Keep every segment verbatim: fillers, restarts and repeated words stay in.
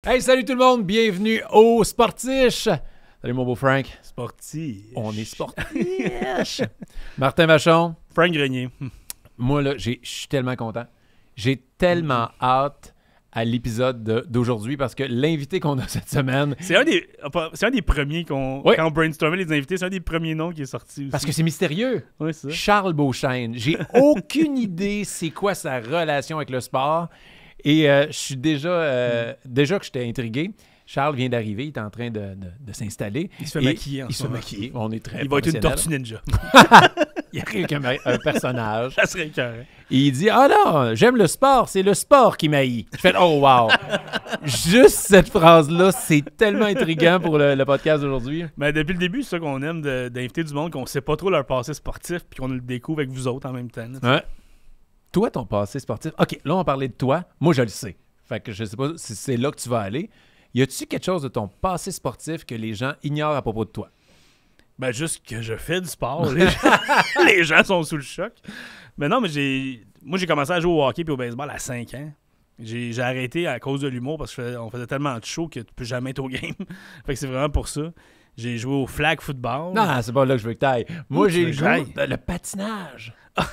Hey, salut tout le monde, bienvenue au Sportiche. Salut mon beau Frank. Sportiche. On est Sportiche. Martin Vachon. Frank Grenier. Moi, là, je suis tellement content. J'ai tellement hâte à l'épisode d'aujourd'hui parce que l'invité qu'on a cette semaine... C'est un des, c'est un des premiers qu'on... Oui. Quand on brainstormait les invités, c'est un des premiers noms qui est sorti aussi. Parce que c'est mystérieux. Oui, c'est ça. Charles Beauchesne. J'ai aucune idée c'est quoi sa relation avec le sport. Et euh, je suis déjà... Euh, mm. Déjà que j'étais intrigué. Charles vient d'arriver, il est en train de, de, de s'installer. Il se fait et maquiller en Il ce se fait moment. maquiller. On est très Il va être une tortue ninja. Il arrive comme un, un personnage. Ça serait carré. Et il dit « Ah non, j'aime le sport, c'est le sport qui m'haït. » Je fais « Oh wow! » Juste cette phrase-là, c'est tellement intriguant pour le, le podcast d'aujourd'hui. Mais depuis le début, c'est ça qu'on aime de, d'inviter du monde qu'on sait pas trop leur passé sportif puis qu'on le découvre avec vous autres en même temps. Là, ouais. Toi, ton passé sportif... OK, là, on parlait de toi. Moi, je le sais. Fait que je sais pas si c'est là que tu vas aller. Y a-tu quelque chose de ton passé sportif que les gens ignorent à propos de toi? Ben, juste que je fais du sport. Les gens, les gens sont sous le choc. Mais non, mais j'ai... Moi, j'ai commencé à jouer au hockey et au baseball à cinq ans. J'ai, j'ai arrêté à cause de l'humour parce qu'on faisait tellement de show que tu peux jamais être au game. Fait que c'est vraiment pour ça. J'ai joué au flag football. Non, c'est pas là que je veux que t'ailles. Moi, Où j'ai tu joué veux le patinage.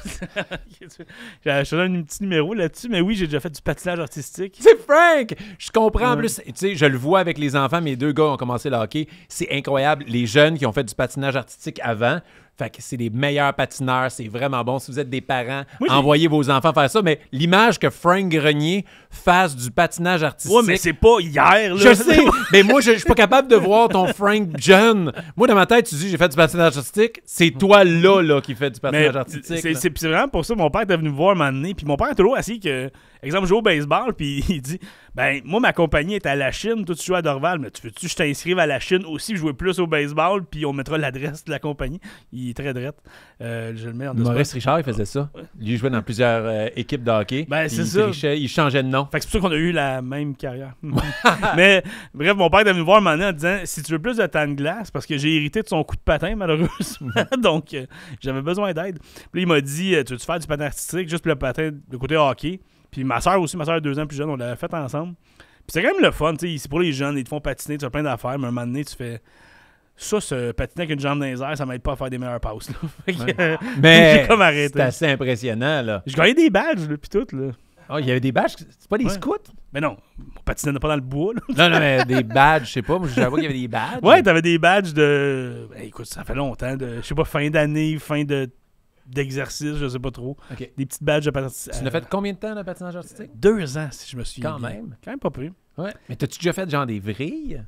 Je te donne un petit numéro là-dessus, mais oui, j'ai déjà fait du patinage artistique. C'est Frank! Je comprends en Ouais. plus. Tu sais, je le vois avec les enfants. Mes deux gars ont commencé le hockey. C'est incroyable. Les jeunes qui ont fait du patinage artistique avant, fait que c'est les meilleurs patineurs. C'est vraiment bon. Si vous êtes des parents, Moi, j'ai- envoyez vos enfants faire ça. Mais l'image que Frank Grenier fasse du patinage artistique... Ouais, mais c'est pas hier, là. Je sais, mais moi, je je suis pas capable de voir ton Frank jeune. Moi, dans ma tête, tu dis, j'ai fait du patinage artistique. C'est toi, là, là, qui fait du Mais patinage artistique. c'est, là. c'est, c'est vraiment pour ça que mon père était venu me voir un moment donné. Puis mon père est toujours assis que, exemple, je joue au baseball. Puis il dit, ben, moi, ma compagnie est à la Chine. Toi, tu joues à Dorval. Mais tu veux-tu que je t'inscrive à la Chine aussi, jouer plus au baseball? Puis on mettra l'adresse de la compagnie. Il est très drette. Euh, je le mets en deux Maurice spots. Richard, il faisait ça. Lui, il jouait dans plusieurs euh, équipes de hockey. Ben, Puis c'est il ça. trichait, il changeait de nom. Fait que c'est pour ça qu'on a eu la même carrière. Mais bref, mon père est venu me voir un moment donné en disant, si tu veux plus de temps de glace, parce que j'ai hérité de son coup de patin, malheureusement. Donc, euh, j'avais besoin d'aide. Puis là, il m'a dit, euh, tu veux-tu faire du patin artistique, juste pour le patin, le côté hockey. Puis ma soeur aussi, ma soeur est deux ans plus jeune, on l'avait fait ensemble. Puis c'est quand même le fun, tu sais, c'est pour les jeunes, ils te font patiner, tu as plein d'affaires, mais un moment donné, tu fais... Ça, ce patiner avec une jambe dans les airs, ça m'aide pas à faire des meilleures passes. Là. Fait que, Ouais. euh, Mais j'ai comme arrêté. c'est assez impressionnant, là. Je gagnais des badges, là, puis tout, là. Oh, il y avait des badges. C'est pas des Ouais. scouts? Mais non, on patinait pas dans le bois, là. Non, non, mais des badges, je sais pas. Moi, j'avoue qu'il y avait des badges. Ouais, t'avais des badges de... Ben, écoute, ça fait longtemps, de... Je sais pas, fin d'année, fin de d'exercice, je sais pas trop. OK. Des petites badges de patinage. Tu l'as fait combien de temps, le patinage artistique? Deux ans, si je me souviens Quand bien. même. Quand même pas pris. Ouais. Mais t'as-tu déjà fait genre des vrilles?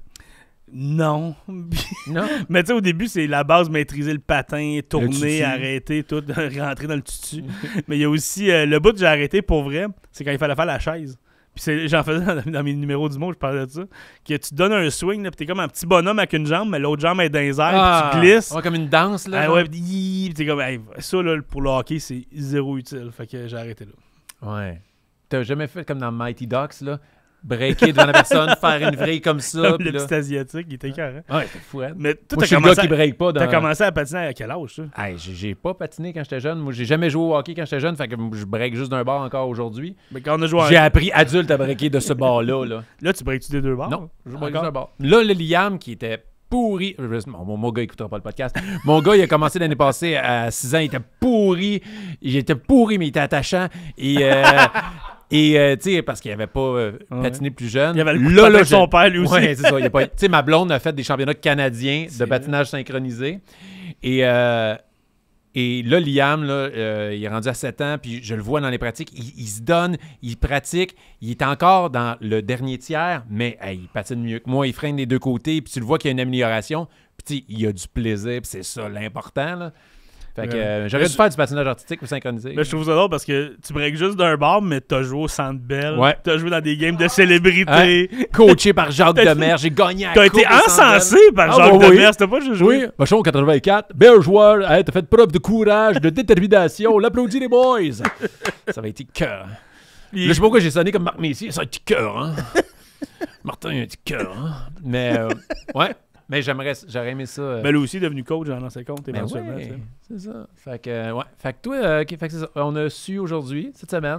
Non. Non? Mais tu sais, au début, c'est la base, maîtriser le patin, tourner, tutu. arrêter, tout, rentrer dans le tutu. Mais il y a aussi, euh, le bout que j'ai arrêté pour vrai, c'est quand il fallait faire la chaise. Puis c'est, j'en faisais dans, dans mes numéros du mot, je parlais de ça. Que tu donnes un swing, là, puis t'es comme un petit bonhomme avec une jambe, mais l'autre jambe est dans les airs, puis tu glisses. Ouais, comme une danse, là. Ah genre. ouais, puis puis t'es comme, hey, ça, là, pour le hockey, c'est zéro utile. Fait que j'ai arrêté là. Ouais. T'as jamais fait comme dans Mighty Ducks, là? Breaker devant la personne, faire une vrille comme ça. Comme puis le là... petit asiatique, il était carré. Ouais, c'est fou, hein? Mais toi, Moi, je t'as suis le gars commencé, qui à... break pas dans... t'as commencé à patiner à quel âge, ça? Hey, j'ai, j'ai pas patiné quand j'étais jeune. Moi, j'ai jamais joué au hockey quand j'étais jeune, fait que je break juste d'un bord encore aujourd'hui. Mais quand on a joué J'ai en... appris adulte à breaker de ce bord-là. Là. Là, tu breaks-tu des deux bords? Non, je break juste Encore? d'un bord. Là, le Liam, qui était pourri... Mon, mon, mon gars écoutera pas le podcast. Mon gars, il a commencé l'année passée à six ans. Il était pourri. Il était pourri, mais il était attachant. Et... Euh, Et, euh, tu sais, parce qu'il avait pas euh, Ouais. patiné plus jeune. Il y avait le coup de Là, patin là, de son père, lui aussi. Ouais, c'est ça. il a pas- Tu sais, ma blonde a fait des championnats canadiens de C'est patinage synchronisé. Et, euh, et là, Liam, là, euh, il est rendu à sept ans, puis je le vois dans les pratiques. Il, il se donne, il pratique. Il est encore dans le dernier tiers, mais hey, il patine mieux que moi. Il freine des deux côtés, puis tu le vois qu'il y a une amélioration. Puis tu sais, il a du plaisir, puis c'est ça l'important, là. Fait que Ouais. euh, j'aurais Mais dû je- faire du patinage artistique pour synchroniser. Mais je trouve ça drôle parce que tu breaks juste d'un bar, mais t'as joué au Centre Bell. Ouais. T'as joué dans des games de célébrités. Coaché par Jacques T'as- Demers, j'ai gagné à la T'as Coupe été des encensé Cendres. par Ah, Jacques ouais, oui. Demers. T'as pas juste joué. Oui, Vachon quatre-vingt-quatre, bel joueur, hey, t'as fait preuve de courage, de détermination, on l'applaudit les boys. Ça va être cœur. Puis- Là, je sais pas pourquoi j'ai sonné comme Marc Messier, ça a été cœur, hein. Martin, il a dit cœur, hein. Mais, euh, ouais, mais j'aimerais, j'aurais aimé ça. euh, Ben lui aussi est devenu coach dans ses comptes ben éventuellement. ouais, tu sais. c'est ça. Fait que, euh, ouais. Fait que toi, euh, ok, fait que c'est ça. On a su aujourd'hui, cette semaine,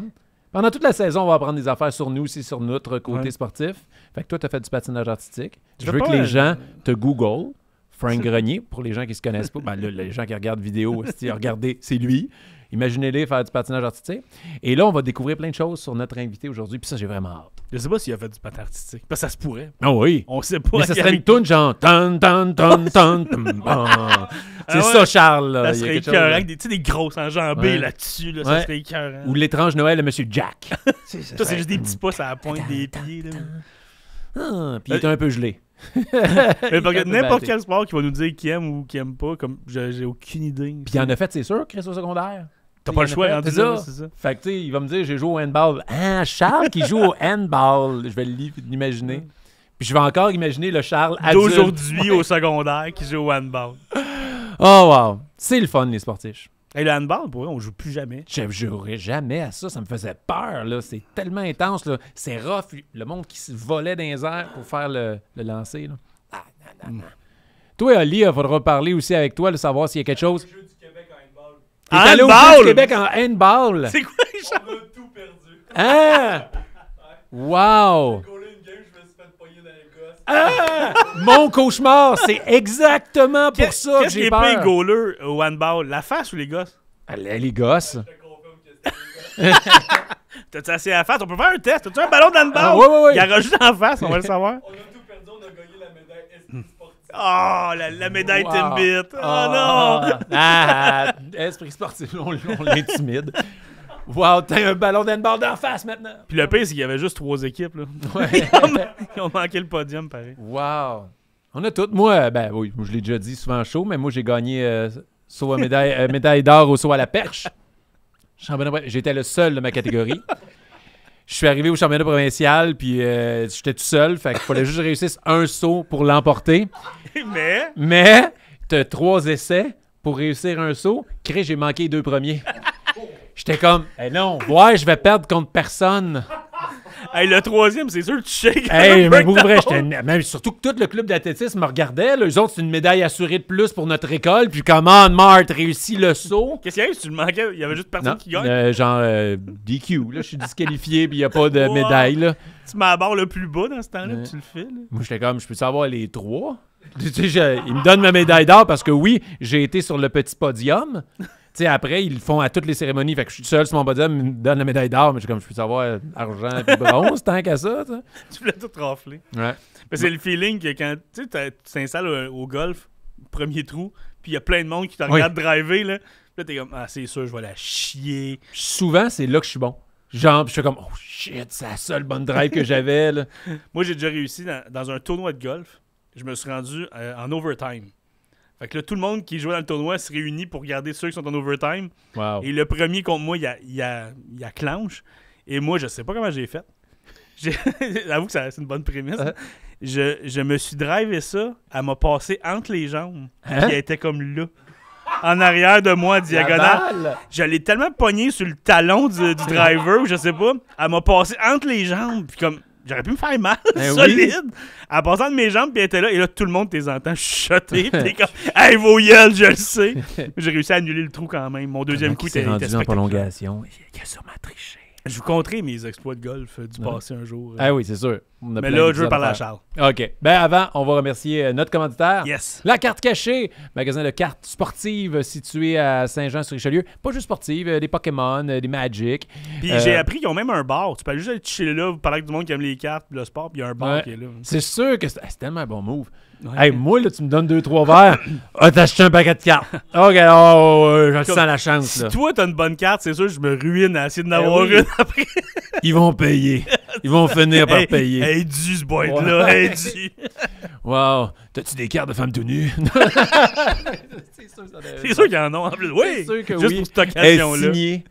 Pendant toute la saison, on va apprendre des affaires sur nous aussi, sur notre côté Ouais. sportif. Fait que toi, tu as fait du patinage artistique. Je Je veux fais que pas les un- gens te Google. Frank Grenier, pour les gens qui se connaissent pas, ben là, les gens qui regardent vidéo, si regardez, c'est lui. Imaginez-les faire du patinage artistique. Et là, on va découvrir plein de choses sur notre invité aujourd'hui. Puis ça, j'ai vraiment hâte. Je sais pas s'il a fait du patin artistique. Parce que ça se pourrait. Ah oui. On sait pas. Mais ça Il y serait a- une toune genre tan tan tan tan tan, ban. C'est ouais, ça, Charles. là. Ça Il y a serait quelque chose, écœurant. là. avec des- Tu sais, des grosses enjambées Ouais. là-dessus. Là, Ouais. Ça serait écœurant. Ou l'étrange Noël de Monsieur Jack. Toi, c'est juste des petits pouces à la pointe des pieds. Là. Ah, puis il est un peu gelé. Mais parce Il est que un peu n'importe batté. quel sport qui va nous dire qui aime ou qui aime pas, comme j'ai j'ai aucune idée. Puis il en a fait, c'est sûr, Chris au secondaire. T'as Il pas en le a choix, fait, rendu c'est là, ça. c'est ça. Fait que, tu sais, il va me dire, j'ai joué au handball. Ah, Charles qui joue au handball. Je vais l'i- l'imaginer. Puis je vais encore imaginer le Charles adulte. D'aujourd'hui au secondaire qui joue au handball. Oh, wow. C'est le fun, les sportifs. Et le handball, pour vrai, on joue plus jamais. Je jouerais jamais à ça. Ça me faisait peur, là. C'est tellement intense, là. C'est rough. Le monde qui se volait dans les airs pour faire le, le lancer, là. Ah, non, non, non. Toi, Ali, il faudra parler aussi avec toi, de savoir s'il y a quelque chose. Jeux du Québec en handball. T'es allé au Handball! Jeux du Québec en handball. C'est quoi les gens? On a tout perdu. Hein? Wow! J'ai collé une game, je me suis fait pogner dans les gosses. Ah! Mon cauchemar, c'est exactement pour Qu'est- ça que Qu'est-ce qui j'ai est peur. pire goaler au handball? La face ou les gosses? Ah, les les gosses. Je te confirme que c'était les gosses. T'as-tu assez à la face? On peut faire un test. T'as-tu un ballon de handball? Ah, ouais, ouais, ouais. Il a juste en face, on va le savoir. On a tout perdu, on a gagné la médaille esprit sportif. Oh, la, la médaille Wow. Timbit. Oh Ah, non! ah, ah, esprit sportif, on, on l'intimide. Wow, t'as un ballon d'handball d'en face maintenant. Puis le pire, c'est qu'il y avait juste trois équipes. Là. Ouais. Ils ont manqué le podium, pareil. Wow. On a toutes. Moi, ben oui, je l'ai déjà dit souvent chaud, mais moi, j'ai gagné euh, saut à médaille, euh, médaille d'or au saut à la perche. Championnat pro- J'étais le seul de ma catégorie. Je suis arrivé au championnat provincial, puis euh, j'étais tout seul. Fait qu'il fallait juste que je réussisse un saut pour l'emporter. Mais, Mais, t'as trois essais pour réussir un saut. Crée, j'ai manqué les deux premiers. J'étais comme, eh non, ouais, je vais perdre contre personne. hey, le troisième, c'est sûr que tu shakes. Hey, un mais pour vrai, breakdown. j'étais. Même surtout que tout le club d'athlétisme me regardait. Là. Eux autres, c'est une médaille assurée de plus pour notre école. Puis, comment, Marthe, réussit le saut? Qu'est-ce qu'il y a si tu le manquais? Il y avait juste personne Non, qui gagne. euh, genre euh, D Q. Là, je suis disqualifié, puis il n'y a pas de Wow. médaille. Là. Tu mets la barre le plus bas dans ce temps-là, Ouais. puis tu le fais. Là. Moi, j'étais comme, je peux savoir les trois? Tu sais, je- ils me donnent ma médaille d'or parce que oui, j'ai été sur le petit podium. Tu sais, après, ils le font à toutes les cérémonies. Fait que je suis seul sur mon podium, ils me donnent la médaille d'or, mais je suis comme, je peux savoir euh, argent et bronze tant qu'à ça. tu sais. Tu voulais tout rafler. Ouais. Mais c'est le feeling que quand tu sais, t'as- tu t'installes au, au golf, premier trou, puis il y a plein de monde qui te Oui. regarde driver, là. Puis là, t'es comme, ah, c'est sûr, je vais la chier. Souvent, c'est là que je suis bon. Genre, je fais comme, oh shit, c'est la seule bonne drive que j'avais. Là. Moi, j'ai déjà réussi dans, dans un tournoi de golf. Je me suis rendu euh, en overtime. Fait que là, tout le monde qui jouait dans le tournoi se réunit pour regarder ceux qui sont en overtime. Wow. Et le premier contre moi, il y a, il y a, il y a clenche. Et moi, je sais pas comment j'ai fait. J'ai- J'avoue que ça- c'est une bonne prémisse. Euh. Je, je me suis drivé ça. Elle m'a passé entre les jambes. Hein? Puis elle était comme là. En arrière de moi, en diagonale. La balle. Je l'ai tellement pogné sur le talon du, du driver, ou je sais pas. Elle m'a passé entre les jambes. Puis comme, j'aurais pu me faire mal, Ben solide. Elle passait entre mes jambes, puis elle était là. Et là, tout le monde t'es entend chuchoter. Puis t'es comme, hey, vos gueules, je le sais. J'ai réussi à annuler le trou quand même. Mon deuxième coup Qui était s'est rendu était en spectaculaire. prolongation. Il a sûrement triché. Je vous conterai mes exploits de golf euh, du Ouais. passé un jour. euh. Ah oui, c'est sûr. On a Mais plein là, je d'épisodes veux parler à faire. Charles. OK. Ben avant, on va remercier euh, notre commanditaire. Yes. La Carte Cachée, magasin de cartes sportives situé à Saint-Jean-sur-Richelieu. Pas juste sportives, euh, des Pokémon, euh, des Magic. Puis Euh, j'ai appris qu'ils ont même un bar. Tu peux aller juste aller chiller là, vous parler avec du monde qui aime les cartes, puis le sport, puis il y a un bar Ouais. qui est là. C'est sûr que c'est, c'est tellement un bon move. Ouais. Hey, moi, là, tu me donnes deux, trois verres. Ah, t'as acheté un paquet de cartes. OK, oh, euh, je Comme- sens la chance. Si Là. toi, t'as une bonne carte, c'est sûr que je me ruine à essayer d'en avoir oui. une après. Ils vont payer. Ils vont finir par Hey, payer. hey, dû ce boîte-là, Ouais. hey, dû. Wow. T'as-tu des cartes de femmes tout nues? c'est sûr, ça doit- C'est sûr qu'ils en ont en plus. Oui, C'est sûr que juste oui. pour cette Elle est occasion-là. signée.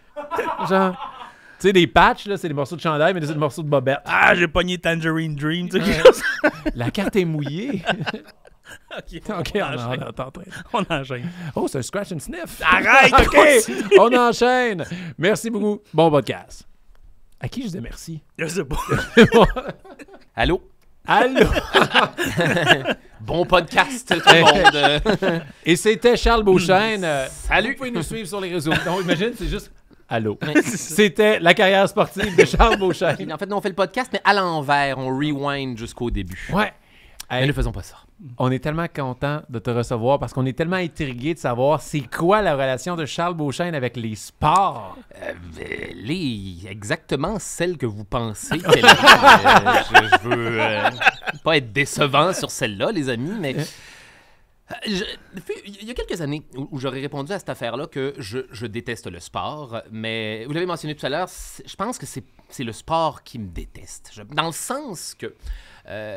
Genre, tu sais, des patchs, là, c'est des morceaux de chandail, mais c'est des morceaux de bobette. Ah, j'ai pogné Tangerine Dream, tu sais, quelque chose. La carte est mouillée. Ok, OK, on, on, enchaîne. en- on entraîne. On enchaîne. Oh, c'est un scratch and sniff. Arrête, OK, continue. on enchaîne. Merci beaucoup. Bon podcast. À qui je dis merci? Je sais pas. Allô? Allô? Bon podcast, tout le monde. Et c'était Charles Beauchesne. Euh, Salut. Vous pouvez nous suivre sur les réseaux. Donc, imagine, c'est juste Allô. Ouais. C'était la carrière sportive de Charles Beauchesne. En fait, nous, on fait le podcast, mais à l'envers. On rewind jusqu'au début. Ouais. Mais Hey, ne faisons pas ça. on est tellement content de te recevoir parce qu'on est tellement intrigué de savoir c'est quoi la relation de Charles Beauchesne avec les sports. Euh, elle est exactement celle que vous pensez qu'elle est. Euh, je, je veux euh, pas être décevant sur celle-là, les amis, mais... euh, je- il y a quelques années où, où j'aurais répondu à cette affaire-là que je, je déteste le sport, mais vous l'avez mentionné tout à l'heure, c'est- je pense que c'est c'est le sport qui me déteste. Je- dans le sens que... euh,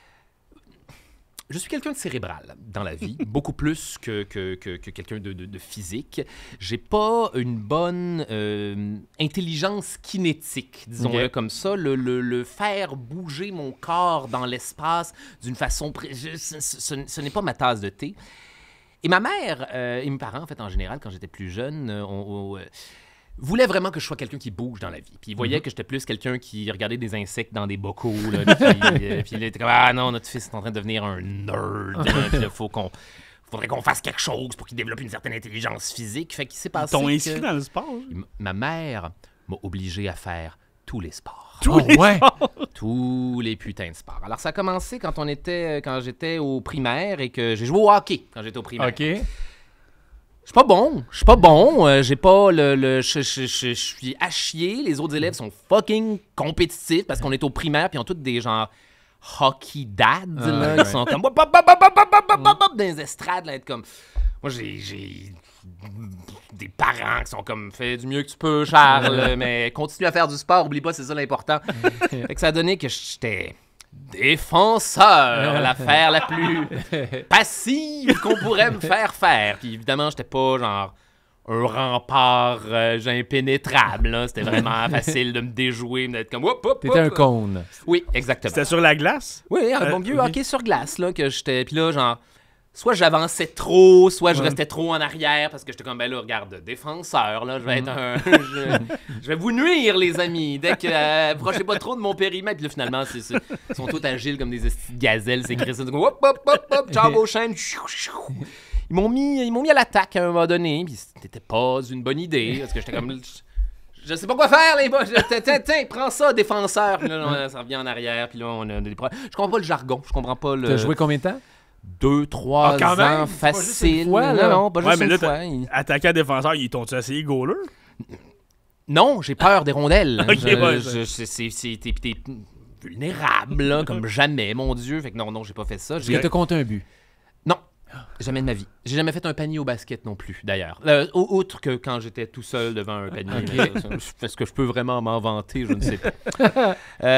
je suis quelqu'un de cérébral dans la vie, beaucoup plus que, que, que, que quelqu'un de, de, de physique. J'ai pas une bonne euh, intelligence kinétique, disons-le Ok. comme ça. Le, le, le faire bouger mon corps dans l'espace d'une façon... pré- je- ce ce- ce- ce n'est pas ma tasse de thé. Et ma mère euh, et mes parents, en fait, en général, quand j'étais plus jeune, euh, on, on, euh, voulaient vraiment que je sois quelqu'un qui bouge dans la vie. Puis ils voyaient que j'étais plus quelqu'un qui regardait des insectes dans des bocaux. Là, puis, euh, puis il était comme « Ah non, notre fils est en train de devenir un nerd. hein, puis il faut qu'on... faudrait qu'on fasse quelque chose pour qu'il développe une certaine intelligence physique. » Fait qu'il s'est Ils passé t'ont que- inscrit dans le sport. hein? M- Ma mère m'a obligé à faire tous les sports. Tous Oh, les ouais. sports. Tous les putains de sports. Alors ça a commencé quand on était, quand j'étais au primaire et que j'ai joué au hockey quand j'étais au primaire. OK. Je suis pas bon, je suis pas bon, euh, j'ai pas le... le je je- je- je suis à chier, les autres élèves sont fucking compétitifs parce qu'on est au primaire puis ils ont tous des genre hockey dads, Ah, là, ouais. qui sont comme hop, hop, hop, hop, hop, hop, hop, hop, hop, dans les estrades, là, être comme... Moi, j'ai... j'ai des parents qui sont comme, fais du mieux que tu peux, Charles, mais continue à faire du sport, oublie pas, c'est ça l'important. Fait que ça a donné que j'étais défenseur, l'affaire la plus passive qu'on pourrait me faire faire. Puis évidemment, j'étais pas genre un rempart euh, impénétrable, là. C'était vraiment facile de me déjouer, d'être comme hop, hop, T'étais un hop. cône. Oui, exactement. C'était sur la glace? Oui, un Euh, bon vieux ok. hockey sur glace, là, que j'étais... Puis là, genre, soit j'avançais trop, soit je Ouais. restais trop en arrière, parce que j'étais comme, ben là, regarde, défenseur, là, je vais être un... je, je vais vous nuire, les amis, dès que... Euh, approchez pas trop de mon périmètre. Puis là, finalement, c'est, c'est- ils sont tous agiles comme des estis de gazelles, c'est écrit ça, comme, hop, hop, hop, hop, ciao, Beauchesne, chou, chou. Ils m'ont mis, ils m'ont mis à l'attaque à un moment donné, puis c'était pas une bonne idée, parce que j'étais comme... Je, je sais pas quoi faire, les boys. Tiens, tiens, tiens, prends ça, défenseur. Puis là, on- ça revient en arrière, puis là, on a des problèmes. Je comprends pas le jargon, je comprends pas le... T'as joué combien de temps? Deux, trois Ah, quand même, ans c'est pas juste facile. une fois, là. non, non, pas Ouais, juste mais une là, fois. t'as- Il- Attaquant défenseur, ils t'ont-tu essayé goaler? Non, j'ai peur des rondelles. Ok, Je- ouais, je- je- c'est, c'est, c'est- t'es, t'es vulnérable, là, comme jamais, mon Dieu. Fait que non, non, j'ai pas fait ça. Est-ce J'ai... que t'as compté un but? Non, jamais de ma vie. J'ai jamais fait un panier au basket non plus, d'ailleurs. Euh, au- outre que quand j'étais tout seul devant un panier. Ok. mais ça, ça, Est-ce que je peux vraiment m'en vanter? Je ne sais pas.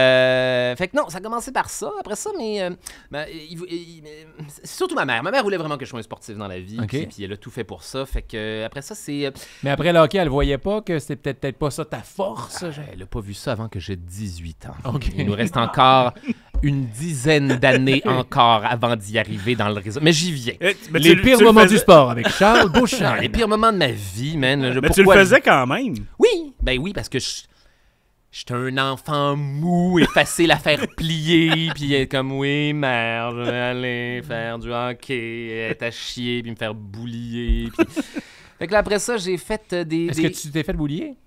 Euh, fait que non, ça a commencé par ça. Après ça, mais, euh, ben, il- il- il- c'est surtout ma mère. Ma mère voulait vraiment que je sois un sportif dans la vie. Ok. Puis, puis elle a tout fait pour ça. Fait que euh, après ça, c'est... euh, Mais après le hockey, elle voyait pas que c'était peut-être, peut-être pas ça ta force. genre? Elle n'a pas vu ça avant que j'ai dix-huit ans. Ok. Il nous reste encore une dizaine d'années encore avant d'y arriver dans le réseau. Mais j'y viens. Eh, mais Les tu le- pires tu le moments faisais- du sport avec Charles Non, Beauchesne. les pires moments de ma vie, man. Je- Mais tu le pourquoi- faisais quand même. Oui, ben oui, parce que je... J'étais un enfant mou et facile à faire plier, puis être comme, oui, mère, je vais aller faire du hockey, être à chier, puis me faire boulier. Puis... Fait que là, après ça, j'ai fait euh, des... Est-ce des- que tu t'es fait boulier?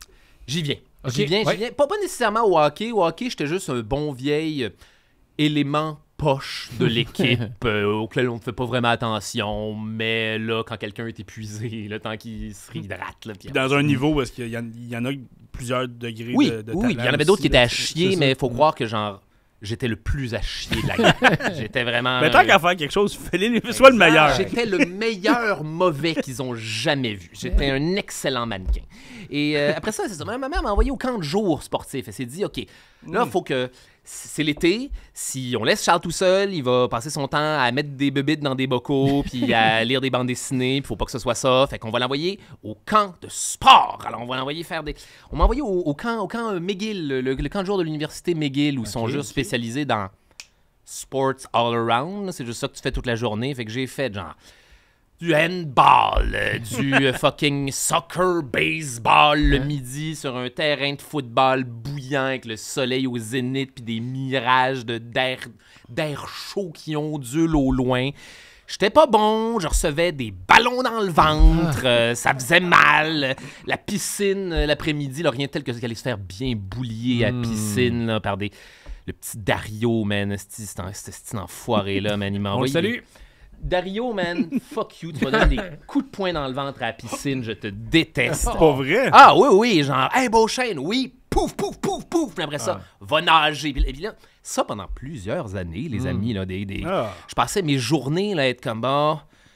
J'y viens. Ok, J'y viens, ouais. j'y viens. Pas, pas nécessairement au hockey. Au hockey, j'étais juste un bon vieil euh, élément poche de l'équipe euh, auquel on ne fait pas vraiment attention. Mais là, quand quelqu'un est épuisé, le temps qu'il se réhydrate. Là, puis Puis dans un niveau où est-ce qu'il y, en- il y en a plusieurs degrés Oui, de, de oui, il y en talent avait d'autres aussi, qui étaient là, à c'est- chier, c'est mais ça. il faut croire que genre j'étais le plus à chier de la gang. J'étais vraiment... Mais tant qu'à faire quelque chose, fais-le, sois le meilleur. J'étais le meilleur mauvais qu'ils ont jamais vu. J'étais un excellent mannequin. Et euh, après ça, c'est ça. Ma mère m'a envoyé au camp de jour sportif. Elle s'est dit, OK, là, il faut que... C'est l'été. Si on laisse Charles tout seul, il va passer son temps à mettre des bébites dans des bocaux, puis à lire des bandes dessinées. Il faut pas que ce soit ça. Fait qu'on va l'envoyer au camp de sport. Alors, on va l'envoyer faire des... On m'a envoyé au, au camp, au camp euh, McGill, le, le camp de jour de l'université McGill, où ils sont Ok, juste ok. spécialisés dans sports all around. là. C'est juste ça que tu fais toute la journée. Fait que j'ai fait, genre... du handball, euh, du euh, fucking soccer baseball le midi sur un terrain de football bouillant avec le soleil au zénith puis des mirages de, d'air, d'air chaud qui ondulent au loin. J'étais pas bon, je recevais des ballons dans le ventre, euh, ça faisait mal. La piscine, euh, l'après-midi, là, rien de tel que qu'aller se faire bien boulier à la piscine là, par des... Le petit Dario, man, c'est cet enfoiré-là, man, il m'a On le envoyé... salue. Dario, man, fuck you, tu vas donner des coups de poing dans le ventre à la piscine, je te déteste. C'est pas vrai? Ah oui, oui, genre, hey, Beauchesne, oui, pouf, pouf, pouf, pouf, puis après ça, Ah. va nager. Puis, et puis là, ça pendant plusieurs années, les amis, là, des, des... Ah. je passais mes journées là, à être comme, bon,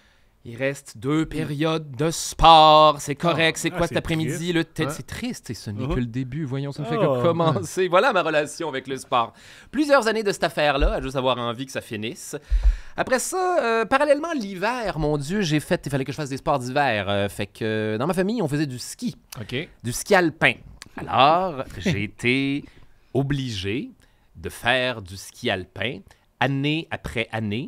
il reste deux périodes de sport, c'est correct, c'est Ah, quoi c'est cet après-midi? triste. Le tête, Ouais. c'est triste, et ce n'est Uh-huh. que le début, voyons, ça ne fait Oh. que commencer. Voilà ma relation avec le sport. Plusieurs années de cette affaire-là, à juste avoir envie que ça finisse. Après ça, euh, parallèlement, l'hiver, mon Dieu, j'ai fait, il fallait que je fasse des sports d'hiver. euh, fait que euh, dans ma famille, on faisait du ski, OK. du ski alpin. Alors, j'ai été obligé de faire du ski alpin année après année,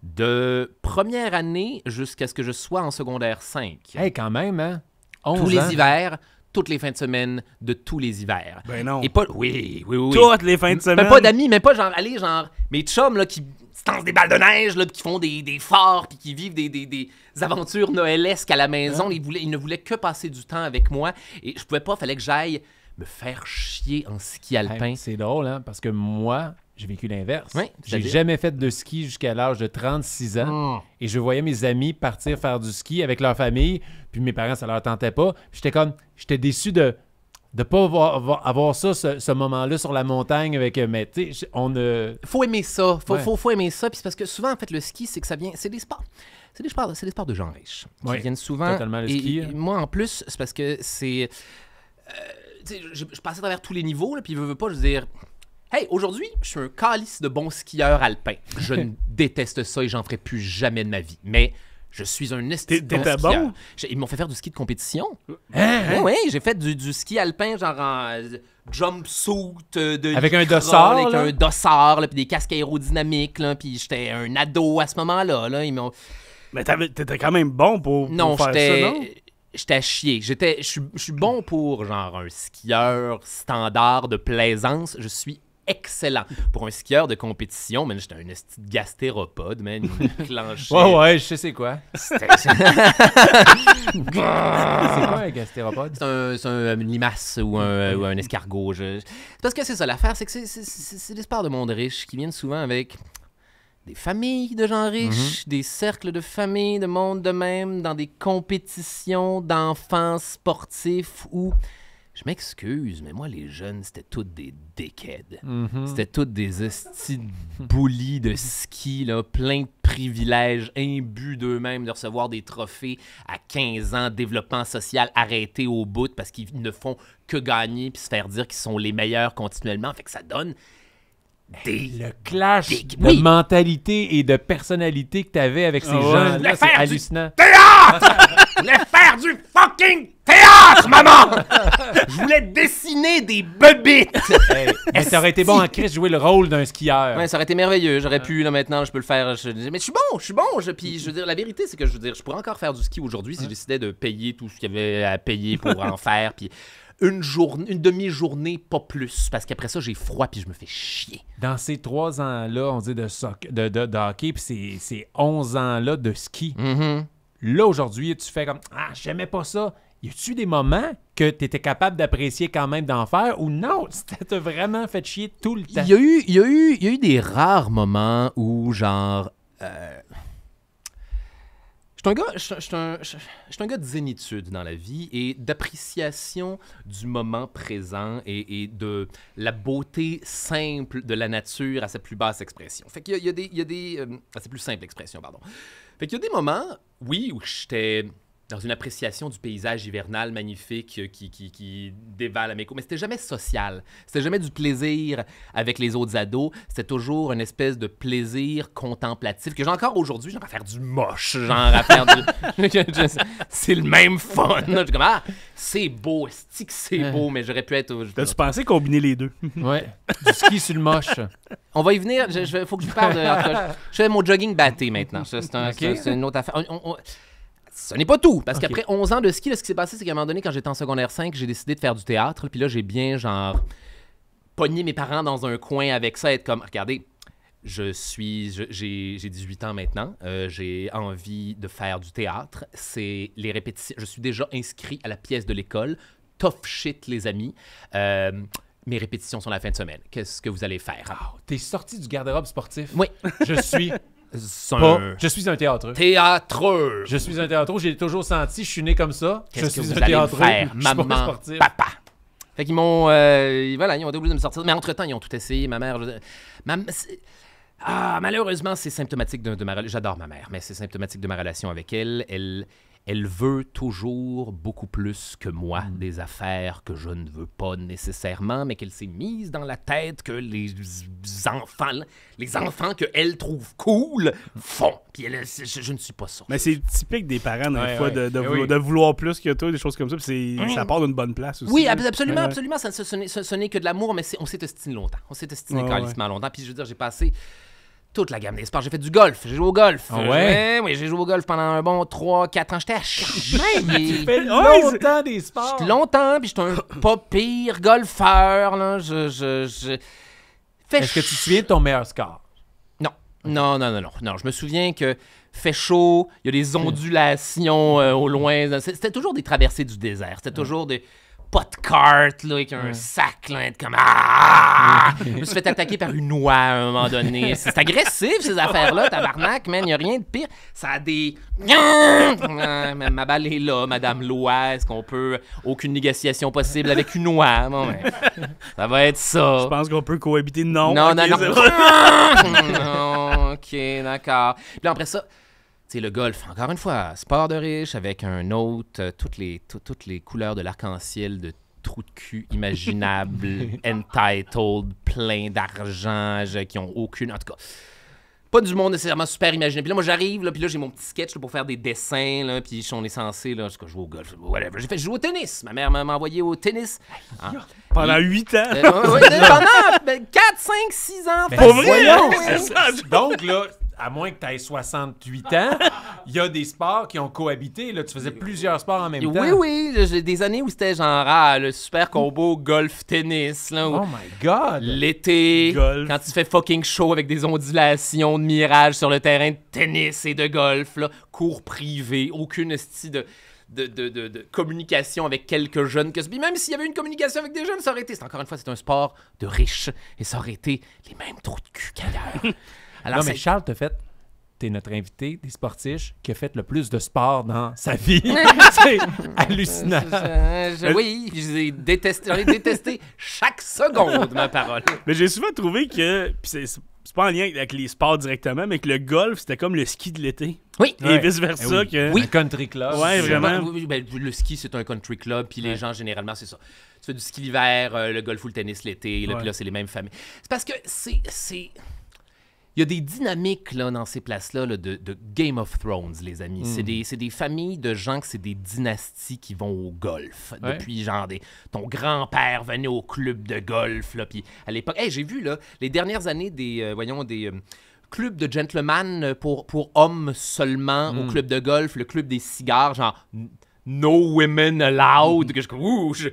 de première année jusqu'à ce que je sois en secondaire cinq. Hey, quand même, hein? onze Tous les ans. hivers, toutes les fins de semaine de tous les hivers. Ben non. Et pas... Oui, oui, oui. Toutes les fins de semaine. Mais pas d'amis, mais pas genre, allez, genre, mes chums, là, qui se lancent des balles de neige, là, puis qui font des, des forts, puis qui vivent des, des, des aventures noëlesques à la maison. Ils, voulaient, ils ne voulaient que passer du temps avec moi. Et je pouvais pas, fallait que j'aille me faire chier en ski alpin. Hey, c'est drôle, hein? Parce que moi, j'ai vécu l'inverse. Oui, J'ai c'est-à-dire? jamais fait de ski jusqu'à l'âge de trente-six ans. Mm. Et je voyais mes amis partir faire du ski avec leur famille. Puis mes parents, ça leur tentait pas. Puis j'étais comme... J'étais déçu de de pas avoir, avoir, avoir ça, ce, ce moment-là sur la montagne avec... euh, Mais tu sais, on... Euh... Faut aimer ça. Faut, Ouais. faut, faut aimer ça. Puis c'est parce que souvent, en fait, le ski, c'est que ça vient... C'est des sports. C'est des sports, c'est des sports de gens riches. Qui Ouais, viennent souvent... totalement le et- ski, et hein. moi, en plus, c'est parce que c'est... euh, tu sais, je, je passais à travers tous les niveaux, là, puis je veux pas, je veux dire... Hey, aujourd'hui, je suis un calice de bon skieur alpin. Je ne déteste ça et j'en ferai plus jamais de ma vie. Mais je suis un esti de T'es- bon t'étais skieur. bon? J'ai- Ils m'ont fait faire du ski de compétition. Hein? Oui, oui, j'ai fait du, du ski alpin, genre en euh, jumpsuit euh, de Avec un lycra, dossard, avec là? un dossard, là, puis des casques aérodynamiques, là, puis j'étais un ado à ce moment-là. Là, ils m'ont... Mais t'avais- t'étais quand même bon pour, pour Non, faire ça, non? j'étais... J'étais à chier. J'étais, je suis, je suis bon pour genre un skieur standard de plaisance. Je suis excellent pour un skieur de compétition. Man, j'étais un esti de gastéropode, man. Il me clenchait. Ouais, ouais, je sais c'est quoi. C'était- C'est quoi un gastéropode? C'est un, c'est un, une limace ou un, ou un escargot. je- C'est parce que c'est ça, l'affaire, c'est que c'est, c'est, c'est- c'est des sports de monde riche qui viennent souvent avec des familles de gens riches, des cercles de familles de monde de même, dans des compétitions d'enfants sportifs où, je m'excuse, mais moi, les jeunes, c'était toutes des dickheads. Mhm. C'était toutes des estis de boulis de ski, là, plein de privilèges, imbus d'eux-mêmes de recevoir des trophées à quinze ans, développement social arrêté au bout parce qu'ils ne font que gagner puis se faire dire qu'ils sont les meilleurs continuellement. Fait que ça donne des... Le clash Des- de oui. mentalité et de personnalité que tu avais avec ces Ah ouais. gens-là, voulais c'est faire du- hallucinant. Je voulais faire du fucking théâtre, maman! Je voulais dessiner des bebites! Hey, mais t'aurais été bon en Chris jouer le rôle d'un skieur. Ouais, ça aurait été merveilleux. J'aurais pu, là, maintenant, je peux le faire. Je- Mais je suis bon, je suis bon. Je... Puis, je veux dire, la vérité, c'est que je veux dire, je pourrais encore faire du ski aujourd'hui si je décidais de payer tout ce qu'il y avait à payer pour en faire. Puis, une journée, une demi-journée, pas plus. Parce qu'après ça, j'ai froid puis je me fais chier. Dans ces trois ans-là, on dit de, soc- de, de, de hockey, puis ces, ces onze ans-là de ski, Mhm. là, aujourd'hui, tu fais comme « Ah, j'aimais pas ça ». Y a-tu des moments que tu étais capable d'apprécier quand même d'en faire ou non? Ça t'a vraiment fait chier tout le temps? Il y a eu, il y a eu, il y a eu des rares moments où, genre... euh, Je suis un gars, je suis- je suis un, je- je suis un gars de zénitude dans la vie et d'appréciation du moment présent et, et de la beauté simple de la nature à sa plus basse expression. Fait qu'il y a, il y a des... il y a des euh, à sa plus simple expression, pardon. Fait qu'il y a des moments, oui, où j'étais dans une appréciation du paysage hivernal magnifique euh, qui, qui, qui dévale à mes côtés. Mais c'était jamais social. C'était jamais du plaisir avec les autres ados. C'était toujours une espèce de plaisir contemplatif que j'ai encore aujourd'hui, genre à faire du moche, genre à faire du... C'est le même fun. Je suis comme, ah, c'est beau, c'est que c'est beau, mais j'aurais pu être... T'as-tu pensé combiner les deux? Ouais. Du ski sur le moche. On va y venir. Il faut que je vous parle de... en tout cas, je fais mon jogging batté maintenant. Ça, C'est un- Ok. c'est- c'est une autre affaire. On- on- on- Ce n'est pas tout, parce Ok. qu'après onze ans de ski, là, ce qui s'est passé, c'est qu'à un moment donné, quand j'étais en secondaire cinq, j'ai décidé de faire du théâtre, puis là, j'ai bien, genre, pogné mes parents dans un coin avec ça, être comme, regardez, Je suis, je- j'ai, j'ai dix-huit ans maintenant. Euh, j'ai envie de faire du théâtre. C'est les répétitions. Je suis déjà inscrit à la pièce de l'école. Tough shit, les amis. Euh, mes répétitions sont la fin de semaine. Qu'est-ce que vous allez faire? Wow, t'es sorti du garde-robe sportif. Oui. Je suis C'est pas. un Je suis un théâtreux. théâtreux. Je suis un théâtreux. J'ai toujours senti, je suis né comme ça. Je Qu'est-ce que suis vous un allez théâtreux. faire, Je suis pas maman, sportif. papa? Fait qu'ils m'ont, euh, voilà, ils ont été obligés de me sortir. Mais entre-temps, ils ont tout essayé. Ma mère, je- ma- c'est- ah, malheureusement, c'est symptomatique de, de ma relation. J'adore ma mère, mais c'est symptomatique de ma relation avec elle. Elle, elle veut toujours beaucoup plus que moi des affaires que je ne veux pas nécessairement, mais qu'elle s'est mise dans la tête que les enfants, les enfants qu'elle trouve cool font. Puis elle, je, je ne suis pas ça. Mais c'est typique des parents, des Ouais, fois, ouais. de, de, Eh vouloir, oui. de vouloir plus que toi, des choses comme ça. Puis c'est- Mm. ça part d'une bonne place aussi. Oui, là. ab- absolument, Ouais, ouais. absolument. Ça, ce, ce n'est- ce- ce n'est que de l'amour, mais c'est- on s'est estiné longtemps. On s'est estiné Ouais, calissement longtemps. Puis je veux dire, j'ai passé toute la gamme des sports. J'ai fait du golf. J'ai joué au golf. Ah ouais? Euh, Oui, j'ai joué au golf pendant un bon trois quatre ans. J'étais à ch- Tu fais Ouais, longtemps des sports. J'étais longtemps, puis j'étais un pas pire golfeur. Là. Je, je, je... Fait Est-ce que tu te souviens de ton meilleur score? Non, non, non, non, non. Non, je me souviens que fait chaud, il y a des ondulations euh, au loin. C'était toujours des traversées du désert. C'était toujours des pas de carte là, avec un sac, là, être comme ah! Je me suis fait attaquer par une oie à un moment donné. C'est c'est agressif, ces affaires-là, tabarnak, man. Il n'y a rien de pire. Ça a des. Ah, ma ma balle est là, Madame Loi. Est-ce qu'on peut. Aucune négociation possible avec une oie? Bon, ben, ça va être ça. Je pense qu'on peut cohabiter. Non. Non, Ok, non, non. c'est vrai. Non, ok, d'accord. Puis là, après ça, tu sais, le golf, encore une fois, sport de riche avec un autre, euh, toutes, les, tout- toutes les couleurs de l'arc-en-ciel de trous de cul imaginables, entitled, plein d'argent, je- qui ont aucune... En tout cas, pas du monde nécessairement super imaginé. Puis là, moi, j'arrive, là, puis là, j'ai mon petit sketch là, pour faire des dessins, là, puis on est censé, là, je jouer au golf, whatever. J'ai fait jouer au tennis. Ma mère m'a m'a envoyé au tennis. Ah. Pendant huit ans. Euh, ouais, ouais, pendant quatre, cinq, six ans. Ben, Pas vrai? voyons! C'est ça. Donc, là, à moins que tu aies soixante-huit ans, il y a des sports qui ont cohabité. Là, tu faisais plusieurs sports en même temps. Oui, oui, j'ai des années où c'était genre ah, le super combo golf-tennis. Là, où Oh my God! l'été, Golf. quand il fait fucking chaud avec des ondulations de mirage sur le terrain de tennis et de golf, là, cours privé, aucune style de, de, de, de, de communication avec quelques jeunes. Que... Puis même s'il y avait une communication avec des jeunes, ça aurait été, c'est encore une fois, c'est un sport de riches et ça aurait été les mêmes trous de cul qu'ailleurs. Alors, non, mais c'est- Charles, t'as fait... T'es notre invité des sportiches qui a fait le plus de sport dans sa vie. C'est hallucinant. Je- je- oui, je les ai détestés, j'en ai détesté chaque seconde, ma parole. Mais j'ai souvent trouvé que. Puis c'est c'est pas en lien avec les sports directement, mais que le golf, c'était comme le ski de l'été. Oui. Et Ouais. vice-versa. Eh oui. que... Oui. Un country club. Ouais, c'est- vraiment. Oui, oui, ben, le ski, c'est un country club, puis les gens, généralement, c'est ça. Tu fais du ski l'hiver, euh, le golf ou le tennis l'été, là, Ouais. puis là, c'est les mêmes familles. C'est parce que c'est... c'est... Il y a des dynamiques là, dans ces places-là là, de, de Game of Thrones, les amis. C'est des, c'est des familles de gens que c'est des dynasties qui vont au golf. Ouais. Depuis, genre, des, ton grand-père venait au club de golf. Là, puis à l'époque... Hey, j'ai vu, là, les dernières années des... euh, voyons, des... euh, clubs de gentlemen pour, pour hommes seulement au club de golf, le club des cigares, genre n- No Women Allowed. Que je comme, ouh, je,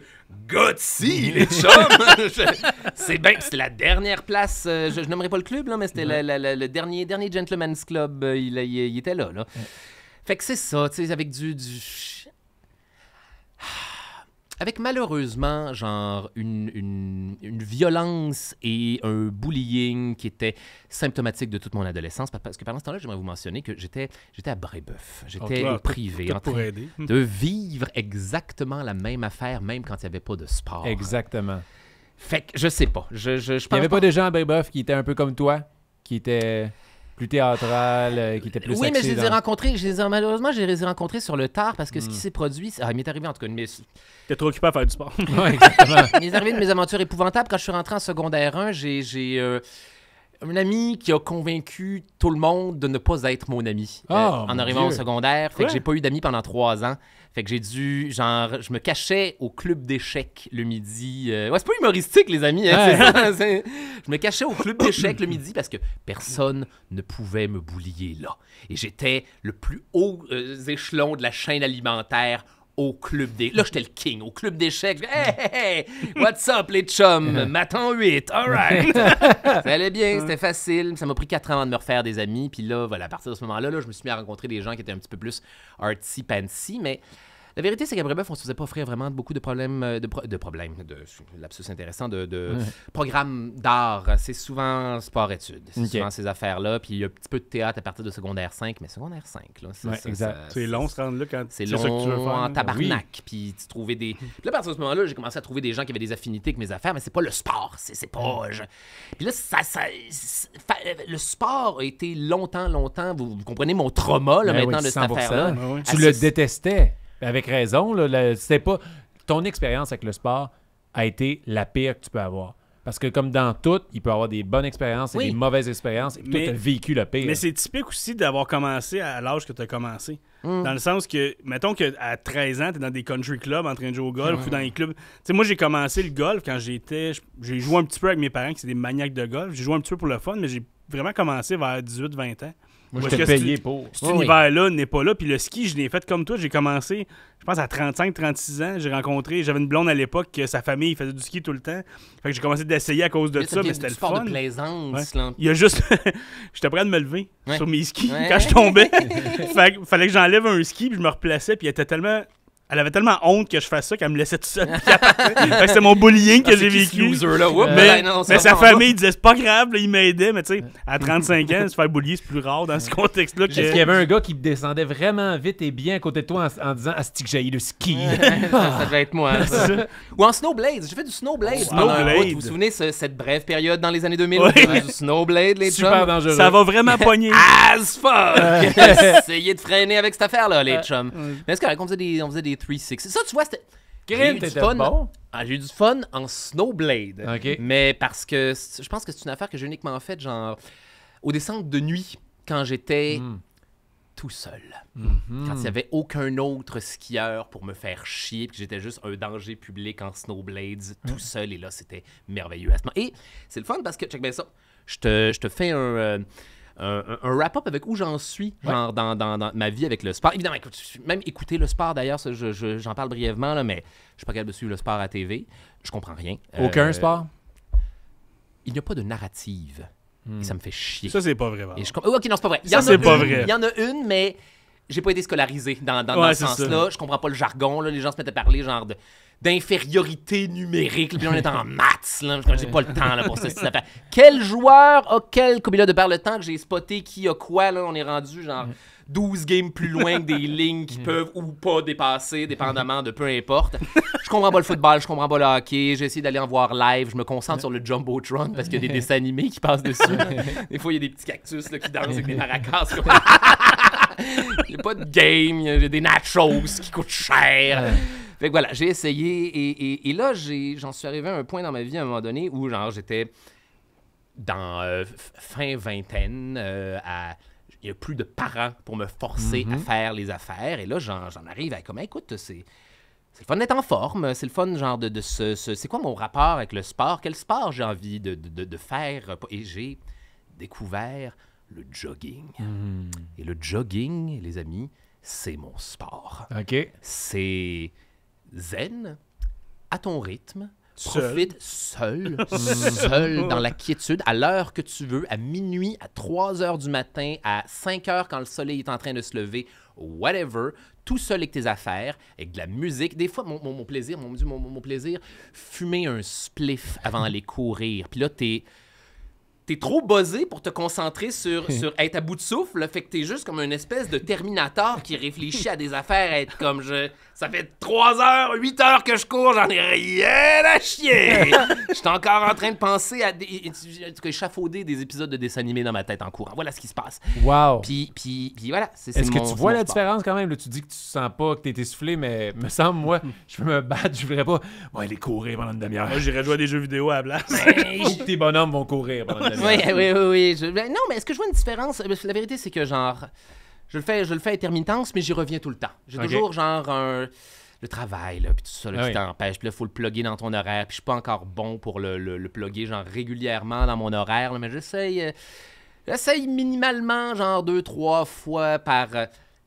gutsy, les chums! Je- c'est bien, c'était la dernière place, euh, je, je nommerai pas le club, là, mais c'était la- la- la- le dernier, dernier Gentleman's Club, euh, il, il- il était là. là. Fait que c'est ça, tu sais, avec du... du... Avec malheureusement, genre, une, une, une violence et un bullying qui était symptomatique de toute mon adolescence. Parce que pendant ce temps-là, j'aimerais vous mentionner que j'étais, j'étais à Brébeuf. J'étais Ok. au privé, Tout en pour train aider. de vivre exactement la même affaire, même quand il n'y avait pas de sport. Exactement. Fait que je sais pas. Je, je, je Il n'y pense avait pas des gens à Brébeuf qui étaient un peu comme toi, qui étaient plus théâtrales, euh, qui étaient plus Oui, mais je axés les ai dans- rencontrés. Je les ai, malheureusement, je les ai rencontrés sur le tard parce que Hmm. ce qui s'est produit. c'est- Ah, il m'est arrivé en tout cas. Mais T'es trop occupé à faire du sport. Ouais, exactement. il m'est arrivé de mes aventures épouvantables. Quand je suis rentré en secondaire un, j'ai, j'ai euh, un ami qui a convaincu tout le monde de ne pas être mon ami euh, Oh, en mon arrivant au Dieu. secondaire. Fait Quoi? que j'ai pas eu d'amis pendant trois ans. Fait que j'ai dû, genre, je me cachais au club d'échecs le midi. euh, Ouais, c'est pas humoristique, les amis. hein, Ouais. c'est ça, c'est- Je me cachais au club d'échecs le midi parce que personne ne pouvait me boulier là. Et j'étais le plus haut euh, échelon de la chaîne alimentaire au club des... Là, j'étais le king. Au club d'échecs. Hey, hey, hey, what's up, les chums? Matin huit, all right. Ça allait bien, c'était facile. Ça m'a pris quatre ans avant de me refaire des amis. Puis là, voilà, à partir de ce moment-là, là, je me suis mis à rencontrer des gens qui étaient un petit peu plus artsy-pantsy. Mais la vérité, c'est qu'à Brébeuf, on se faisait pas offrir vraiment beaucoup de problèmes, euh, de, pro- de problèmes, de lapsus intéressant, de, de Ouais. programmes d'art. C'est souvent sport-études. C'est Ok. souvent ces affaires-là. Puis il y a un petit peu de théâtre à partir de secondaire cinq. Mais secondaire cinq, là, c'est Ouais, ça, exact. ça- C'est long, se rendre là quand c'est c'est ça que tu veux long faire. en là. tabarnak. Puis tu trouvais des. Puis là, à partir de ce moment-là, j'ai commencé à trouver des gens qui avaient des affinités avec mes affaires, mais c'est pas le sport. C'est, c'est pas. je- Puis là, ça, ça, c'est- fa- le sport a été longtemps, longtemps. Vous, vous comprenez mon trauma là, Ben maintenant oui, de cette cent pour cent. affaire-là. Ouais, ouais. Tu Ah, le c'est- détestais. Avec raison. Là, le- c'était pas... Ton expérience avec le sport a été la pire que tu peux avoir. Parce que comme dans tout, il peut y avoir des bonnes expériences et Oui. des mauvaises expériences. Et puis toi, Mais- tu as vécu le pire. Mais c'est typique aussi d'avoir commencé à l'âge que tu as commencé. Mm. Dans le sens que, mettons qu'à treize ans, tu es dans des country clubs en train de jouer au golf ou dans les clubs. Tu sais, moi, j'ai commencé le golf quand j'étais. J'ai joué un petit peu avec mes parents qui sont des maniaques de golf. J'ai joué un petit peu pour le fun, mais j'ai vraiment commencé vers dix-huit vingt ans. Moi, Parce j'étais que payé c'est- pour. Cet Oui, oui. univers-là n'est pas là. Puis le ski, je l'ai fait comme toi. J'ai commencé, je pense, à trente-cinq trente-six ans. J'ai rencontré, j'avais une blonde à l'époque que sa famille faisait du ski tout le temps. Fait que j'ai commencé d'essayer à cause de Là, ça, devient mais c'était du le sport fun. de plaisance. Ouais. Là. Il y a juste. J'étais prêt à me lever Ouais. sur mes skis Ouais. quand je tombais. fait que fallait que j'enlève un ski, puis je me replaçais, puis elle était tellement. Elle avait tellement honte que je fasse ça qu'elle me laissait tout seul. Puis elle partait. Fait que c'était mon bullying que Ah, j'ai c'est qui ce vécu. loser-là? Oups, Mais, ben non, ça mais sa va pas. famille disait c'est pas grave, là, il m'aidait, mais tu sais, à trente-cinq ans, se faire bullier, c'est plus rare dans ce contexte-là. Est-ce qu'il y Que... avait un gars qui descendait vraiment vite et bien à côté de toi en, en disant « Asti que j'haïs le ski ça, ça devait être moi. ça. Ou en snowblade. J'ai fait du snowblade. Oh, pendant un snowblade. bout. Vous vous souvenez ce- cette brève période dans les années deux mille Ouais. où on faisait du snowblade, les » Super chums? dangereux. Ça va vraiment pogner. As fuck! Essayez de freiner avec cette affaire-là, les chums. Mais c'est correct, on faisait des, on faisait des trois six. Ça, tu vois, c'était. J'ai Grim, eu du t'étais fun. bon. Ah, j'ai eu du fun en snowblade. OK. Mais parce que c'est- je pense que c'est une affaire que j'ai uniquement faite, genre, aux descentes de nuit, quand j'étais Mm. tout seul. Mhm. Quand il n'y avait aucun autre skieur pour me faire chier, puis que j'étais juste un danger public en snowblades, tout seul, et là, c'était merveilleux. à ce moment. Et c'est le fun parce que, check bien ça, je te, je te fais un, euh, un, un- un wrap-up avec où j'en suis, genre dans, dans, dans ma vie avec le sport. Évidemment, écoute, même écouter le sport, d'ailleurs, ça, je- je- j'en parle brièvement, là, mais je suis pas capable de suivre le sport à la T V. Je comprends rien. Aucun Euh, sport? Il n'y a pas de narrative. Et ça me fait chier. Ça, c'est pas vrai. Pardon. Et je com- oh, ok, non, c'est pas vrai. Il y Ça, en a c'est pas une, vrai. Il y en a une, mais j'ai pas été scolarisé dans, dans, dans Ouais, ce c'est sens-là. Je comprends pas le jargon. Là. Les gens se mettent à parler genre de, d'infériorité numérique. Puis on est en maths. Là. J'ai pas le temps là, pour ce style d'affaires. Quel joueur a quel... Comme là, de par le temps que j'ai spoté qui a quoi, là, on est rendu genre douze games plus loin que des lignes qui peuvent ou pas dépasser, dépendamment de peu importe. Je comprends pas le football, je comprends pas le hockey. J'ai essayé d'aller en voir live. Je me concentre sur le Jumbotron parce qu'il y a des dessins animés qui passent dessus. Des fois, il y a des petits cactus là, qui dansent avec des maracas. comme- Il n'y a pas de game, il y a des nachos qui coûtent cher. Fait que voilà, j'ai essayé et, et, et là, j'ai, j'en suis arrivé à un point dans ma vie à un moment donné où genre j'étais dans euh, f- fin vingtaine, euh, à il n'y a plus de parents pour me forcer à faire les affaires. Et là, j'en, j'en arrive à comme, écoute, c'est, c'est le fun d'être en forme. C'est le fun, genre, de, de ce, ce- C'est quoi mon rapport avec le sport? Quel sport j'ai envie de, de, de- de faire? Et j'ai découvert le jogging. Et le jogging, les amis, c'est mon sport. OK. C'est zen, à ton rythme. Seul. Profite seul, seul dans la quiétude, à l'heure que tu veux, à minuit, à trois heures du matin, à cinq heures quand le soleil est en train de se lever, whatever, tout seul avec tes affaires, avec de la musique. Des fois, mon, mon, mon plaisir, mon, Dieu, mon, mon plaisir, fumer un spliff avant d'aller courir. Puis là, t'es... T'es trop buzzé pour te concentrer sur, sur être à bout de souffle, là, fait que t'es juste comme une espèce de Terminator qui réfléchit à des affaires, à être comme je... Ça fait trois heures, huit heures que je cours, j'en ai rien à chier! J'étais encore en train de penser à des... En tout cas, échafauder des épisodes de dessins animés dans ma tête en courant. Voilà ce qui se passe. Wow. Puis, puis, puis voilà, c'est, c'est Est-ce que mon- tu c'est vois mon la sport. différence quand même? Là, tu dis que tu sens pas que t'es essoufflé, mais me semble, moi, je peux me battre, je voudrais pas. Ouais, aller courir pendant une demi-heure. Moi, j'irais jouer à des jeux vidéo à la place. Ou que tes bonhommes vont courir pendant une Oui, demi-heure. oui, oui, oui. Je- ben, non, mais est-ce que je vois une différence? Parce que la vérité, c'est que genre, je le fais, je le fais à intermittence, mais j'y reviens tout le temps. J'ai Ok. toujours genre un... le travail, là, puis tout ça, là, Ah qui oui. t'empêche. Puis là, il faut le plugger dans ton horaire. Puis je suis pas encore bon pour le, le, le plugger, genre, régulièrement dans mon horaire, là, mais j'essaye... euh, j'essaye minimalement, genre, deux, trois fois par euh,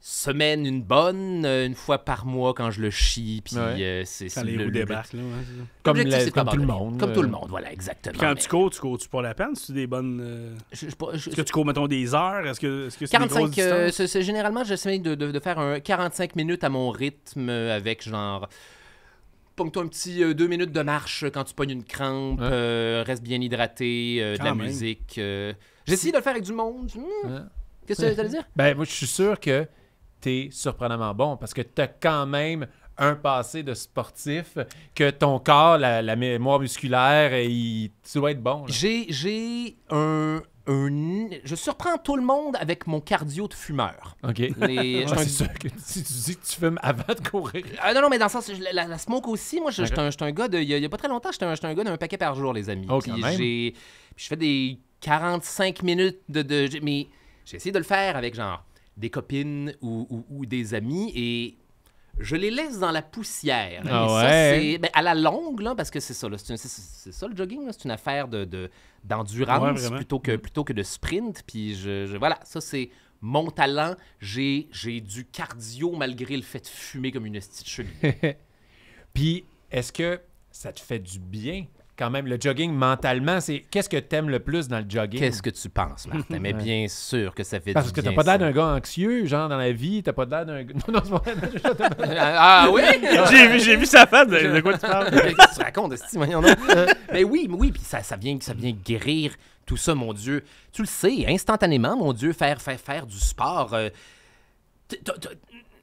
semaine, une bonne, euh, une fois par mois quand je le chie. Puis Ouais. euh, c'est Quand c'est les le- roues le- débarquent, là. Ouais, c'est ça. Comme, l'objectif, la- c'est de comme pas tout le abandonner. monde. Comme euh, tout le monde, voilà, exactement. Puis quand mais- tu cours, tu cours-tu pour la peine? Tu des bonnes. euh, je- je- je- Est-ce que tu cours, mettons, des heures? Est-ce que est-ce que c'est des grosses quarante-cinq, euh, distances? c'est- c'est- généralement, j'essaie de, de, de faire un quarante-cinq minutes à mon rythme euh, avec genre. Pogne-toi un petit euh, deux minutes de marche quand tu pognes une crampe, Ouais. euh, reste bien hydraté, euh, de Quand la même. musique. euh. J'essaie de le faire avec du monde. Hmm, Ouais. Qu'est-ce que tu allais dire? Ben, moi, je suis sûr que t'es surprenamment bon parce que t'as quand même un passé de sportif, que ton corps, la, la mémoire musculaire, il, tu dois être bon. là. J'ai, j'ai un, un- Je surprends tout le monde avec mon cardio de fumeur. OK. Les- Ouais, je suis un- c'est sûr que si tu dis que tu fumes avant de courir. Ah non, non, mais dans le sens, je- la, la smoke aussi, moi, je- Ok. j'étais un, j'étais un gars de. Il y, a, il y a pas très longtemps, j'étais un, j'étais un gars d'un paquet par jour, les amis. Oh, Puis quand même. j'ai. Puis je fais des quarante-cinq minutes de. de j'ai- mais j'ai essayé de le faire avec, genre, des copines ou, ou- ou des amis et. Je les laisse dans la poussière. Ah Et ça, ouais? c'est ben, à la longue, là, parce que c'est ça, là, c'est, un- c'est- c'est ça le jogging, là, c'est une affaire de, de- d'endurance Ouais, vraiment. plutôt, que, plutôt que de sprint. Puis je, je- voilà, ça c'est mon talent. J'ai, j'ai du cardio malgré le fait de fumer comme une esti de chenille. Puis, est-ce que ça te fait du bien quand même, le jogging mentalement? C'est qu'est-ce que t'aimes le plus dans le jogging? Qu'est-ce que tu penses, Martin? Mais Ouais. bien sûr que ça fait Parce du que bien. t'as pas l'air ça. d'un gars anxieux, genre dans la vie, t'as pas l'air d'un gars... Non, non, c'est pas vrai. Ah oui? J'ai vu, j'ai vu sa face. De, de quoi tu parles? Qu'est-ce que tu racontes, esti, voyons donc? Mais oui, mais oui, puis ça, ça, vient, ça vient guérir tout ça, mon Dieu. Tu le sais, instantanément, mon Dieu, faire, faire, faire du sport. euh, t- t'as- t'as-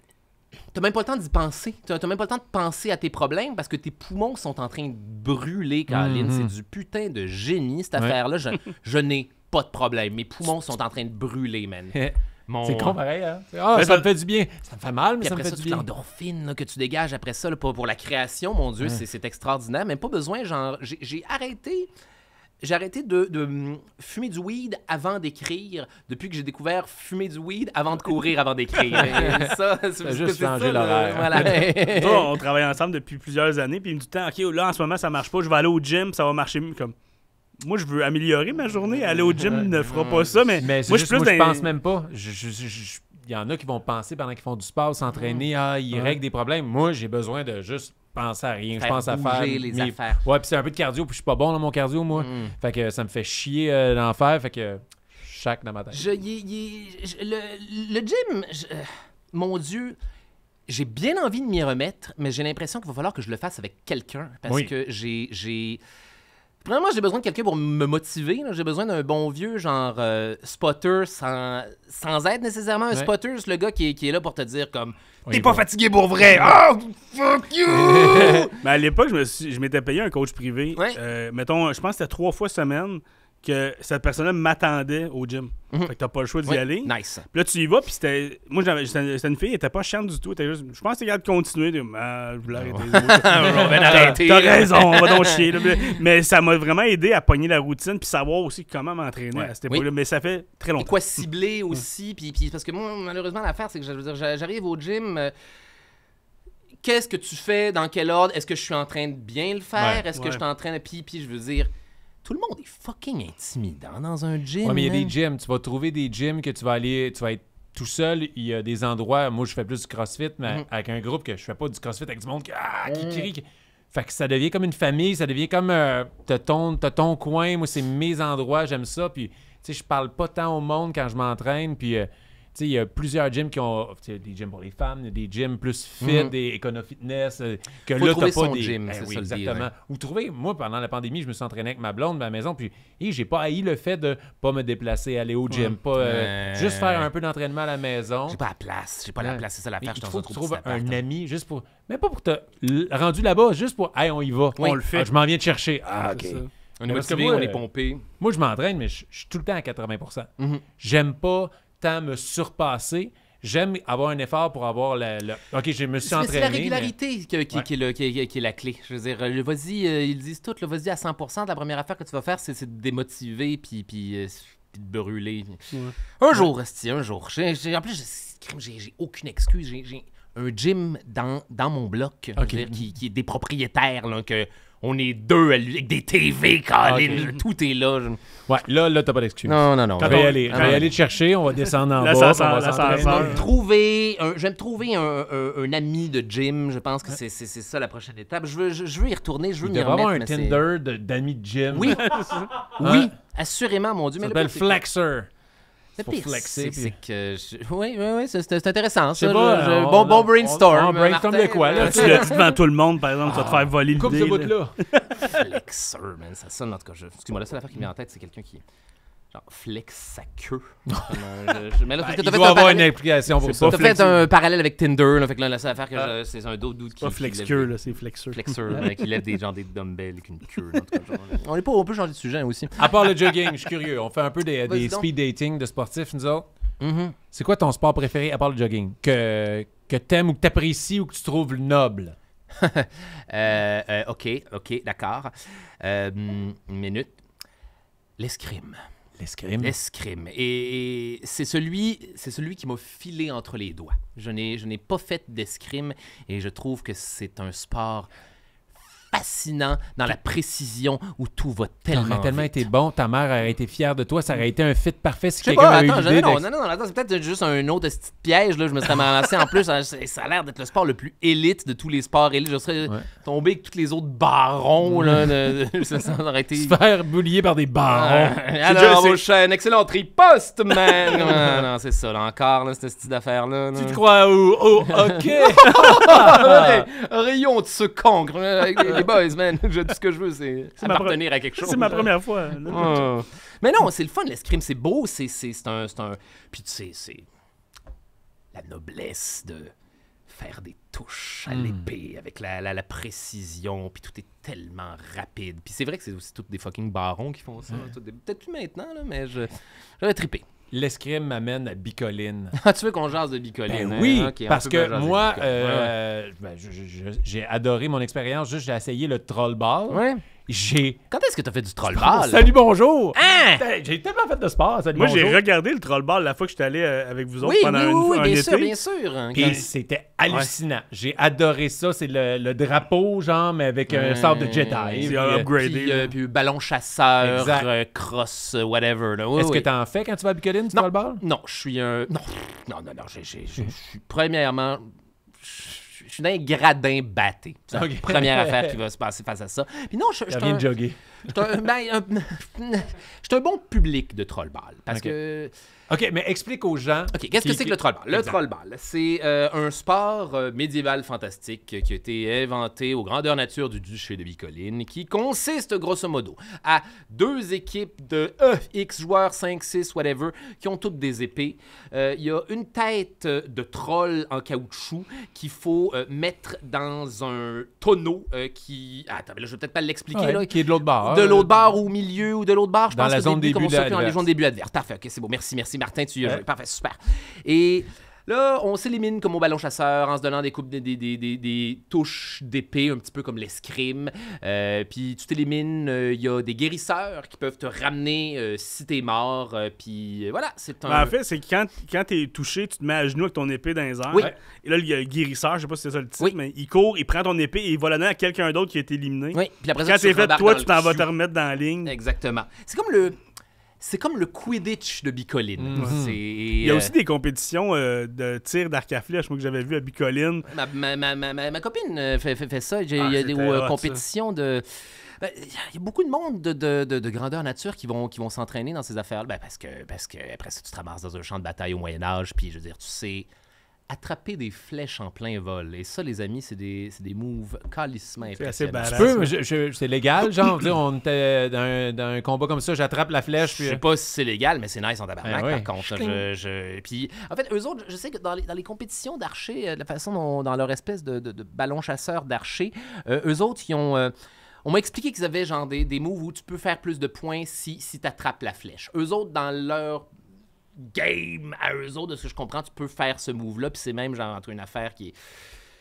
T'as même pas le temps d'y penser. T'as t'as même pas le temps de penser à tes problèmes parce que tes poumons sont en train de brûler, Caroline. Mhm. C'est du putain de génie, cette Ouais. affaire-là. Je, je n'ai pas de problème. Mes poumons sont en train de brûler, man. Mon... C'est con pareil, hein? Ah, Mais ça ça- me fait du bien. Ça me fait mal, mais Puis ça me après fait ça, du toute bien. l'endorphine là, que tu dégages après ça là, pour, pour la création, mon Dieu, c'est, c'est extraordinaire. Même pas besoin, genre, j'ai, j'ai arrêté. J'ai arrêté de, de, hum, fumer du weed avant d'écrire depuis que j'ai découvert fumer du weed avant de courir avant d'écrire. Et ça, c'est, T'as juste c'est changé ça, là, l'horaire. Voilà. Toi, on travaille ensemble depuis plusieurs années, puis il me dit tout le temps, OK, là, en ce moment, ça marche pas, je vais aller au gym, ça va marcher mieux. Comme, moi, je veux améliorer ma journée, aller au gym ne fera pas ça, mais, Mais c'est moi, juste, je suis moi, plus je dans- pense même pas. Je- je- je- je- Il y en a qui vont penser pendant qu'ils font du sport, s'entraîner, ah, ils Ouais. règlent des problèmes. Moi, j'ai besoin de juste penser à rien. Je Faire pense à faire. bouger les mes- affaires. Ouais, puis c'est un peu de cardio, puis je suis pas bon dans mon cardio, moi. Mm. Fait que ça me fait chier euh, d'en faire, fait que chaque dans ma tête. Je, y- y- je- le, le gym, je- euh, mon Dieu, j'ai bien envie de m'y remettre, mais j'ai l'impression qu'il va falloir que je le fasse avec quelqu'un parce Oui. que j'ai, j'ai... Premièrement, j'ai besoin de quelqu'un pour me motiver. là. J'ai besoin d'un bon vieux genre euh, spotter sans, sans être nécessairement un Ouais. spotter. C'est le gars qui est, qui est là pour te dire comme Oui, t'es pas bon. fatigué pour vrai. Oh, fuck you! Mais à l'époque, je, me suis- je m'étais payé un coach privé. Ouais. Euh, mettons, je pense que c'était trois fois semaine que cette personne-là m'attendait au gym. Mhm. Fait que t'as pas le choix d'y Ouais, aller. Nice. Puis là, tu y vas, puis c'était. Moi, j'avais- c'était c'était une fille, elle était pas chiante du tout. Elle était juste... Je pense que c'est capable de continuer. De... Ah, je voulais arrêter. On va T'as arrêter. t'as raison, on va donc chier. là. Mais ça m'a vraiment aidé à pogner la routine puis savoir aussi comment m'entraîner Ouais. à cette époque-là. Mais ça fait très Et longtemps. quoi cibler aussi. Puis, puis- parce que moi, malheureusement, l'affaire, c'est que je veux dire, j'a- j'arrive au gym. euh, Qu'est-ce que tu fais? Dans quel ordre? Est-ce que je suis en train de bien le faire? Ouais. Est-ce que Ouais. je suis en train de... Puis, puis je veux dire, tout le monde est fucking intimidant dans un gym. Ouais, mais il y a man. des gyms. Tu vas trouver des gyms que tu vas aller, tu vas être tout seul. Il y a des endroits, moi je fais plus du crossfit, mais Mhm. avec un groupe que je fais pas du crossfit avec du monde qui, ah, qui crie. qui- Fait que ça devient comme une famille, ça devient comme euh, t'as ton, t'as ton coin, moi c'est mes endroits, j'aime ça. Puis tu sais, je parle pas tant au monde quand je m'entraîne. Puis euh, tu sais, il y a plusieurs gyms qui ont tu sais, des gyms pour les femmes, il y a des gyms plus fit, Mhm. des écono-fitness. euh, que Faut là, trouver t'as pas son des. gym, Ben c'est oui, ça le deal, exactement. ouais. Ou trouver, moi pendant la pandémie, je me suis entraîné avec ma blonde à la maison, puis et j'ai pas haï le fait de pas me déplacer, aller au gym, Ouais. pas euh, Ouais. juste faire un peu d'entraînement à la maison. J'ai pas la place. J'ai pas la Ouais. place. C'est ça Mais l'affaire. Je il suis dans faut un que tu trop trouves petit appart, un hein. ami juste pour. Même pas pour te. l- Rendu là-bas, juste pour. Hey, on y va. Oui. On le fait. Ah, je m'en viens te chercher. Ah, ok. C'est ça. On est Parce que motivé, moi, on est euh, pompé. Moi, je m'entraîne, mais je je suis tout le temps à quatre-vingts pour cent. Mhm. J'aime pas tant me surpasser. J'aime avoir un effort pour avoir le. le- Ok, je me suis C'est, entraîné. c'est la mais- régularité qui, qui- Ouais. qui est le- qui est- qui est la clé. Je veux dire, euh, vas-y, euh, ils disent tout, là, vas-y à cent pour cent. La première affaire que tu vas faire, c'est, c'est de démotiver puis, puis, euh, puis de brûler. Ouais. Un jour, esti, un jour. J'ai, j'ai- en plus, j'ai, j'ai, j'ai aucune excuse. J'ai, j'ai un gym dans, dans mon bloc, je veux Ok. dire, qui, qui est des propriétaires, là, que on est deux à lui- avec des T V, Colin, Ok. tout est là. je- Ouais, là, là, t'as pas d'excuse. Non, non, non. On Quand va y on- aller. Ah On va y non. aller te chercher, on va descendre en bas. L'ascenseur, on va l'ascenseur. s'entraîner. Je vais me trouver un, je vais me trouver un, un- un ami de gym. Je pense que c'est c'est- c'est ça la prochaine étape. Je veux, je, je veux y retourner, je veux Il m'y devrait remettre. avoir un mais c'est- Tinder de- d'amis de gym. Oui, Hein? oui, assurément, mon Dieu. Ça Mais le s'appelle pire, c'est que- Flexer. le pour pire, flexer, c'est puis- c'est que... je- Oui, oui, oui, c'est c'est intéressant. Je sais Ça, pas, je- je- on- bon, bon on- brainstorm. on- on brainstorm Martin, de quoi, là? euh, Tu l'as dit devant tout le monde, par exemple, tu vas te faire voler Coupe ce l'idée. là. bout-là. Flexer, man, ça sonne en tout cas. je- Excuse-moi, la seule affaire qui me vient en tête, c'est quelqu'un qui genre flex sa queue. Comme, euh, je- je- mais là, parce que Il t'as fait doit un avoir une parallèle- application pour C'est ça. pas t'as fait flexible. un parallèle avec Tinder, là, fait que là, la seule affaire que Ah. je- c'est un d'autre dude qui Pas qui flex-queue, lève- là, c'est flexeur. Flexer, là, qui lève des gens des dumbbells avec une queue. en tout cas, genre, on, est pas, on peut changer de sujet aussi. À part le jogging, je suis curieux. On fait un peu des, Vas-y des donc. speed dating de sportifs, nous autres. Mhm. C'est quoi ton sport préféré à part le jogging? Que, que t'aimes ou que t'apprécies ou que tu trouves noble? Euh, euh, ok, ok, d'accord. Euh, une minute. L'escrime. L'escrime. L'escrime. Et, et c'est celui, c'est celui qui m'a filé entre les doigts. Je n'ai, je n'ai pas fait d'escrime et je trouve que c'est un sport fascinant dans la précision où tout va tellement T'aurais tellement vite. été bon, ta mère aurait été fière de toi, ça aurait été un fit parfait si Je sais quelqu'un pas, avait eu attends, je- l'idée. non, d'ex- non, non, non, attends, c'est peut-être juste un autre petit piège, là, je me serais lancé en plus, ça, ça a l'air d'être le sport le plus élite de tous les sports élites, je serais Ouais. tombé avec tous les autres barons, là, de- de- ça, ça aurait été... Se faire boulier par des barons. Ah, alors, vos chaînes, excellent riposte, man! non, non, c'est ça, là, encore, là, cette petite affaire-là. là. Tu te crois où? Oh, OK! Allez, rayon de ce cancre, euh, avec les, les boys, man. Je- tout ce que je veux, c'est C'est ma appartenir à quelque chose. C'est ma première fois. là. Oh. Mais non, c'est le fun, l'escrime, c'est beau, c'est c'est- c'est un, c'est un... Puis tu sais, c'est la noblesse de faire des touches à Mm. l'épée avec la, la, la précision, puis tout est tellement rapide. Puis c'est vrai que c'est aussi tous des fucking barons qui font ça. tout des- Peut-être plus maintenant, là, mais je j'avais trippé. L'escrime m'amène à Bicoline. Ah, tu veux qu'on jase de bicoline? Ben hein? oui, Ok, on parce peut bien que jaser de moi, bicoline. Ouais, ouais. euh, ben, je- je- je- j'ai adoré mon expérience. Juste, j'ai essayé le troll ball. Ouais. J'ai... Quand est-ce que t'as fait du troll ball? Salut, bonjour! Hein? Putain, J'ai tellement fait de sport. Salut, Moi, bonjour. j'ai regardé le troll ball la fois que j'étais allé euh, avec vous autres Oui, pendant oui, une oui, fois oui, un bien été. sûr, bien sûr. hein, Et quand- c'était hallucinant. J'ai adoré ça. C'est le, le drapeau, genre, mais avec un sort de Jedi. Ouais. Puis, C'est euh, upgradé. Puis, euh, puis ballon chasseur, Exact. euh, cross, euh, whatever. Là. Oui, Est-ce oui. que t'en fais quand tu vas à Bicoline, du Non. troll ball? Non, je suis un... Non, non, non, non. j'ai- j'ai- j'ai- Je suis premièrement... Je je suis dans un gradin batté. C'est la Ok. première affaire qui va se passer face à ça. Puis non, je je Ça suis vient un, de jogger. je suis un, ben, un- je suis un bon public de trollball. Parce Ok. que... OK, mais explique aux gens. OK, qu'est-ce que qui- c'est que le trollball? Le Exact. trollball, c'est euh, un sport euh, médiéval fantastique qui a été inventé aux grandeurs nature du duché de Bicoline, qui consiste, grosso modo, à deux équipes de euh, X joueurs, cinq, six, whatever, qui ont toutes des épées. Euh, Il y a une tête euh, de troll en caoutchouc qu'il faut euh, mettre dans un tonneau euh, qui... Ah, attends, mais là, je vais peut-être pas l'expliquer, Ouais, là. qui est de l'autre bord. De l'autre barre ou au milieu ou de l'autre barre, je Dans pense la que zone début, comme début on s'appelle dans les adverse. zones début adverse. Parfait, ok, c'est bon. Merci, merci Martin, tu y as Ouais. joué. Parfait, super. Et là, on s'élimine comme au ballon chasseur en se donnant des coupes, des, des, des, des, des touches d'épée, un petit peu comme l'escrime. Euh, puis tu t'élimines, il y a des guérisseurs qui peuvent te ramener euh, si t'es mort. euh, puis euh, voilà, c'est un... Ben, en fait, c'est que quand, quand t'es touché, tu te mets à genoux avec ton épée dans les airs. Oui. Et là, il y a le guérisseur, je sais pas si c'est ça le titre, Oui. mais il court, il prend ton épée et il va la donner à quelqu'un d'autre qui a été éliminé. Oui, puis après ça, Quand tu c'est fait, rembarques toi, dans tu le t'en vas queue. te remettre dans la ligne. Exactement. C'est comme le... C'est comme le Quidditch de Bicoline. Mhm. C'est... Il y a aussi des compétitions euh, de tir d'arc à flèche, moi, que j'avais vu à Bicoline. Ma, ma, ma, ma, ma- ma copine euh, fait, fait, fait ça. J'ai- Ah, Il y a des c'était euh, hot, compétitions de. Ben, Il y a beaucoup de monde de, de, de, de grandeur nature qui vont, qui vont s'entraîner dans ces affaires-là. Ben, parce que, parce que après ça, tu te ramasses dans un champ de bataille au Moyen-Âge. Puis, je veux dire, tu sais attraper des flèches en plein vol. Et ça, les amis, c'est des, c'est des moves calissement C'est assez impressionnants. badass. Tu peux, mais je- je- c'est légal, genre, dire, on était dans un, dans un combat comme ça, j'attrape la flèche, Je puis... sais pas si c'est légal, mais c'est nice en tabarnak, Ah ouais. par contre. Je, je- Puis, en fait, eux autres, je sais que dans les, dans les compétitions d'archer, euh, de la façon dont, dans leur espèce de, de, de ballon chasseur d'archer, euh, eux autres, ils ont... euh, on m'a expliqué qu'ils avaient genre des, des moves où tu peux faire plus de points si, si tu attrapes la flèche. Eux autres, dans leur game à eux autres, de ce que je comprends, tu peux faire ce move-là, puis c'est même genre entre une affaire qui est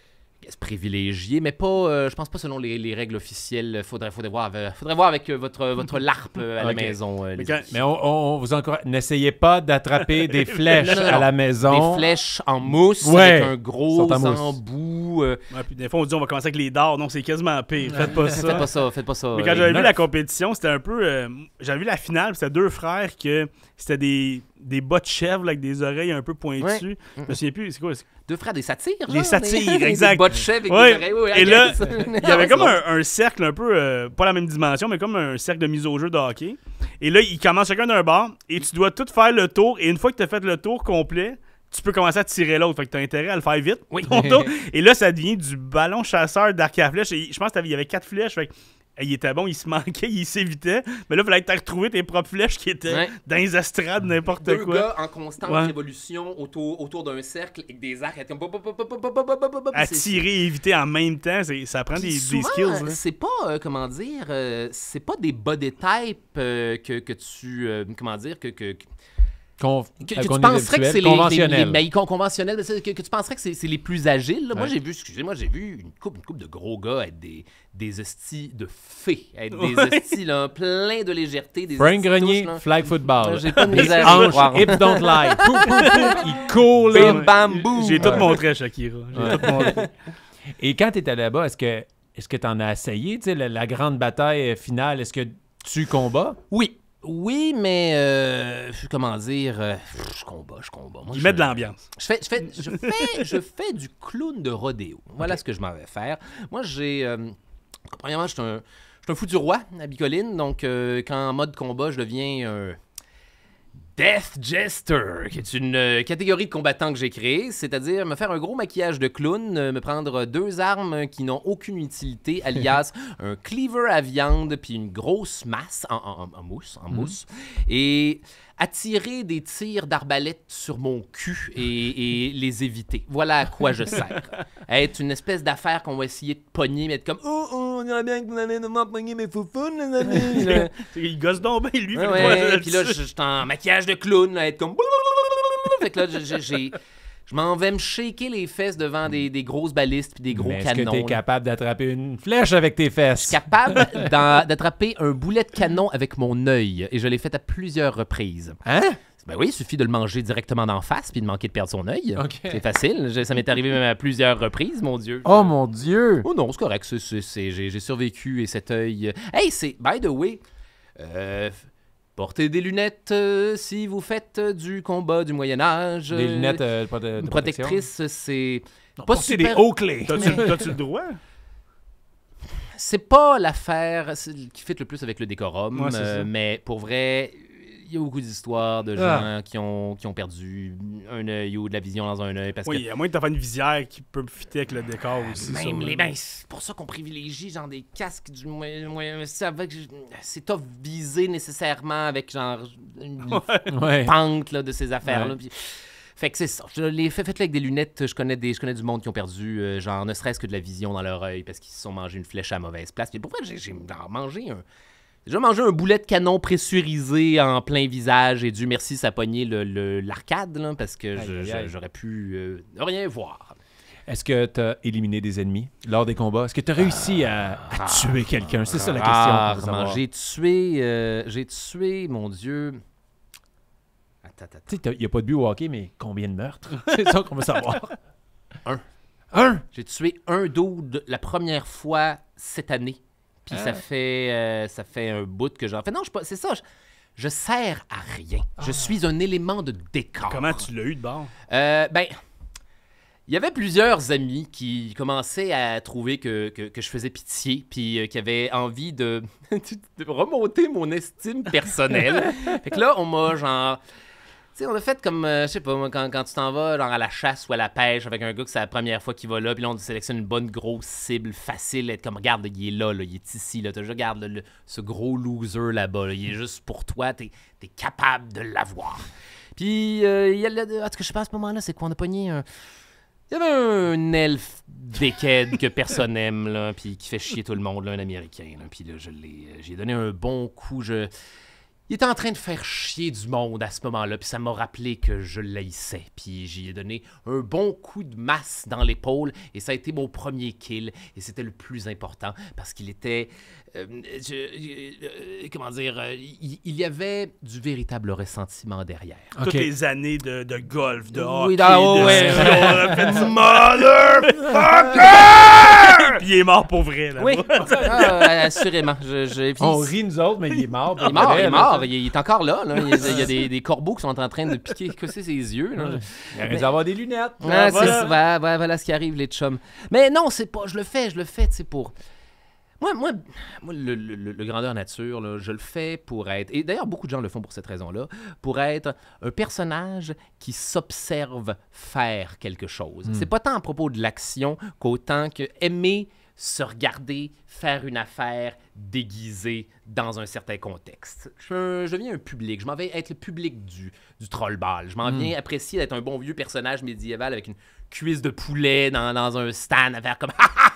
pièce privilégiée, mais pas, euh, je pense pas selon les, les règles officielles. Faudrait, faudrait, voir, avec, faudrait voir avec euh, votre, votre LARP euh, à Ok. la maison. euh, les quand- amis. Mais on, on- on vous encourage. N'essayez pas d'attraper des flèches Non, non, non, à la Des maison. flèches en mousse Ouais. avec un gros Sont en mousse. embout. euh, Ouais, puis des fois, on dit on va commencer avec les dards. Non, c'est quasiment pire. Faites pas ça. Faites pas ça, faites pas ça. Mais quand euh, j'avais vu neuf. la compétition, c'était un peu. euh, j'avais vu la finale, puis c'était deux frères que c'était des, des bas de chèvre là, avec des oreilles un peu pointues. Je me souviens plus, c'est quoi? c'est- Deux frères des satyres. Des genre, satires, des- exact. Des bas de chèvre avec Ouais. des oreilles. Oui, oui, Et I là, guess. Il y avait Ouais, comme c'est un, un cercle un peu, euh, pas la même dimension, mais comme un cercle de mise au jeu de hockey. Et là, ils commencent chacun d'un bord et tu dois tout faire le tour. Et une fois que tu as fait le tour complet, tu peux commencer à tirer l'autre. Fait que tu as intérêt à le faire vite. Oui. ton tour. Et là, ça devient du ballon chasseur d'arc à flèche. Et je pense qu'il y avait quatre flèches. Fait que, eh, il était bon, il se manquait, il s'évitait. Mais là, il fallait que tu retrouvé tes propres flèches qui étaient Ouais. dans les estrades, n'importe Deux quoi. gars en constante Ouais. révolution autour, autour d'un cercle avec des arcs. Comme... pop, pop, pop, pop, pop, pop, pop, pop, pop, À c'est- tirer et éviter en même temps, c'est- ça prend des, Puis des souvent, skills. là. c'est pas, euh, comment dire, euh, c'est pas des body type euh, que, que tu, euh, comment dire, que, que, que, Con- que- euh, que qu'on tu est penserais que habituel, c'est les, conventionnel. les, les, ben, con- conventionnels, mais c'est que, que tu penserais que c'est c'est les plus agiles. là. Moi, Ouais. j'ai vu, excusez-moi, j'ai vu une couple, une couple de gros gars être des, des hosties de fées, être des Ouais. hosties là, plein de légèreté, des Frank hosties Grenier, touches, là. flag football. J'ai pas de Les misère à y hanches, croire. hips don't lie. Pou, pou, pou, il court, là. Bim, bam, boum. J'ai tout Ouais. montré à Shakira. J'ai Ouais. tout montré. Et quand tu étais là-bas, est-ce que est-ce que tu en as essayé, tu sais, la, la grande bataille finale, est-ce que tu combats? Oui. Oui, mais euh, comment dire, euh, je combats, je combats. Moi, Il je, met de l'ambiance. Je fais, je fais, je fais, je fais du clown de rodéo. Voilà ce que je m'en vais faire. Moi, j'ai, euh, premièrement, je suis un, je suis un fou du roi à Bicoline, donc euh, quand en mode combat, je deviens un Death Jester, qui est une euh, catégorie de combattants que j'ai créée, c'est-à-dire me faire un gros maquillage de clown, euh, me prendre deux armes qui n'ont aucune utilité, alias un cleaver à viande puis une grosse masse en, en- en mousse, en mousse, et attirer des tirs d'arbalète sur mon cul et, et les éviter. Voilà à quoi je sers. Être une espèce d'affaire qu'on va essayer de pogner, mais être comme « Oh, oh, on dirait bien que vous allez me pogner mes foufounes, les amis! » Là. Il gosse donc bien, lui. Ouais, fait le ouais, doigt puis là, je je suis en maquillage de clown, là, être comme... Fait que là, j'ai- j'ai... Je m'en vais me shaker les fesses devant des, des grosses balistes puis des gros Mais est-ce que canons. tu es là. capable d'attraper une flèche avec tes fesses? Je suis capable d'en- d'attraper un boulet de canon avec mon œil. Et je l'ai fait à plusieurs reprises. Hein? Ben oui, il suffit de le manger directement d'en face puis de manquer de perdre son œil. OK. C'est facile. Je- ça m'est arrivé même à plusieurs reprises, mon Dieu. Oh mon Dieu! Oh non, c'est correct. c'est- c'est- c'est- J'ai j'ai survécu et cet œil... Hey, c'est... By the way, euh, portez des lunettes euh, si vous faites euh, du combat du Moyen-Âge. Des lunettes euh, pas de, de Une protection? protectrice, c'est... Non, pas portez super- des hauts clés. T'as-tu t'as-tu le droit? C'est pas l'affaire c'est- qui fit le plus avec le décorum, Ouais, c'est euh, ça. mais pour vrai, il y a beaucoup d'histoires de gens Ah. qui, ont, qui ont perdu un œil ou de la vision dans un œil parce Oui, à moins que t'as fait une visière qui peut fitter avec le décor aussi. que même sûrement. les ben, c'est pour ça qu'on privilégie genre des casques du moyen moyen- c'est avec c'est tough visé nécessairement avec genre une Ouais. pente là, de ces affaires là. Ouais. Fait que c'est ça. Je l'ai fait, faites-le avec des lunettes. Je connais, des, je connais du monde qui ont perdu, euh, genre, ne serait-ce que de la vision dans leur œil parce qu'ils se sont mangé une flèche à la mauvaise place. Mais pour vrai, j'ai, j'ai genre mangé un. J'ai déjà mangé un boulet de canon pressurisé en plein visage et Dieu merci, ça a pogné le, le- l'arcade là, parce que Aïe, je- aïe, je- aïe. j'aurais pu euh, ne rien voir. Est-ce que tu as éliminé des ennemis lors des combats? Est-ce que tu as réussi à, à tuer quelqu'un? C'est ça la question. qu'on veut Rarement. savoir. J'ai tué, euh, j'ai tué, mon Dieu. Attends, attends, attends. Tu sais, il n'y a pas de but au hockey, mais combien de meurtres? C'est ça qu'on veut savoir. Un. Un? J'ai tué un dude la première fois cette année. Puis Ah. ça fait euh, ça fait un bout que j'en fais. Non, je suis pas- c'est ça. Je, je sers à rien. Je suis un élément de décor. Comment tu l'as eu de bord? Euh, ben, il y avait plusieurs amis qui commençaient à trouver que, que, que je faisais pitié, puis euh, qui avaient envie de, de remonter mon estime personnelle. Fait que là, on m'a genre... Tu sais, on a fait comme, euh, je sais pas, moi, quand, quand tu t'en vas genre à la chasse ou à la pêche avec un gars que c'est la première fois qu'il va là, puis là, on sélectionne une bonne grosse cible facile, être comme, regarde, il est là, là, il est ici, là, t'as juste, regarde, là, le- ce gros loser là-bas, là, il est juste pour toi, t'es es capable de l'avoir. Puis, euh, il y a le, en tout cas, je sais pas à ce moment-là, c'est quoi, on a pogné un... Il y avait un elfe décade que personne aime, là, puis qui fait chier tout le monde, là, un Américain, là, puis là, je l'ai... J'ai donné un bon coup, je... Il était en train de faire chier du monde à ce moment-là, puis ça m'a rappelé que je l'haïssais. Puis j'y ai donné un bon coup de masse dans l'épaule, et ça a été mon premier kill, et c'était le plus important, parce qu'il était... euh, je- euh, comment dire? euh, il, il y avait du véritable ressentiment derrière. OK. Toutes les années de, de golf, de Oui, hockey, dans- de ouais. ski, on a fait du motherfucker! Puis il est mort pour vrai, là. Oui, ah, assurément. Je, je- puis On rit, nous autres, mais il est mort. Il est mort, il est mort. Il est encore là. là. Il y a, il y a des, des corbeaux qui sont en train de piquer casser ses yeux. Là. Il aurait dû avoir des lunettes. Ah, voilà. c'est- voilà, voilà, voilà ce qui arrive, les chums. Mais non, c'est pas. Je le fais, je le fais, tu sais, pour. Moi, moi, moi le, le- le- le grandeur nature, là, je le fais pour être. Et d'ailleurs, beaucoup de gens le font pour cette raison-là. Pour être un personnage qui s'observe faire quelque chose. C'est pas tant à propos de l'action qu'autant que aimer se regarder faire une affaire déguisée dans un certain contexte. Je, je deviens un public. Je m'en vais être le public du, du troll-ball. Je m'en viens apprécier d'être un bon vieux personnage médiéval avec une cuisse de poulet dans, dans un stand à faire comme...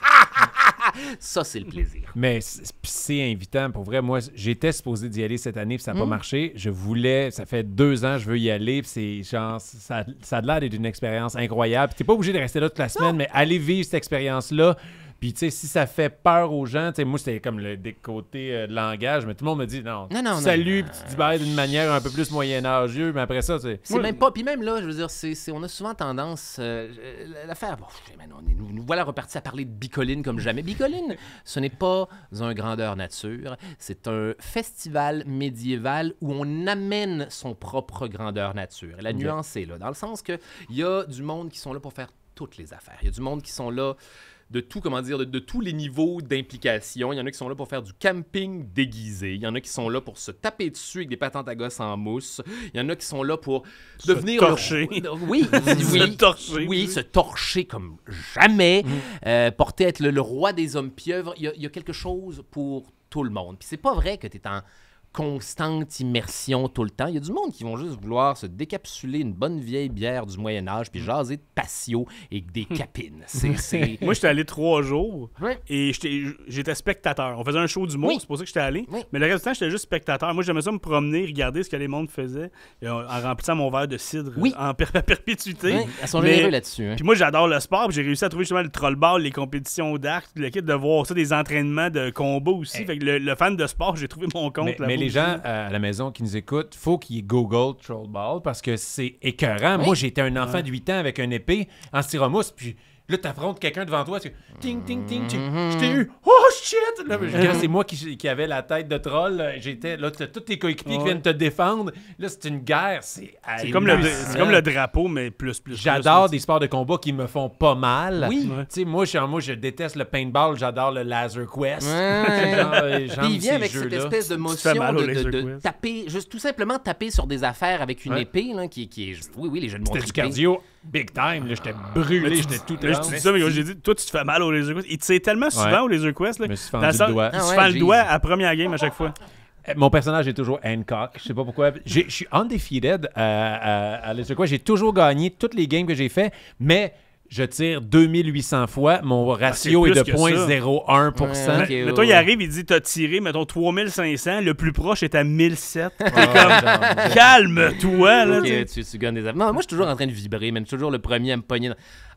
Ça, c'est le plaisir. Mais c- puis c'est invitant. Pour vrai, moi, j'étais supposé d'y aller cette année, puis ça n'a pas marché. Je voulais, ça fait deux ans, je veux y aller, puis c'est genre, ça, ça a l'air d'être une expérience incroyable. Puis t'es pas obligé de rester là toute la semaine, mais aller vivre cette expérience-là. Puis, tu sais, si ça fait peur aux gens, tu sais, moi, c'était comme le des côtés euh, de langage, mais tout le monde me dit non. Non, non, non. Salut, puis tu dis bye d'une manière un peu plus moyenâgeuse, mais après ça, c'est. C'est même pas. Puis même là, je veux dire, c'est, c'est- on a souvent tendance. Euh, euh, l'affaire. Bon, man, on est- nous, nous voilà repartis à parler de Bicoline comme jamais. Bicoline, ce n'est pas un grandeur nature. C'est un festival médiéval où on amène son propre grandeur nature. Et la Ok. nuance est là, dans le sens qu'il y a du monde qui sont là pour faire toutes les affaires. Il y a du monde qui sont là de tout, comment dire, de, de tous les niveaux d'implication. Il y en a qui sont là pour faire du camping déguisé. Il y en a qui sont là pour se taper dessus avec des patentes à gosse en mousse. Il y en a qui sont là pour Se devenir... le- torcher. Oui, oui. Se torcher. Oui, se torcher comme jamais. Euh, porter être le, le roi des hommes pieuvres. Il y, a, il y a quelque chose pour tout le monde. Puis c'est pas vrai que tu es en constante immersion tout le temps. Il y a du monde qui vont juste vouloir se décapsuler une bonne vieille bière du Moyen-Âge puis jaser de patio et des capines. C'est... c'est... Moi, j'étais allé trois jours Ouais. et j'étais j'étais spectateur. On faisait un show d'humour, Oui. c'est pour ça que j'étais allé. Oui. Mais le reste du temps, j'étais juste spectateur. Moi, j'aimais ça me promener, regarder ce que les mondes faisaient et en, en remplissant mon verre de cidre Oui. en per- perpétuité. Ouais, elles sont Mais- généreux là-dessus. Hein. Puis moi, j'adore le sport. puis J'ai réussi à trouver justement le troll-ball, les compétitions d'arc, le kit de voir ça, des entraînements de combat aussi. Fait que le, le fan de sport, j'ai trouvé mon compte Mais, là-bas mais les aussi. gens euh, à la maison qui nous écoutent, faut qu'ils google Trollball parce que c'est écœurant. Moi, j'étais un enfant de huit ans avec une épée en styromousse, puis là, t'affrontes quelqu'un devant toi, tu ting, ting, ting, ting. Je t'ai eu. Oh shit! Là, quand c'est moi qui, qui avais la tête de troll, là, j'étais là, t'as tous tes coéquipiers qui Ouais. viennent te défendre. Là, c'est une guerre. C'est C'est comme, le, hallucinant. c'est comme le drapeau, mais plus, plus. J'adore plus, des sports de combat qui me font pas mal. Oui. Ouais. Tu sais, moi, je, moi, je déteste le paintball, j'adore le Laser Quest. Ouais. Genre, euh, j'aime Puis il vient ces avec cette jeux-là. espèce de Tu te motion fais mal au de, de- Laser de Quest. taper, juste tout simplement taper sur des affaires avec une Ouais. épée, là, qui, qui est... Oui, oui, les jeux de C'était mots du trippés. cardio big time. Là, j'étais Mais brûlé, tu j'étais dis- tout là, je te dis ça, mais comme j'ai dit, toi, tu te fais mal au Laser Quest. Il te sait tellement souvent Ouais. au Laser Quest. Là, Je me suis dans fendu le sens- le doigt. Il Ah se ouais, fend le jeez. doigt à première game à chaque fois. Euh, Mon personnage est toujours Hancock. Je sais pas pourquoi. J'ai- Je suis undefeated à, à, à Laser Quest. J'ai toujours gagné toutes les games que j'ai fait, mais je tire deux mille huit cents fois. Mon ratio c'est est de plus que zéro ça. virgule zéro un pour cent. Ouais, ok. Mais ouais, toi, il ouais. arrive, il dit t'as tiré, mettons, trois mille cinq cents, le plus proche est à mille sept. T'es Ah, comme, genre, calme-toi, là. Ok, tu sais. tu, tu gagnes des affaires. Non, moi, je suis toujours en train de vibrer, mais je suis toujours le premier à me pogner dans...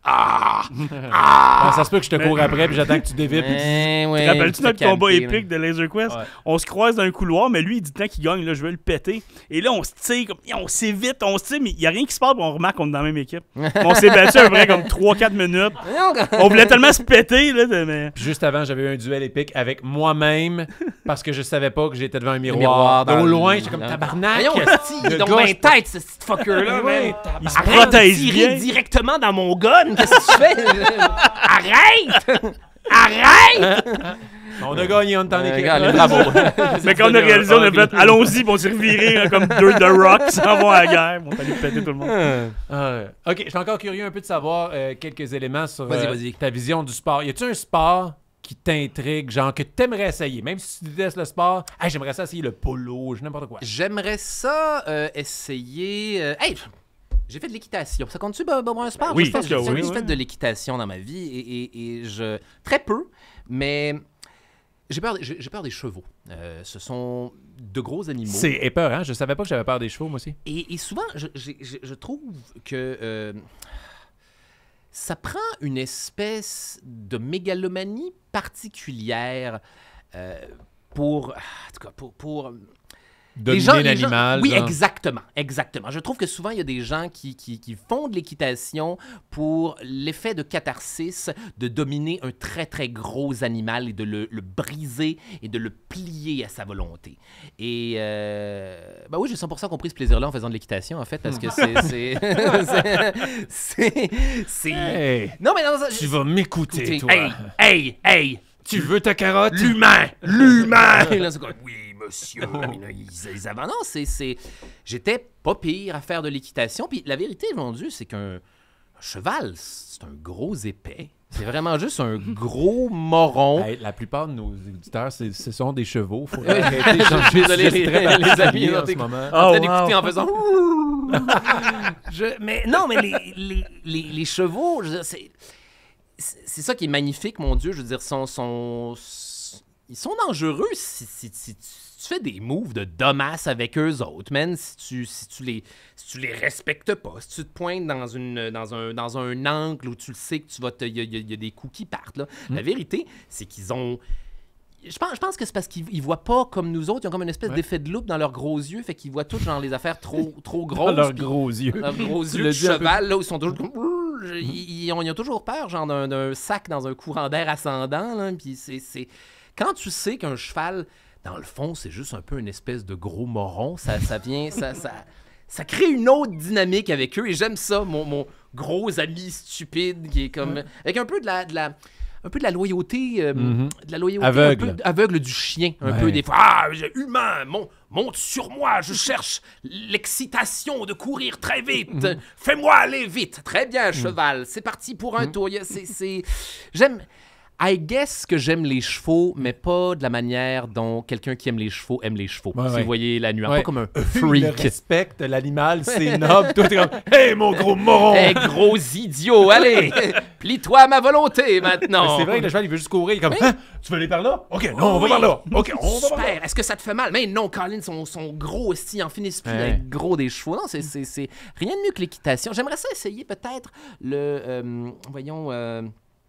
Ah! Ah, ça se peut que je te cours après puis j'attends que tu dévites. puis tu- Eh, ouais, Te rappelles-tu te notre combat calmer, là. épique de Laser Quest? Ouais. On se croise dans un couloir, mais lui, il dit tant qu'il gagne, là, je vais le péter. Et là, on se tire, comme, on s'évite, on se tire, mais il n'y a rien qui se passe, puis on remarque qu'on est dans la même équipe. Mais on s'est battu à peu près comme trois quatre minutes. On voulait tellement se péter, là, de- mais... Puis juste avant, j'avais eu un duel épique avec moi-même parce que je savais pas que j'étais devant un Le miroir. miroir dans Au le- loin, j'étais comme dans- tabarnak. Voyons, esti, il Le est donc gars, bien je- tête, ce petit fucker-là, Ouais, man. Il se Arrête protège de tirer bien. directement dans mon gun. Qu'est-ce que tu fais? Arrête! Arrête! On a gagné, on est en Euh, équipe. regarde, bravo. Mais quand on a réalisé, on a fait allons-y, puis on s'est reviré hein, comme deux The Rock qui s'en vont à la guerre. On allé péter tout le monde. Ah, ok, je suis encore curieux un peu de savoir euh, quelques éléments sur Vas-y, euh, vas-y. ta vision du sport. Y a-tu un sport qui t'intrigue, genre que t'aimerais essayer, même si tu détestes le sport? Hey, j'aimerais ça essayer le polo, je- n'importe quoi. J'aimerais ça euh, essayer. euh, Hey! J'ai fait de l'équitation. Ça compte-tu, bah, bah, un sport? Oui, J'ai je pense fait, que j'ai oui, j'ai oui. fait de l'équitation dans ma vie et, et- et je. Très peu, mais J'ai peur, j'ai j'ai peur des chevaux. Euh, ce sont de gros animaux. C'est épeurant. Je savais pas que j'avais peur des chevaux, moi aussi. Et, et souvent, je, j'ai- j'ai- je trouve que euh, ça prend une espèce de mégalomanie particulière euh, pour, en tout cas, pour, pour Dominer les gens- les l'animal. gens- Oui, genre. exactement, exactement. Je trouve que souvent, il y a des gens qui, qui, qui font de l'équitation pour l'effet de catharsis, de dominer un très, très gros animal et de le, le briser et de le plier à sa volonté. Et, euh, ben oui, j'ai cent pour cent compris ce plaisir-là en faisant de l'équitation, en fait, parce que c'est... c'est- c'est- c'est... c'est- Hey, Non, mais non, ça- tu vas m'écouter, toi. Hey, hey, hey! Tu veux ta carotte? L'humain! L'humain! Et là, c'est comme, oui, monsieur. Mais là, ils, ils avaient- non, c'est, c'est... J'étais pas pire à faire de l'équitation. Puis la vérité, mon Dieu, c'est qu'un cheval, c'est un gros épais. C'est vraiment juste un gros moron. Hey, la plupart de nos auditeurs, c'est- ce sont des chevaux. Faut Oui. arrêter de Je changer suis de désolé, sujet, c'est très les- les particulier amis, en non, ce t'es- moment. en train Oh, d'écouter wow. en faisant... Je- mais non, mais les, les, les, les chevaux, je veux dire, c'est, c'est c'est ça qui est magnifique, mon Dieu. Je veux dire, sont, sont, ils sont dangereux si, si, si tu, tu fais des moves de domasse avec eux autres, man. Si tu, si tu, les, si tu les respectes pas, si tu te pointes dans, une, dans, un, dans un angle où tu le sais que tu vas te... Il y, a- il y a- il y a des coups qui partent, là. La vérité, c'est qu'ils ont... Je pense, je pense que c'est parce qu'ils ils voient pas comme nous autres. Ils ont comme une espèce Ouais. d'effet de loupe dans leurs gros yeux. Fait qu'ils voient toutes genre les affaires trop, trop Dans grosses. leurs puis- gros yeux. leurs gros Tu yeux de l'as dit un peu- cheval, là, où ils sont toujours comme... Ils, ils ont, ils ont toujours peur, genre, d'un, d'un sac dans un courant d'air ascendant, là. Puis c'est, c'est... Quand tu sais qu'un cheval, dans le fond, c'est juste un peu une espèce de gros moron, ça, ça vient... ça, ça, ça crée une autre dynamique avec eux. Et j'aime ça, mon, mon gros ami stupide, qui est comme... Avec un peu de la... De la un peu de la loyauté, euh, Mhm. de la loyauté Aveugle. un peu aveugle du chien, un Ouais. peu des fois. Ah, j'ai- humain, mon, monte sur moi, je cherche l'excitation de courir très vite. Fais-moi aller vite. Très bien, cheval, c'est parti pour un tour. Il y a- C'est, c'est... J'aime. I guess que j'aime les chevaux, mais pas de la manière dont quelqu'un qui aime les chevaux aime les chevaux. Ouais, si ouais. vous voyez la nuance, Ouais. pas comme un Le freak. respect de l'animal, c'est noble. Toi, t'es comme, hey, mon gros moron! Hé, gros idiot, allez, plie-toi à ma volonté maintenant. C'est vrai que le cheval, il veut juste courir. Il est comme, hein, tu veux aller par là? OK, non, on va Oui. par là. OK, on va par là. Super. Est-ce que ça te fait mal? Mais non, Colin, son, son gros aussi, en finissent plus Ouais. avec gros des chevaux. Non, c'est, c'est, c'est rien de mieux que l'équitation. J'aimerais ça essayer peut-être le... euh, voyons... euh,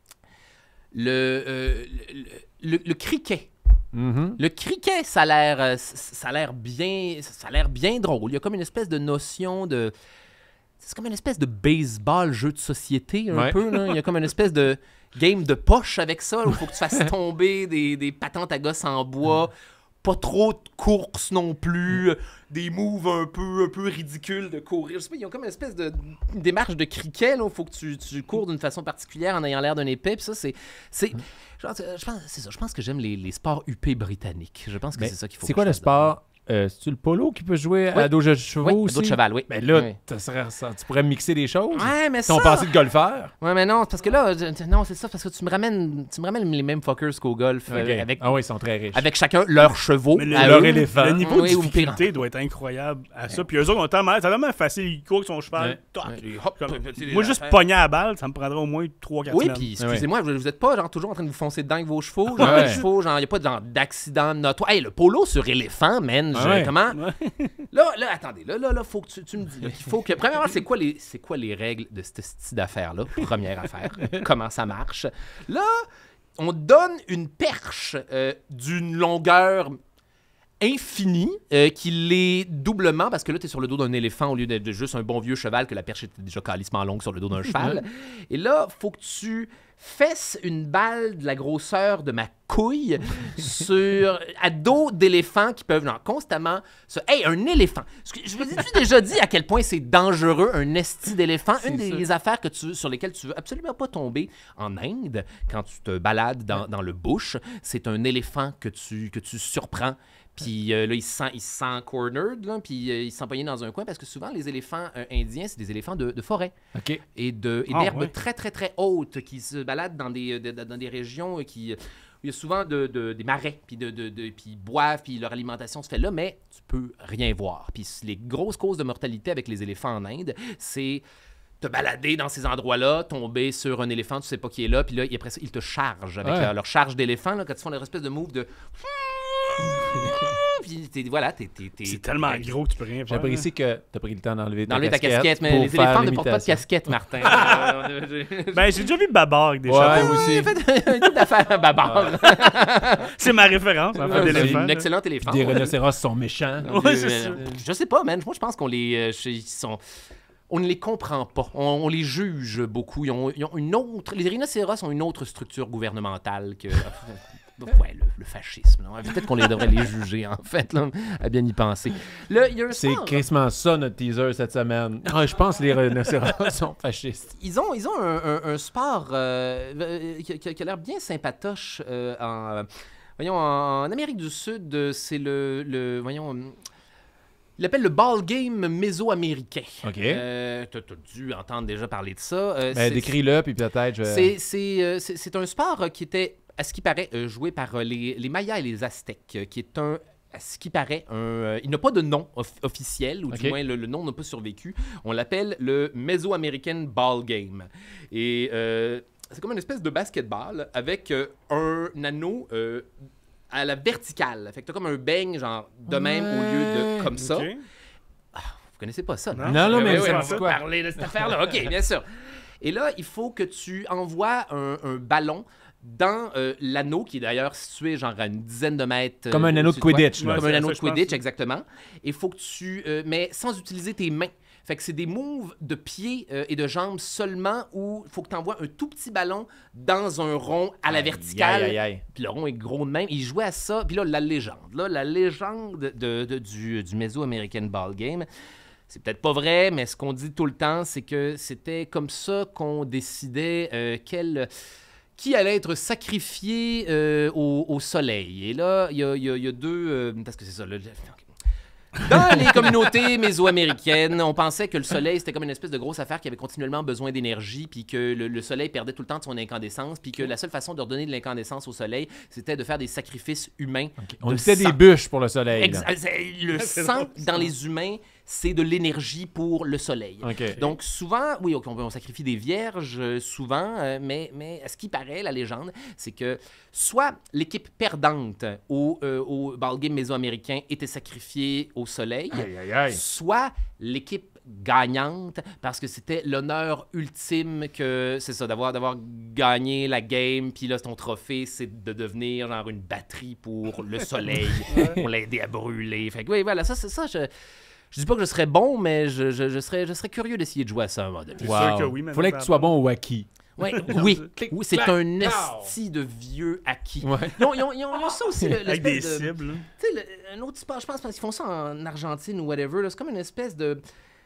le, euh, le, le, le cricket. Mhm. Le cricket, ça a l'air, euh, ça a l'air bien, ça a l'air bien drôle. Il y a comme une espèce de notion de... C'est comme une espèce de baseball, jeu de société, un Ouais. peu. Là. Il y a comme une espèce de game de poche avec ça, où il faut que tu fasses tomber des, des patentes à gosse en bois. Pas trop de courses non plus. Des moves un peu, un peu ridicules de courir. Je sais pas, ils ont comme une espèce de démarche de cricket. Il faut que tu, tu cours d'une façon particulière en ayant l'air d'un épée. Puis ça, c'est... c'est genre, je, pense, c'est ça, je pense que j'aime les, les sports U P britanniques. Je pense que Mais c'est ça qu'il faut C'est que quoi je le fasse. sport? Euh, C'est-tu le polo qui peut jouer Oui. à dos de chevaux Oui, aussi? dos de cheval, oui. Ben là, Oui. ça serait- ça- tu pourrais mixer des choses. Ouais, mais ça... Ton passé de golfeur. Ouais, mais non, c'est parce que là, je- non, c'est ça, parce que tu me ramènes, tu me ramènes les mêmes fuckers qu'au golf, euh, OK. avec, Ah oui, ils sont très riches. avec chacun leurs chevaux. Mais le- à leur eux. éléphant. Le niveau Oui, de ou difficulté doit être incroyable à ça. Puis eux autres ont tellement, c'est tellement facile, ils courent avec son cheval. Ouais. toc. Ouais. Hop, Comme- petit- moi, juste affaire. pogner à la balle, ça me prendrait au moins trois quatre Oui, semaines. puis excusez-moi, vous, vous êtes pas genre toujours en train de vous foncer dedans avec vos chevaux, genre Ouais. les chevaux, genre il y a pas de genre d'accident notoire. Hey, le polo sur éléphant, man, je- Ouais. comment Ouais. Là, là, attendez, là, là, là, faut que tu, tu me dis, là, qu'il faut que premièrement, c'est quoi les, c'est quoi les règles de ce style d'affaire là Première affaire, comment ça marche Là, on donne une perche euh, d'une longueur infini, euh, qui l'est doublement, parce que là, tu es sur le dos d'un éléphant au lieu d'être de juste un bon vieux cheval, que la perche était déjà calissement longue sur le dos d'un cheval. Et là, faut que tu fesses une balle de la grosseur de ma couille sur, à dos d'éléphants qui peuvent genre, constamment se... Hey, un éléphant! Est-ce que- Je vous ai déjà dit à quel point c'est dangereux, un esti d'éléphant? Une C'est des ça. affaires que tu, sur lesquelles tu veux absolument pas tomber en Inde, quand tu te balades dans, dans le bush, c'est un éléphant que tu, que tu surprends. Puis euh, là, il se sent, il se sent cornered, là, puis euh, il se sent pogné dans un coin parce que souvent, les éléphants euh, indiens, c'est des éléphants de, de forêt OK. et de et Ah, d'herbes ouais. très, très, très hautes qui se baladent dans des, de- de- dans des régions qui, où il y a souvent de, de- des marais, puis de, de, de- puis ils boivent, puis leur alimentation se fait là, mais tu peux rien voir. Puis les grosses causes de mortalité avec les éléphants en Inde, c'est te balader dans ces endroits-là, tomber sur un éléphant, tu sais pas qui est là, puis là, après ça, ils te chargent avec Ouais. leur, leur charge d'éléphant, là, quand ils font leur espèce de move de... Puis t'es, voilà, t'es... t'es, t'es C'est tellement t'es- gros que tu peux rien faire. J'apprécie que tu as pris le temps d'enlever ta D'enlever ta casquette. casquette, mais pour les faire éléphants ne portent pas de l'imitation. casquette, Martin. Euh, Ben, j'ai déjà vu Babar avec des Ouais, chapeaux. moi aussi. J'ai fait un type d'affaires babar. C'est ma référence, en fait, C'est d'éléphant. un là. excellent éléphant. Des rhinocéros sont méchants. Ouais, c'est Euh, ça. Je sais pas, man. Moi, je pense qu'on les... euh, je- ils sont... On ne les comprend pas. On, on les juge beaucoup. Ils ont, ils ont une autre... Les rhinocéros ont une autre structure gouvernementale que... Ouais, le, le fascisme. là. Peut-être qu'on les devrait les juger, en fait, là, à bien y penser. Là, il y a un C'est sport- quasiment ça notre teaser cette semaine. Ah, je pense que les rhinocéros sont fascistes. Ils ont, ils ont un, un- un sport euh, euh, qui, qui- qui a l'air bien sympatoche euh, en... euh, voyons, en Amérique du Sud, euh, c'est le... le voyons... euh, il l'appelle le ball game méso-américain. OK. Euh, t'as, t'as dû entendre déjà parler de ça. Euh, Ben, c'est- décris-le, puis peut-être... je- c'est, c'est, euh, c'est- c'est un sport euh, qui était, à ce qui paraît, euh, joué par euh, les, les Mayas et les Aztèques, euh, qui est un, à ce qui paraît, un, euh, il n'a pas de nom off- officiel, ou Ok. du moins le, le nom n'a pas survécu. On l'appelle le Mesoamerican Ball Game. Et euh, c'est comme une espèce de basketball avec euh, un anneau euh, à la verticale. Fait que t'as comme un bang, genre, de même, au lieu de comme ça. Ok. Vous connaissez pas ça, Non. Non, non, mais oui, ça on me dit peut quoi? parler de cette affaire-là. OK, bien sûr. Et là, il faut que tu envoies un, un ballon dans euh, l'anneau, qui est d'ailleurs situé genre à une dizaine de mètres. euh, Comme un anneau de au-dessus toi. Quidditch, là. Ouais, Comme c'est un anneau ça, de je pense. Quidditch, exactement. Il faut que tu... euh, mais sans utiliser tes mains. Fait que c'est des moves de pieds euh, et de jambes seulement où il faut que tu envoies un tout petit ballon dans un rond à la Aïe, verticale. aïe, aïe. Puis le rond est gros de même. Il jouait à ça. Puis là, la légende. Là, la légende de, de- du, du Meso-American Ball Game. C'est peut-être pas vrai, mais ce qu'on dit tout le temps, c'est que c'était comme ça qu'on décidait euh, quel... qui allait être sacrifié euh, au, au soleil. Et là, il y a, il y a- il y a deux... euh, parce que c'est ça, le- le- dans les communautés mésoaméricaines, on pensait que le soleil, c'était comme une espèce de grosse affaire qui avait continuellement besoin d'énergie, puis que le, le soleil perdait tout le temps de son incandescence, puis que la seule façon de redonner de l'incandescence au soleil, c'était de faire des sacrifices humains. On de était sang. des bûches pour le soleil. Ex- là. c'est- le C'est sang drôle, dans les humains, c'est de l'énergie pour le soleil. OK. Donc souvent, oui, on, on sacrifie des vierges, euh, souvent, euh, mais, mais à ce qui paraît, la légende, c'est que soit l'équipe perdante au, euh, au ball game mésoaméricain était sacrifiée au soleil, Aïe, aïe, aïe. soit l'équipe gagnante, parce que c'était l'honneur ultime que, c'est ça, d'avoir, d'avoir gagné la game, puis là, ton trophée, c'est de devenir genre une batterie pour le soleil, pour l'aider à brûler. Fait que oui, voilà, ça, c'est ça, je... Je dis pas que je serais bon, mais je, je, je serais, je serais curieux d'essayer de jouer à ça à un moment donné. C'est sûr que oui, mais Fallait ça que tu sois apprend. bon au hockey. Ouais, oui, Clic, oui, c'est clac, un pow. esti de vieux acquis. Ouais. Ils ont, ils ont- ils ont- ils ont ça aussi, le- Avec des l'espèce de... cibles. là. Tu sais, le- un autre sport, je pense, parce qu'ils font ça en Argentine ou whatever, là, c'est comme une espèce de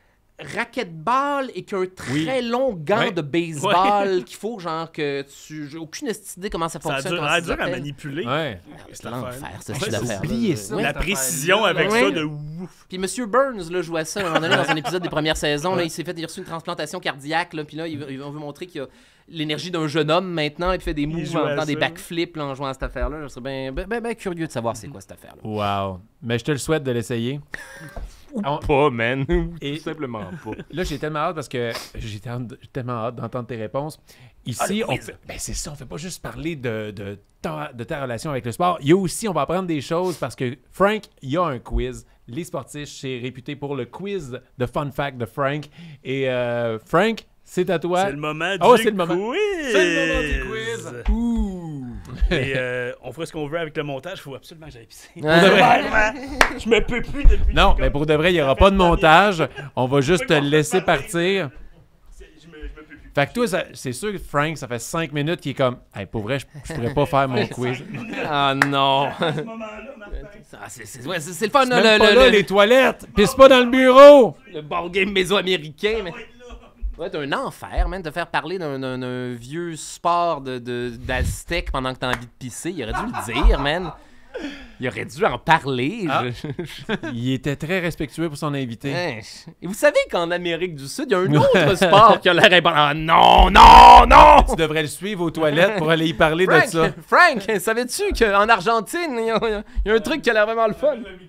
racquetball et qu'un très Oui. long gant Ouais. de baseball qu'il faut, genre, que tu... J'ai aucune idée comment ça Ça a fonctionne. dur, comment ça a ça dur à s'appelle. manipuler. Ouais. C'est l'enfer, ce Ouais, style c'est d'affaires. oublié ça. La précision avec Ouais. ça de ouf. Puis M. Burns là, jouait à ça à un moment donné dans un épisode des premières saisons. Là, il s'est fait, il a reçu une transplantation cardiaque. Là, puis là, il, veut- on veut montrer qu'il a l'énergie d'un jeune homme maintenant. Et puis fait des moves joue en à faisant des ça. backflips là, en jouant à cette affaire-là. Je serais bien ben, ben, ben curieux de savoir c'est quoi cette affaire-là. Wow. Mais je te le souhaite de l'essayer. On- Pas, man. Et- Tout simplement pas. Là, j'ai tellement hâte parce que j'ai tellement tellement hâte d'entendre tes réponses. Ici, Ah, le on quiz. fait, ben c'est ça, on fait pas juste parler de, de, ta, de ta relation avec le sport. Il y a aussi, on va apprendre des choses parce que Frank, il y a un quiz. Les sportifs, c'est réputé pour le quiz de Fun Fact de Frank. Et euh, Frank, c'est à toi. C'est le moment du Oh, c'est le moment. quiz. C'est le moment du quiz. Ouh. Et euh, on fera ce qu'on veut avec le montage. Il faut absolument que j'aille pisser. Ouais. Vraiment, je me peux plus depuis. Non, mais pour de vrai, il n'y aura pas de montage. On va juste te laisser partir. C'est- Je me, je me peux plus. Fait que toi, ça- c'est sûr que Frank, ça fait cinq minutes qu'il est comme hey, pour vrai, je, je pourrais pas faire mon quiz. Ah non. À ce moment-là, Martin. Ah, c'est, c'est, ouais, c'est, c'est le fun, là, Même le, pas le, là, le, les toilettes. Pisse pas dans le bureau. le ball game méso-américain. Mais... On va être là. Ouais, c'est un enfer, man, de faire parler d'un, d'un- d'un vieux sport de, de, d'Aztèque pendant que t'as envie de pisser. Il aurait dû le dire, man. Il aurait dû en parler. Ah. Je- Il était très respectueux pour son invité. Hein. Et vous savez qu'en Amérique du Sud, il y a un autre sport qui a l'air important. Ah non, non, non! Tu devrais le suivre aux toilettes pour aller y parler de Frank, ça. Frank, savais-tu qu'en Argentine, il y, a, il y a un truc qui a l'air vraiment le fun? Le micro.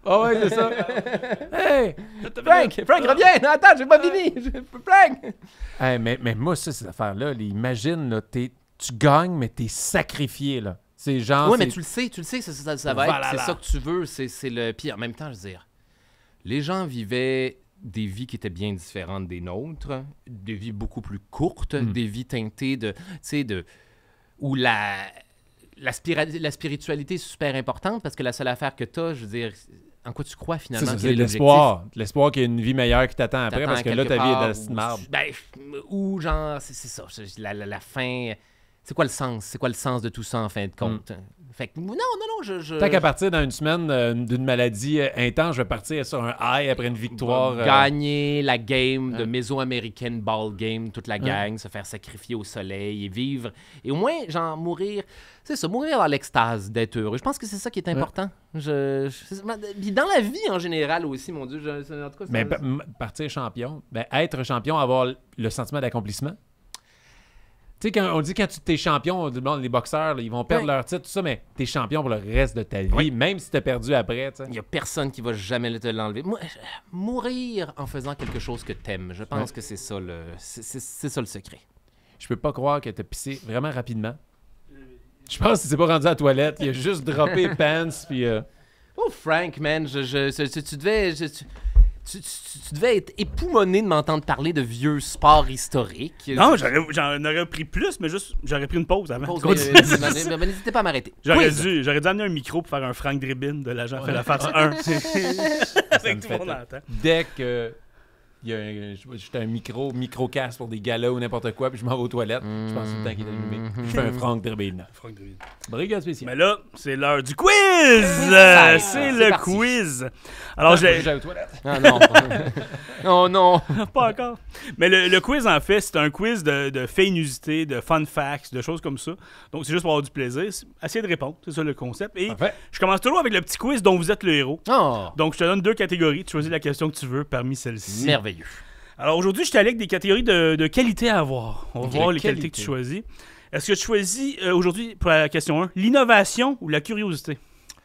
Ah ouais, c'est ça. Hey! Frank, Frank, reviens! Non, attends, j'ai pas fini! Frank! Hey, mais, mais moi, ça, ces affaires-là, là, imagine, là, t'es, tu gagnes, mais t'es sacrifié, là. C'est genre... Oui, mais c'est- tu le sais, tu le sais, ça, ça, ça va être, Voilà. c'est ça que tu veux, c'est, c'est le pire. En même temps, je veux dire, les gens vivaient des vies qui étaient bien différentes des nôtres, des vies beaucoup plus courtes, Mm. des vies teintées de, tu sais, de, où la, la, spira- la spiritualité est super importante parce que la seule affaire que tu as, je veux dire, en quoi tu crois C'est finalement? ça, Quel c'est est de l'objectif? l'espoir. De l'espoir qu'il y a une vie meilleure qui t'attend après, T'attends parce que là, quelque ta vie est part de où marde. tu- Ben, ou genre, c'est, c'est ça, c'est- la, la, la fin... C'est quoi le sens? C'est quoi le sens de tout ça, en fin de compte? Fait que, non, non, non, je... je... Tant qu'à partir dans une semaine euh, d'une maladie euh, intense, je vais partir sur un high après une victoire. euh, Gagner la game de Ouais. Méso-Américaine Ball Game, toute la gang, se faire sacrifier au soleil et vivre. Et au moins, genre, mourir, c'est ça, mourir dans l'extase d'être heureux. Je pense que c'est ça qui est important. Je, je- c'est- puis dans la vie en général aussi, mon Dieu. Je, c'est- en tout cas, c'est Mais un- pa- m- partir champion, ben, être champion, avoir le sentiment d'accomplissement. Tu sais, quand on dit quand tu t'es champion, on dit, bon, les boxeurs, là, ils vont perdre Ouais. leur titre, tout ça, mais t'es champion pour le reste de ta vie, Oui. même si t'as perdu après, tu sais. Il n'y a personne qui va jamais te l'enlever. Moi, je- mourir en faisant quelque chose que t'aimes, je pense Ouais. que c'est ça le, c'est, c'est- c'est ça le secret. Je peux pas croire que t'as pissé vraiment rapidement. Je pense qu'il s'est pas rendu à la toilette, il a juste droppé les pants, puis... euh, Oh, Frank, man, je, je, je- tu, tu devais... je- tu, tu- tu- tu devais être époumoné de m'entendre parler de vieux sports historiques. Non, j'aurais, j'en aurais pris plus, mais juste, j'aurais pris une pause avant. Pause, Continue. mais- mais- mais- mais- mais N'hésitez pas à m'arrêter. J'aurais Quiz. dû, j'aurais dû amener un micro pour faire un Frank Dribin de l'agent fait la face un. ça Avec me tout fait le monde entend. Dès que... il y a un- j'étais un micro, micro-casque pour des galas ou n'importe quoi, puis je m'en vais aux toilettes, je pense tout le temps qu'il est allumé. Je fais un Franck Dribin. Frank Dribin. Brigade spéciale. Mais là, c'est l'heure du quiz! Euh, Ouais, c'est c'est le parti. quiz. Alors, j'ai... J'ai aux toilettes. Ah non. Oh non. Pas encore. Mais le, le quiz, en fait, c'est un quiz de, de faits inusités, de fun facts, de choses comme ça. Donc, c'est juste pour avoir du plaisir. C'est- Essayez de répondre, c'est ça le concept. Et Parfait. je commence toujours avec le petit quiz dont vous êtes le héros. Oh. Donc, je te donne deux catégories. Tu choisis la question que tu veux parmi celles-ci. Merveilleux. Alors, aujourd'hui, je t'allais avec des catégories de, de qualité à avoir. On va Ok, voir les qualité. qualités que tu choisis. Est-ce que tu choisis, euh, aujourd'hui, pour la question un, l'innovation ou la curiosité?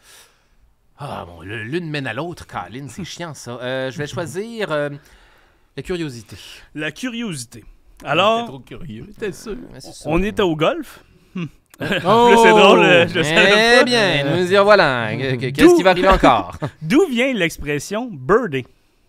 Ah bon, le- l'une mène à l'autre, Colin, c'est chiant ça. Euh, je vais choisir euh, la curiosité. La curiosité. T'es Alors, trop curieux, t'es sûr. Ouais, c'est ça. on est au golf. Oh! Là, c'est drôle, euh, je savais Eh pas. bien, nous y revoilà. Que- que- Qu'est-ce D'où- qui va arriver encore? D'où vient l'expression birdie?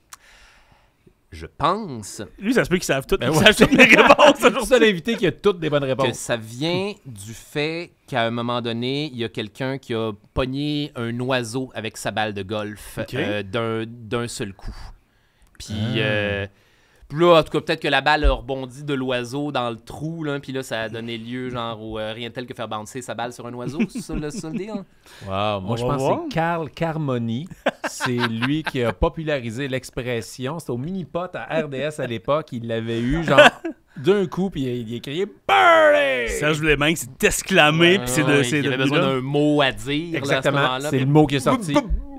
Je pense Lui, ça se peut qu'ils savent toutes, Ben ils ouais. savent toutes mes réponses C'est le aujourd'hui. seul invité qui a toutes des bonnes que réponses. ça vient du fait qu'à un moment donné, il y a quelqu'un qui a pogné un oiseau avec sa balle de golf Ok. euh, d'un, d'un seul coup. Puis, Ah. euh, puis là, en tout cas, peut-être que la balle a rebondi de l'oiseau dans le trou, là, puis là, ça a donné lieu, genre, au euh, rien de tel que faire bouncer sa balle sur un oiseau, c'est ça le, ça le deal? Wow, moi On je va pense voir. que c'est Carl Carmoni. C'est lui qui a popularisé l'expression. C'était au mini-pot à R D S à l'époque. Il l'avait eu, genre, d'un coup, puis il, il a crié « Birdie! » Serge Vlemin s'est exclamé, puis c'est de, Ouais, c'est il avait devenu besoin là. d'un mot à dire, là, à ce Exactement, moment-là. c'est le mot qui est sorti.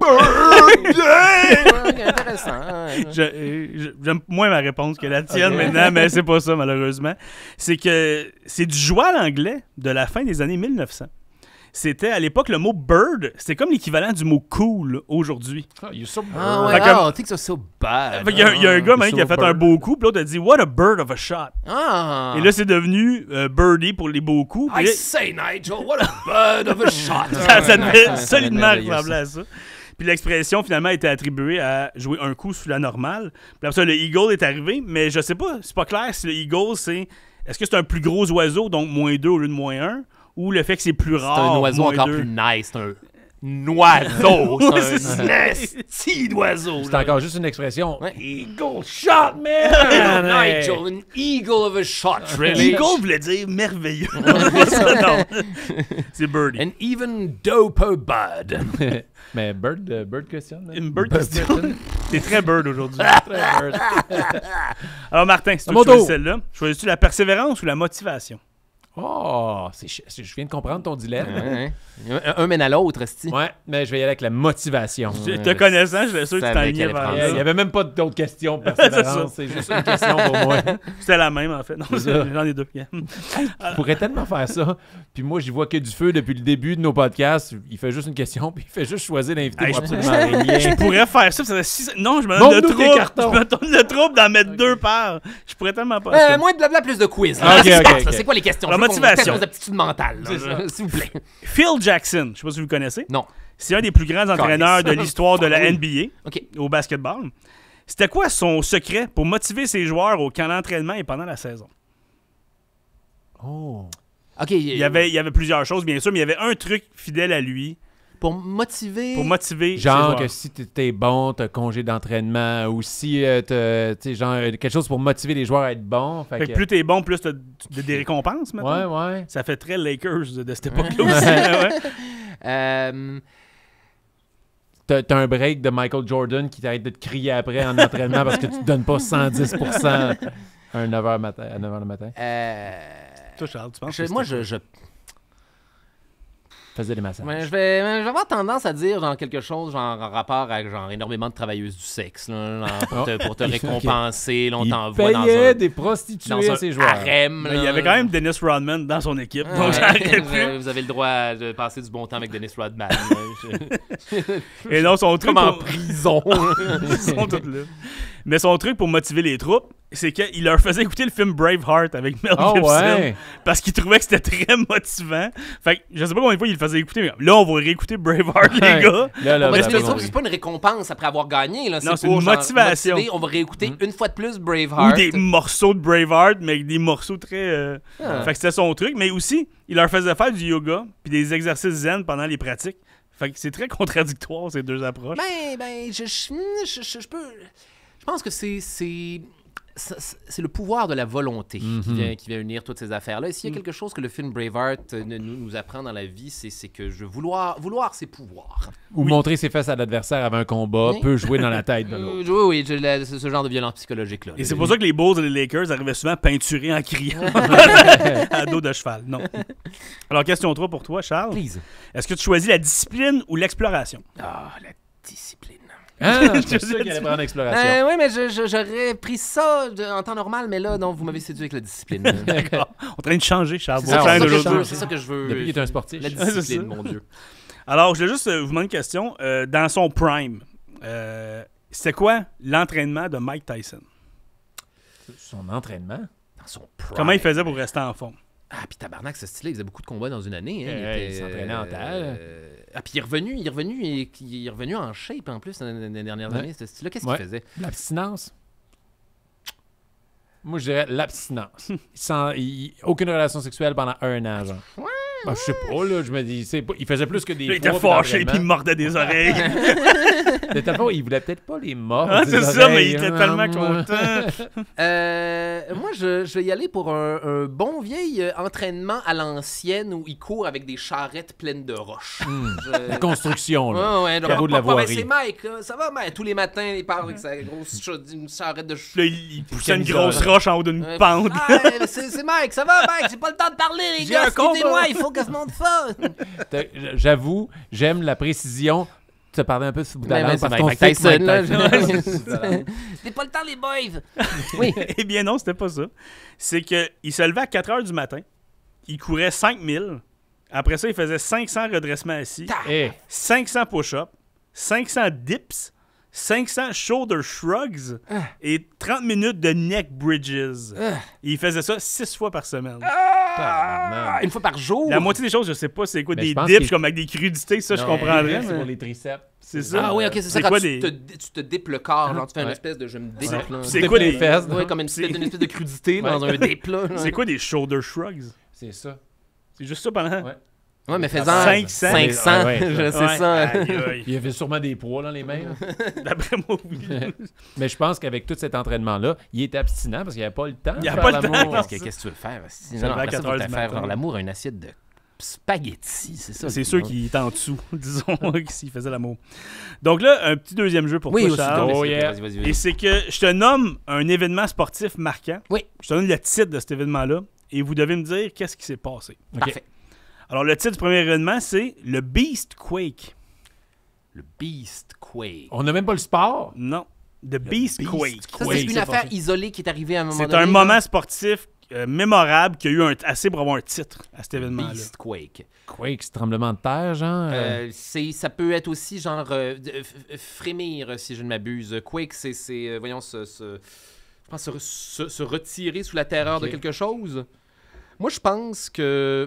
Ouais, intéressant. ouais. Je- euh, je- J'aime moins ma réponse que la tienne Ok. maintenant, mais c'est pas ça, malheureusement. C'est que c'est du joual anglais de la fin des années mille neuf cents. C'était à l'époque le mot bird, c'était comme l'équivalent du mot cool aujourd'hui. Oh, you're so Ah ouais, Fait que- ah, I think so bad. Fait qu'il y a- il y a un gars même, so qui a fait un bird. beau coup, puis l'autre a dit What a bird of a shot. Ah. Et là, c'est devenu euh, birdie pour les beaux coups. Puis I là, say, Nigel, what a bird of a shot. ça, ça devait Ouais, solidement merveilleux, ressembler à ça. Puis l'expression finalement a été attribuée à jouer un coup sous la normale. Puis après ça, le eagle est arrivé, mais je sais pas, c'est pas clair si le eagle c'est. Est-ce que c'est un plus gros oiseau, donc moins deux au lieu de moins un, ou le fait que c'est plus C'est rare? un oiseau moins encore deux? plus nice. C'est un oiseau. C'est C'est un nasty d'oiseau. C'est encore juste une expression. Ouais. Eagle shot, man! Nigel, an eagle of a shot, really? Eagle voulait dire merveilleux. Ça, non. C'est birdie. An even doper bird. Mais Bird, euh, Bird question. là. Une bird question. T'es très bird aujourd'hui. Très bird. Alors Martin, si tu À mon veux choisir tour. celle-là, choisis-tu la persévérance ou la motivation? Oh, c'est ch- c'est- je viens de comprendre ton dilemme. Ouais, ouais. Un, un mène à l'autre, esti. Ouais, mais je vais y aller avec la motivation. Je- Ouais, Te connaissant, je suis sûr que tu savais t'enlignais qu'elle allait vers prendre Il ça. n'y avait même pas d'autres questions de persévérance. C'est juste une question pour moi. C'était la même, en fait. Non, C'est ça. j'en ai deux. Je pourrais tellement faire ça. Puis moi, j'y vois que du feu depuis le début de nos podcasts. Il fait juste une question, puis il fait juste choisir l'invité Hey, pour je- absolument rien. Je pourrais faire ça, ça fait six... Non, je me donne Montre-nous le tes trouble. cartons. Je me donne le trouble d'en mettre deux par. Je pourrais tellement pas. Euh, moins de blabla, plus de quiz. Ah, ok, Qu'est-ce qui se ok, passe, là? ok. C'est quoi les questions? La Je veux qu'on motivation. teste nos aptitudes mentales, là, C'est ça. S'il vous plaît. Phil Jackson, je sais pas si vous le connaissez. Non. C'est un des plus grands entraîneurs de l'histoire de la Oui. N B OK. A au basketball. C'était quoi son secret pour motiver ses joueurs au camp d'entraînement et pendant la saison? Oh. OK. Il y avait, il y avait plusieurs choses, bien sûr, mais il y avait un truc fidèle à lui Pour motiver... pour motiver ses Genre joueurs. que si t'es bon, t'as congé d'entraînement, ou si euh, t'as, tu sais, genre euh, quelque chose pour motiver les joueurs à être bons. Fait Fait que que- plus t'es bon, plus t'as de- des récompenses, maintenant. Ouais, ouais. Ça fait très Lakers de cette époque-là aussi. ouais. Euh, T'as, t'as un break de Michael Jordan qui t'arrête de te crier après en entraînement parce que tu te donnes pas cent dix pour cent à neuf heures matin, à neuf heures le matin. euh, Toi, Charles, tu penses je- que moi, c'était je, je, Faisais des massages. ouais, je, vais, je vais avoir tendance à dire genre quelque chose genre en rapport avec genre énormément de travailleuses du sexe, là, genre, pour, te, pour te Ok. récompenser. Là, on Il t'envoie dans payait un, des dans prostituées un à ses joueurs. harem. Mais il y là. avait quand même Dennis Rodman dans son équipe, Ouais, donc ça aurait vous, pu. vous avez le droit de passer du bon temps avec Dennis Rodman. là. Je- Et non, son truc Comme en pour... prison. Ils sont tous là. Mais son truc pour motiver les troupes, c'est qu'il leur faisait écouter le film Braveheart avec Mel Oh Gibson ouais. parce qu'il trouvait que c'était très motivant. Fait que je sais pas combien de fois il le faisait écouter, mais là, on va réécouter Braveheart, les Ouais. gars. Là, là, Pour vous motiver avez les troupes, compris. c'est pas une récompense après avoir gagné. Là. Non, c'est pour, une genre, motivation. motiver. On va réécouter Mm. une fois de plus Ou Braveheart. des morceaux de Braveheart, mais avec des morceaux très... euh, Ah. Fait que c'était son truc. Mais aussi, il leur faisait faire du yoga puis des exercices zen pendant les pratiques. Fait que c'est très contradictoire, ces deux approches. Ben, ben, je, je, je, je- je peux. Je pense que c'est. c'est... c'est c'est le pouvoir de la volonté Mhm. qui, vient, qui vient unir toutes ces affaires-là. Et s'il y a quelque chose que le film Braveheart euh, ne- nous, nous apprend dans la vie, c'est c'est que je vouloir, vouloir c'est pouvoir. Ou montrer ses fesses à l'adversaire avant un combat Oui. peut jouer dans la tête de l'autre. Euh, oui, oui, je- la- c'est ce genre de violence psychologique-là. Et c'est pour ça que les Bulls et les Lakers arrivaient souvent peinturés en criant à dos de cheval. Non. Alors, question trois pour toi, Charles. Please. Est-ce que tu choisis la discipline ou l'exploration? Ah, la discipline. Ah, je suis sûr qu'il allait prendre l'exploration. Euh, oui, mais je- je- j'aurais pris ça de- en temps normal, mais là, non, vous m'avez séduit avec la discipline. D'accord. On est en train de changer, Charles. C'est Bon, ça, fin c'est ça que je d'aujourd'hui. veux, c'est ça que je veux. Depuis qu'il est un sportif. La c'est ça. discipline, mon Dieu. Alors, je voulais juste euh, vous demander une question. Euh, dans son prime, euh, c'était quoi l'entraînement de Mike Tyson? Son entraînement. Dans son prime. Comment il faisait pour rester en forme? Ah, puis tabarnak, ce style-là, il faisait beaucoup de combats dans une année. Hein. Euh, était, il s'entraînait en taille. euh, Ah, puis il est revenu, il est revenu, et, il est revenu en shape en plus dans les dernières Ouais. années, ce style-là. Qu'est-ce Ouais. qu'il faisait? L'abstinence. Moi, je dirais l'abstinence. Sans, il- aucune relation sexuelle pendant un an, genre. Ouais, Ah, je sais pas, là. Je me dis, c'est pas, il faisait plus que des. Là, il était poids, fâché puis puis il mordait des oreilles. De toute façon, il voulait peut-être pas les mordre. Ah, des c'est ça, mais oreilles, il était hein. tellement content. Euh, moi, je, je vais y aller pour un, un bon vieil euh, entraînement à l'ancienne où il court avec des charrettes pleines de roches. Hmm. Je- La construction, là. Ouais, ouais, donc, Caveau de la papa, ben, voirie. c'est Mike, là. Ça va, Mike? Tous les matins, il part avec sa grosse cha- une charrette de cheveux. Puis là, il, il poussait une Camisole. grosse roche en haut d'une Ouais. pente. Ah, ouais, c'est c'est Mike, ça va, Mike? J'ai pas le temps de parler, les J'ai gars. un combat. Excusez-moi, il faut que ce monde fasse. T'as- J'avoue, j'aime la précision. Tu as parlé un peu sur le bout de la Ben, langue ben, parce c'est qu'on Mike sait que Tyson, là. Mike Tyson. J'ai pas le temps, les boys. Oui. Eh bien non, c'était pas ça. C'est qu'il se levait à quatre heures du matin. Il courait cinq mille. Après ça, il faisait cinq cents redressements assis, Eh, cinq cents push-ups, cinq cents dips, cinq cents shoulder shrugs et trente minutes de neck bridges. Et il faisait ça six fois par semaine. tabarnak. Une fois par jour. La moitié des choses, je sais pas c'est quoi, Mais des je pense dips qu'il- comme avec des crudités, ça je Non, comprendrais. C'est mais- pour les triceps. C'est ça. Ah oui, ok, c'est ça. C'est Quand quoi tu, des- te, tu te dipes le corps, genre tu fais une Ouais. espèce de je me dip. Ouais. là. Puis C'est C'est quoi quoi les des- fesses? Ouais, comme une, C'est- espèce- une espèce de crudité Ouais. dans un dip là. C'est quoi des shoulder shrugs? C'est ça. C'est juste ça pendant... Ouais. Ouais, mais faisant cinq cents. cinq cents, Ouais, ouais, je sais Ouais. ça. Aïe, aïe. Il y avait sûrement des poids dans les mains. là. D'après moi, oui. Mais je pense qu'avec tout cet entraînement-là, il était abstinent parce qu'il n'y avait pas le temps. Il de y a faire pas le temps, l'amour. Parce que qu'est-ce que tu veux faire? Si, Ça non, va à après ça, quatre faut heures te du faire matin. l'amour à une assiette de spaghetti, c'est ça. C'est le sûr nom. qu'il est en dessous, disons, s'il faisait l'amour. Donc là, un petit deuxième jeu pour Oui, toi, aussi. Charles. donc, Oh, vas-y, yeah. vas-y, vas-y, Et vas-y. c'est que je te nomme un événement sportif marquant. Oui. Je te donne le titre de cet événement-là. et vous devez me dire qu'est-ce qui s'est passé. OK. Parfait. Alors, le titre du premier événement, c'est le Beast Quake. Le Beast Quake. On n'a même pas le sport. Non. The Beast, Beast Quake. Ça, Quake, c'est une c'est affaire passé. isolée qui est arrivée à un moment C'est donné. un là. moment sportif euh, mémorable qui a eu un, assez pour avoir un titre à cet événement-là. Beast Quake. Quake, c'est tremblement de terre, genre. euh, Euh, c'est, ça peut être aussi genre euh, de- f- f- frémir, si je ne m'abuse. Quake, c'est, c'est euh, voyons, se, se- je pense se, re- se- se retirer sous la terreur Ok. de quelque chose. Moi, je pense que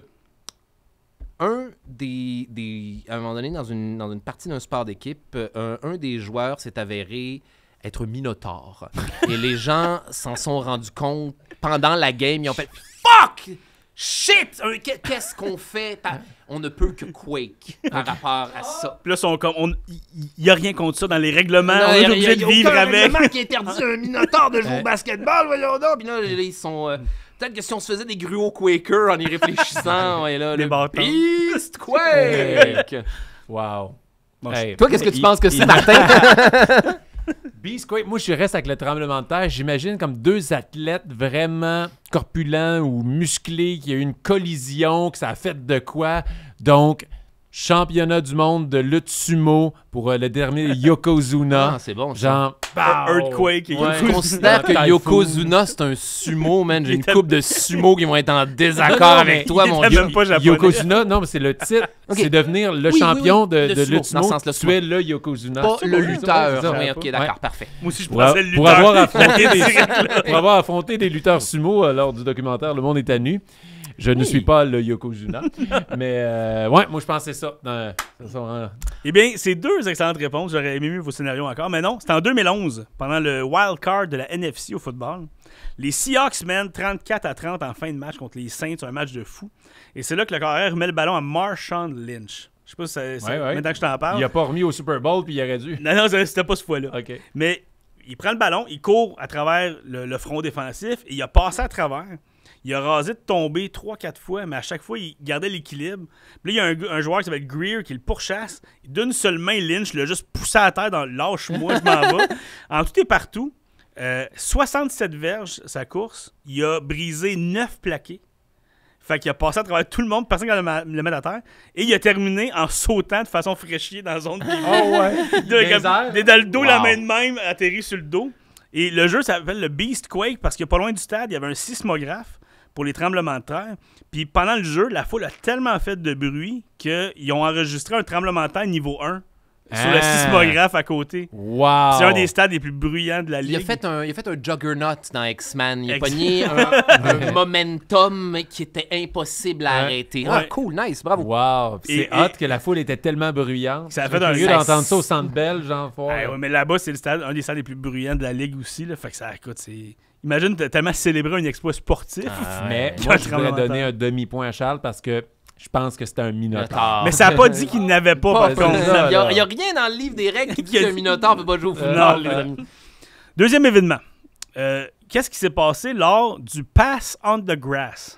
un des, des à un moment donné, dans une, dans une partie d'un sport d'équipe, un, un des joueurs s'est avéré être Minotaure. Et les gens s'en sont rendus compte pendant la game. Ils ont fait « Fuck! Shit! Un- qu'est- Qu'est-ce qu'on fait? » Par- On ne peut que Quake par rapport à ça. Puis là, sont comme, on- il n'y a rien contre ça dans les règlements. Non, on y est a- obligé y a- de y a vivre aucun avec. règlement qui interdit à un Minotaure de jouer Ouais. au basketball, voyons donc. Puis là, là, ils sont... euh, peut-être que si on se faisait des gruots Quaker en y réfléchissant, ouais, là, Des le bâtons. Beast Quake! Wow. Bon, Hey, Toi, qu'est-ce que tu il- penses que il- c'est, Martin? Beast Quake, moi je reste avec le tremblement de terre. J'imagine comme deux athlètes vraiment corpulents ou musclés qui a eu une collision, que ça a fait de quoi. Donc, championnat du monde de lutte sumo pour euh, le dernier Yokozuna. Ah, c'est bon, ça. Genre, pow! Earthquake et Ouais. Je considère que Typhoon. Yokozuna, c'est un sumo, man. J'ai Il une était- couple de sumo qui vont être en désaccord Non, non, avec mais toi, il mon était Dieu. même pas japonais. Yokozuna, non, mais c'est le titre. Ok. C'est devenir le Oui, champion oui, oui. de, Le de sumo, lutte dans sumo. ce sens, le Tu sumo. es le Yokozuna. Pas C'est le ça, c'est lutteur. ça. Oui, ok, d'accord, Ouais. parfait. Moi aussi, je Pour, pensais le pour lutteur. avoir affronté des, pour avoir affronté des lutteurs sumo euh, lors du documentaire Le Monde est à nu. Je ne Oui. suis pas le Yokozuna. mais euh, ouais, moi je pense que c'est ça. Euh, ça sont, euh, Eh bien, c'est deux excellentes réponses. J'aurais aimé mieux vos scénarios encore. Mais non, c'était en deux mille onze, pendant le wild card de la N F C au football. Les Seahawks mènent trente-quatre à trente en fin de match contre les Saints, un match de fou. Et c'est là que le carrière remet le ballon à Marshawn Lynch. Je sais pas si ça, ça- Ouais, ouais. maintenant que je t'en parle. il a pas remis au Super Bowl puis il aurait dû. Non, non, c'était pas ce fois-là. OK. Mais il prend le ballon, il court à travers le, le front défensif et il a passé à travers. Il a rasé de tomber trois quatre fois, mais à chaque fois, il gardait l'équilibre. Puis là, il y a un, gu- un joueur qui s'appelle Greer qui le pourchasse. D'une seule main, Lynch l'a juste poussé à terre dans le lâche-moi, je m'en vais. En tout et partout, euh, soixante-sept verges sa course. Il a brisé neuf plaqués. Fait qu'il a passé à travers tout le monde, personne qui allait le mettre à terre. Et il a terminé en sautant de façon fraîchier dans la zone de Oh ouais. il a Des airs. il est dans le dos, Wow. la main de même, atterri sur le dos. Et le jeu s'appelle le Beast Quake parce que pas loin du stade, il y avait un sismographe pour les tremblements de terre. Puis pendant le jeu, la foule a tellement fait de bruit qu'ils ont enregistré un tremblement de terre niveau un sur le Ah. sismographe à côté. Wow. C'est un des stades les plus bruyants de la Il a, ligue. fait un, il a fait un juggernaut dans X-Men. Il a Ex- pogné un, un momentum qui était impossible à Ouais. arrêter. Ah, Ouais. cool, nice, bravo. Wow. Puis Et- c'est hot et- que la foule était tellement bruyante. Ça a Je fait serais un- curieux ça- d'entendre ça au Centre Bell, genre fort. Ouais, ouais, mais là-bas, c'est le stade, un des stades les plus bruyants de la ligue aussi. Là, fait que ça, écoute, c'est... Imagine, t'as tellement célébré un exploit sportif. Ah, Mais ouais. moi, je voudrais Tremblement de donner terre. un demi-point à Charles parce que je pense que c'était un minotaure. Minotaure. Mais ça n'a pas dit qu'il n'avait pas, Pas par contre. c'est ça. Il n'y a, rien dans le livre des règles qui dit Qui a qu'un dit- Minotaure ne peut pas jouer au football, non, les euh, amis. Deuxième événement. Euh, qu'est-ce qui s'est passé lors du Pass on the Grass?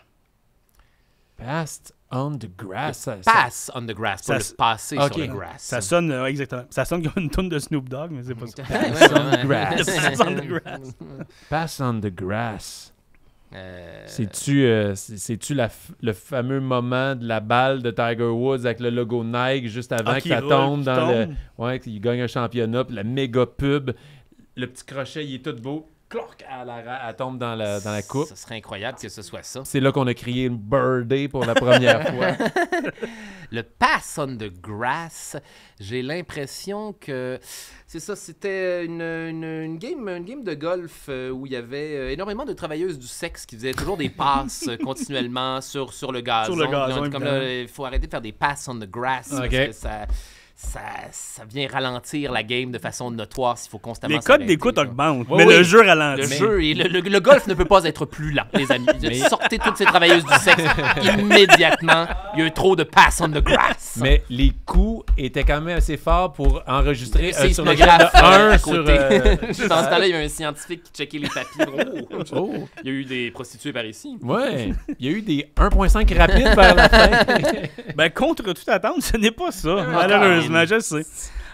Passed on the grass. ça- ça- Pass on the grass, pas Ça le s- passer Ok. sur le grass. Ça sonne, euh, exactement. Ça sonne comme une tonne de Snoop Dogg, mais c'est pas ça. Ouais, Pass ouais, on the ouais. grass. Pass on the grass. Pass on the grass. Euh, C'est-tu euh, c'est- c'est-tu la f- le fameux moment de la balle de Tiger Woods avec le logo Nike juste avant Ah, que qui ça roule, tombe qui dans tombe. le... Ouais, qu'il gagne un championnat, puis la méga pub. Le petit crochet, il est tout beau. Clork, elle, elle- elle tombe dans la, dans la coupe. Ce serait incroyable que ce soit ça. C'est là qu'on a crié une birdie pour la première fois. Le pass on the grass, j'ai l'impression que c'est ça, c'était une, une, une game, une game de golf euh, où il y avait euh, énormément de travailleuses du sexe qui faisaient toujours des passes euh, continuellement sur, sur le gazon. Sur le gazon, Puis on dit comme là, évidemment. il faut arrêter de faire des passes on the grass Ok. parce que ça, ça, ça vient ralentir la game de façon notoire s'il faut constamment Les codes s'arrêter, d'écoute là. augmentent, Oui, mais oui. le jeu Le ralentit. jeu et le, le- le golf ne peut pas être plus lent, les amis. Mais- Sortez toutes ces travailleuses du sexe immédiatement. Il y a eu trop de pass on the grass. Mais les coups étaient quand même assez forts pour enregistrer C'est euh, sur le sismographe, de euh, un à sur... côté. euh, Dans ce temps-là, il y a un scientifique qui checkait les papiers. Oh, oh, il y a eu des prostituées par ici. ouais. Il y a eu des un virgule cinq rapides vers la fin. Ben, contre toute attente, ce n'est pas ça, Ah, malheureusement, je le sais.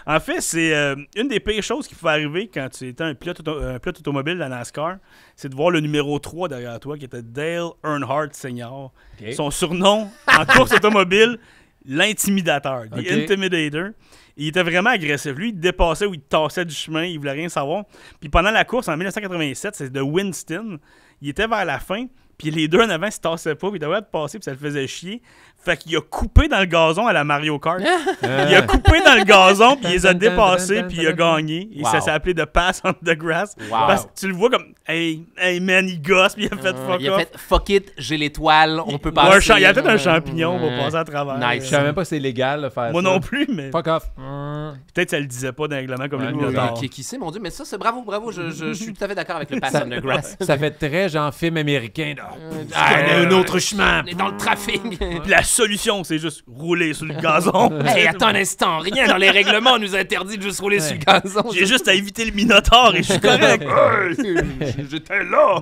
En fait, c'est euh, une des pires choses qui pouvait arriver quand tu étais un pilote, auto- un pilote automobile de la NASCAR, c'est de voir le numéro trois derrière toi, qui était Dale Earnhardt Senior. OK. Son surnom en course automobile, l'intimidateur, the OK. intimidator. Il était vraiment agressif. Lui, il te dépassait ou il te tassait du chemin, il voulait rien savoir. Puis pendant la course, en dix-neuf cent quatre-vingt-sept, c'est de Winston. Il était vers la fin, puis les deux en avant se tassaient pas, puis il devait être passé, puis ça le faisait chier. Fait qu'il a coupé dans le gazon à la Mario Kart. Euh, Il a coupé dans le gazon, puis il les a Dun, dun, dun, dépassés, dun, puis dun, il a dun. gagné. Et Wow. ça s'est appelé The Pass on the Grass. Wow. Parce que tu le vois comme, hey, hey man, il gosse, puis il a fait Euh, fuck il a off. fait fuck it, j'ai l'étoile, on peut Ou passer. un champ- il y a peut-être un champignon, on va Euh, passer à travers. nice. Je savais même pas si c'est légal de faire Moi ça. non plus, mais Fuck off. peut-être ça le disait pas dans le règlement comme Ouais, le oui, Minotaur. Qui, qui sait, mon Dieu, mais ça, c'est bravo, bravo, je, je, je suis tout à fait d'accord avec le pass on the grass. Ça fait très genre film américain. là. Euh, Ah, un autre chemin. On est dans le trafic. Puis la solution, c'est juste rouler sur le gazon. Hey, attends un instant, rien dans les règlements nous interdit de juste rouler sur le gazon. J'ai juste à éviter le Minotaur et je suis correct. J'étais là.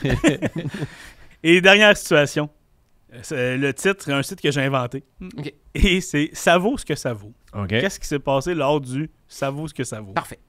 Et dernière situation. C'est le titre, un site que j'ai inventé. Ok. Et c'est « Ça vaut ce que ça vaut OK. ». Qu'est-ce qui s'est passé lors du « Ça vaut ce que ça vaut Parfait.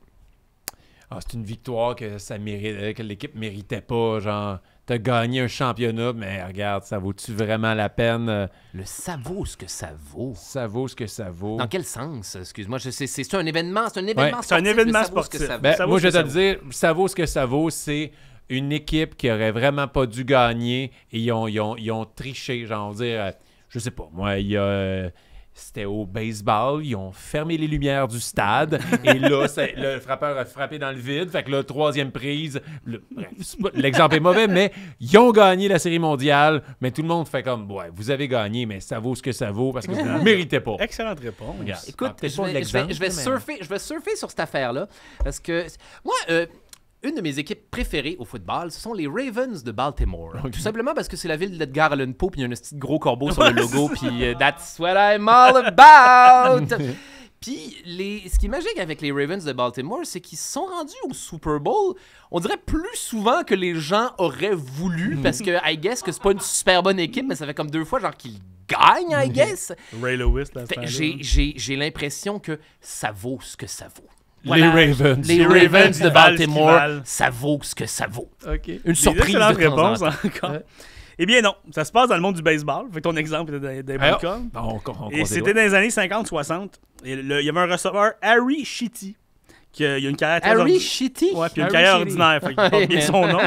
Ah, c'est une victoire que ça mérite, que l'équipe méritait pas. Genre, t'as gagné un championnat, mais regarde, ça vaut-tu vraiment la peine? Euh, Le ça vaut ce que ça vaut. Ça vaut ce que ça vaut. Dans quel sens? Excuse-moi, je sais, c'est c'est un événement, c'est un événement c'est un sportif, événement mais ça vaut ce que sportif. ça vaut. Ben, Ça vaut moi, ce je vais que te ça le dire, ça vaut ce que ça vaut. C'est une équipe qui aurait vraiment pas dû gagner et ils ont, ils ont, ils ont triché. Genre, on va dire, euh, je sais pas, moi, il y a. euh, C'était au baseball, ils ont fermé les lumières du stade et là, c'est- le frappeur a frappé dans le vide. Fait que là, troisième prise, le- bref, c'est pas- l'exemple est mauvais, mais ils ont gagné la Série mondiale. Mais tout le monde fait comme, ouais, vous avez gagné, mais ça vaut ce que ça vaut parce que vous ne le méritez pas. Excellente réponse. Regarde. Écoute, Ah, peut-être je pas vais, je vais- l'exemple, je vais mais- surfer, je vais surfer sur cette affaire-là parce que moi, euh, une de mes équipes préférées au football, ce sont les Ravens de Baltimore. Tout simplement parce que c'est la ville d'Edgar Allan Poe, puis il y a un petit gros corbeau sur le logo, puis euh, that's what I'm all about. Puis les, ce qui est magique avec les Ravens de Baltimore, c'est qu'ils se sont rendus au Super Bowl, on dirait plus souvent que les gens auraient voulu, parce que I guess que c'est pas une super bonne équipe, mais ça fait comme deux fois genre qu'ils gagnent, I guess. Ray Lewis, là, Fait que J'ai j'ai- j'ai l'impression que ça vaut ce que ça vaut. Les Ravens. Les Les Ravens Ravens, de ils valent ce qu'ils Baltimore, valent. ça vaut ce que ça vaut. OK. Une surprise de excellente temps en réponse temps. encore. Ouais. Eh bien non, ça se passe dans le monde du baseball. Fait que ton exemple était des Alors, cas. bon, on, on, on Et croise les c'était doigts. dans les années cinquante soixante. Et le- il y avait un receveur, Harry Shitty, qui a, il a une carrière très Harry ordi- Shitty? Ouais, puis une Harry carrière Shitty. ordinaire. Fait qu'il porte bien son nom.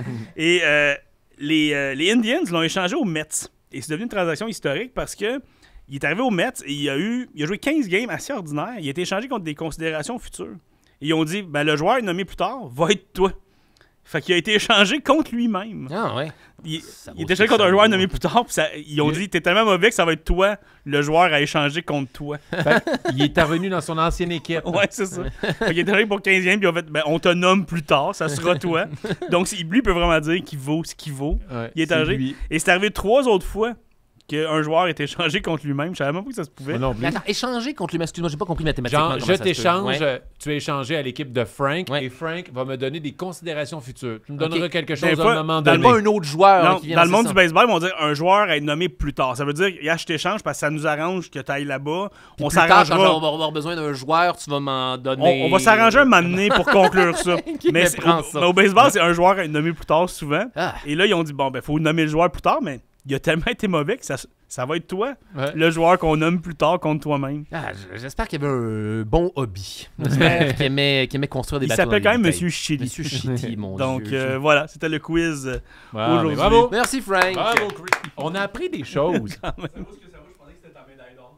Et euh, les, euh, les Indians l'ont échangé aux Mets. Et c'est devenu une transaction historique parce que il est arrivé aux Mets et il a, eu, il a joué quinze games assez ordinaires. Il a été échangé contre des considérations futures. Et ils ont dit, ben, le joueur nommé plus tard va être toi. Fait qu'il a été échangé contre lui-même. Ah ouais. Il, Ça il vaut était ce que échangé contre ça un joueur vaut. nommé plus tard. Puis ça- ils ont Il- dit, t'es tellement mauvais que ça va être toi, le joueur à échanger contre toi. Fait il est revenu dans son ancienne équipe. Ouais, c'est ça. Fait qu'il est arrivé pour quinzième, puis ils ont fait, ben, on te nomme plus tard, ça sera toi. Donc, si- lui peut vraiment dire qu'il vaut ce qu'il vaut. Ouais, Il est c'est âgé. lui. Et c'est arrivé trois autres fois qu'un joueur était échangé contre lui-même. Je savais même pas que ça se pouvait. Moi non plus. Mais attends, échanger contre lui, excuse-moi, j'ai pas compris mathématiquement. Genre, comment je ça se peut. t'échange, Ouais. euh, tu es échangé à l'équipe de Frank Ouais. et Frank va me donner des considérations futures. Tu me Ok. donneras quelque Des chose à fois, un moment dans le donné. Pas un autre joueur là, Non, qui vient dans le c'est monde ça. du baseball, ils vont dire un joueur à être nommé plus tard. Ça veut dire, yeah, je t'échange parce que ça nous arrange que tu ailles là-bas. On Plus tard, quand s'arrangera. on va avoir besoin d'un joueur, tu vas m'en On, donner. on va s'arranger un moment donné pour conclure ça. Qui mais me c'est- prend au, ça? mais au baseball, c'est un joueur à être nommé plus tard souvent. Ah. Et là, ils ont dit, bon, ben, faut nommer le joueur plus tard, mais il a tellement été mauvais que ça, ça va être toi, Ouais. le joueur qu'on nomme plus tard contre toi-même. Ah, j- j'espère qu'il y avait un bon hobby. J'espère qu'il aimait, qu'il aimait construire des Il bateaux. s'appelle dans quand les même bouteilles. Monsieur Chili. Monsieur Chitty, mon Donc Dieu. euh, voilà, c'était le quiz. euh, Wow, mais aujourd'hui. bravo. Merci, Frank. Bravo, Chris. On a appris des choses. Ça vaut ce que ça vaut, je pensais que c'était ta médaille d'or.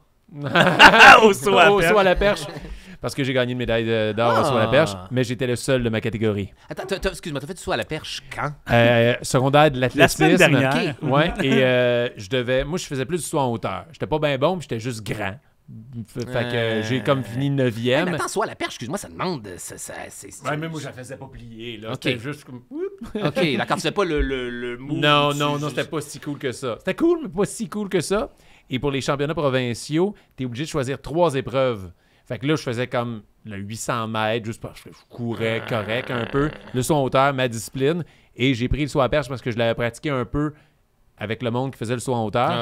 Ah, au saut à la Au perche. saut à la perche. Parce que j'ai gagné une médaille de- d'or au saut à la perche, Ah. mais j'étais le seul de ma catégorie. Attends, t'as- t'as- excuse-moi, t'as fait du saut à la perche quand? Euh, secondaire de La l'athlétisme. semaine dernière. OK. Ouais, et euh, je devais... Moi, je faisais plus du saut en hauteur. J'étais pas bien bon, puis j'étais juste grand. Fait fait que Euh. j'ai comme fini Hey, neuvième. mais attends, saut à la perche, excuse-moi, ça demande. Ça, ça, c'est, c'est- Ouais, mais moi, je la faisais pas plier. Là. OK. C'était juste comme... Ok, d'accord, tu fais pas le, le, le move. Non, tu- non, non, c'était pas si cool que ça. C'était cool, mais pas si cool que ça. Et pour les championnats provinciaux, t'es obligé de choisir trois épreuves. Fait que là, je faisais comme le huit cents mètres, juste parce que je courais correct un peu. Le saut en hauteur, ma discipline. Et j'ai pris le saut à perche parce que je l'avais pratiqué un peu avec le monde qui faisait le saut en hauteur. Ah oui.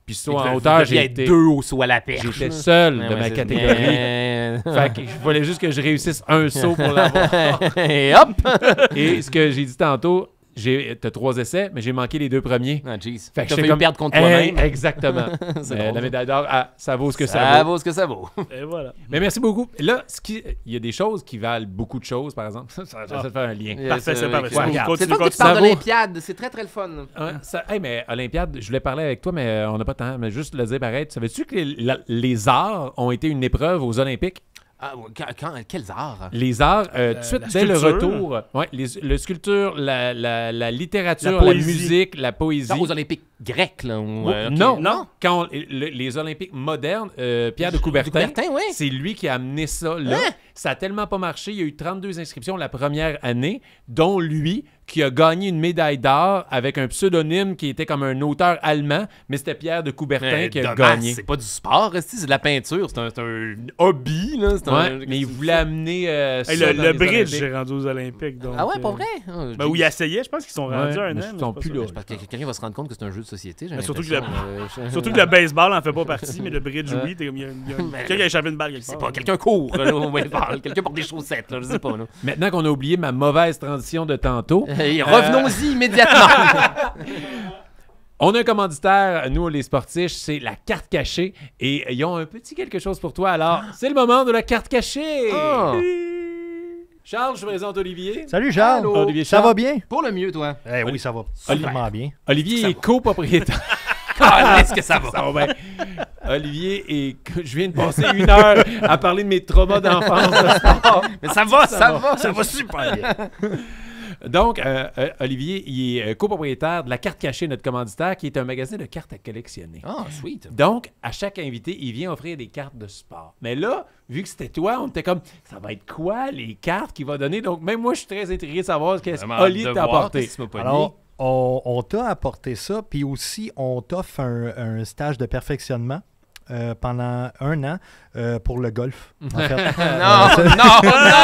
Puis soit en hauteur, j'ai été... deux au saut à la perche. J'étais seul Ouais, de ouais, ma c'est- catégorie. Euh, Fait que je voulais juste que je réussisse un saut pour l'avoir. Et hop! Et ce que j'ai dit tantôt, j'ai t'as trois essais, mais j'ai manqué les deux premiers. Ah, jeez. Fait que T'as j'étais failli comme perdre contre Hey, toi-même. exactement. C'est Mais drôle. la médaille d'or, ah, ça vaut ce que ça, Ça vaut. vaut ce que ça vaut. Et voilà. Mais merci beaucoup. Là, ce qui, il y a des choses qui valent beaucoup de choses, par exemple. Ça, ça, ça, ça fait un lien. Parfait, c'est parfait. Ouais, regarde. C'est Continue, pas que tu continue. parles Ça vaut- d'Olympiade. C'est très, très le fun. Ouais, ça, hey, mais Olympiade, je voulais parler avec toi, mais euh, on n'a pas de temps. Mais juste le dire pareil. Savais-tu que les, la- les arts ont été une épreuve aux Olympiques? Ah, quand, quand- quels arts? Les arts, euh, tout de suite, la dès le sculpture. retour, ouais, les, le sculpture, la, la, la littérature, La la, poésie. musique, la poésie. Non, aux Olympiques grecs, là. ou, Oh, euh, ok. non, Non. Quand on- le- les Olympiques modernes, euh, Pierre de Coubertin, De Coubertin, oui. c'est lui qui a amené ça là. Hein? Ça a tellement pas marché. Il y a eu trente-deux inscriptions la première année, dont lui qui a gagné une médaille d'or avec un pseudonyme qui était comme un auteur allemand, mais c'était Pierre de Coubertin Mais qui a dommage, gagné. C'est pas du sport, c'est de la peinture. C'est un, c'est un hobby, là. C'est Ouais, un- mais il voulait amener euh, Hey, ça le dans le les bridge, Olympiques. j'ai rendu aux Olympiques. Donc, Ah ouais, pas euh, vrai? Ah, Ben, jeez. où ils essayaient, je pense qu'ils sont Ouais, rendus un mais an. ils mais sont c'est pas plus ça. là. Parce que quelqu'un va se rendre compte que c'est un jeu de société. j'ai Mais surtout que l'impression, euh, je- Surtout que le baseball en fait pas partie, mais le bridge, Ouais. oui. t'es comme, Il y a, il y a- Ben, quelqu'un qui a échappé une balle quelque C'est part. pas quelqu'un court, là, au baseball. Quelqu'un porte des chaussettes, là, je sais pas. Là. Maintenant qu'on a oublié ma mauvaise transition de tantôt, Et revenons-y immédiatement. on a un commanditaire, nous les sportifs, c'est la carte cachée et ils ont un petit quelque chose pour toi. Alors, c'est le moment de la carte cachée. Ah. Charles, je présente Olivier. Salut Charles, Allô. Olivier ça Charles. va bien? Pour le mieux, toi. Eh oui, ça va super bien. Olivier est copropriétaire. Ah, est-ce que ça va? Ça va bien. Olivier et je viens de passer une heure à parler de mes traumas d'enfance. de sport. Mais ça va, ça, va. Ça va super bien. Donc, euh, euh, Olivier, il est euh, copropriétaire de la carte cachée, notre commanditaire, qui est un magasin de cartes à collectionner. Ah, sweet. Donc, à chaque invité, il vient offrir des cartes de sport. Mais là, vu que c'était toi, on était comme, ça va être quoi les cartes qu'il va donner? Donc, même moi, je suis très intrigué de savoir qu'est-ce Vraiment qu'Oli hâte de t'a voir apporté. qu'est-ce qu'il m'a pas Alors, on, on t'a apporté ça, puis aussi, on t'offre un, un stage de perfectionnement euh, pendant un an euh, pour le golf. En fait. Non, Euh, non,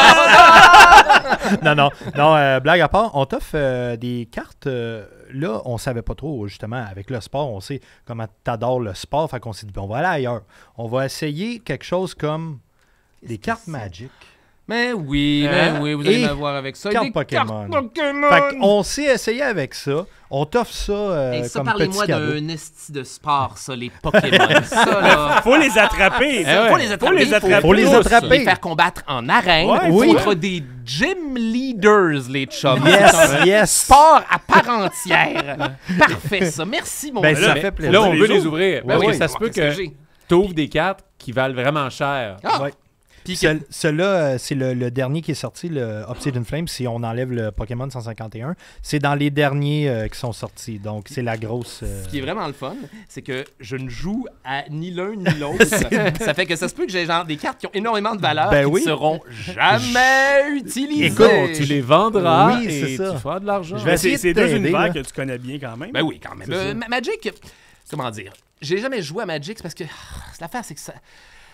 non, non, non, non, euh, blague à part, on t'offre euh, des cartes. euh, là, on savait pas trop, justement, avec le sport, on sait comment t'adores le sport, fait qu'on s'est dit, on va aller ailleurs. On va essayer quelque chose comme des cartes Magic. Mais oui, Hein? mais oui, vous allez Et m'avoir avec ça. cartes Des Pokémon. cartes Pokémon. Fait qu'on s'est essayé avec ça. On t'offre ça euh, Hey, ça, comme petit parlez-moi cadeau. d'un esti de sport, ça, les Pokémon. ça, là. Faut les attraper. Eh ouais. Faut les attraper. Faut les attraper. Faut les tous. attraper. Les faire combattre en arène Ouais, oui. contre des gym leaders, les chums. Yes, C'est un yes. sport à part entière. Parfait, ça. Merci, mon Ben, gars. ça Mais fait plaisir. là, on Les veut autres. les ouvrir. Ben parce oui. que ça se peut Qu'est-ce que j'ai? tu ouvres des cartes qui valent vraiment cher. Ah, Ouais. puis Ce- Celui-là, euh, c'est le, le dernier qui est sorti, le Obsidian Flame, si on enlève le Pokémon cent cinquante et un. C'est dans les derniers euh, qui sont sortis. Donc, c'est la grosse... euh, Ce qui est vraiment le fun, c'est que je ne joue à ni l'un ni l'autre. Ça fait que ça se peut que j'ai genre des cartes qui ont énormément de valeur Ben qui oui. ne seront jamais utilisées. Écoute, Tu les vendras Oui, et c'est ça. tu feras de l'argent. Je vais Ben, c'est essayer c'est de deux t'aider, univers là. que tu connais bien quand même. Ben oui, quand même. C'est Euh, ça. Ma- Magic, comment dire, j'ai jamais joué à Magic c'est parce que ah, l'affaire, c'est que ça.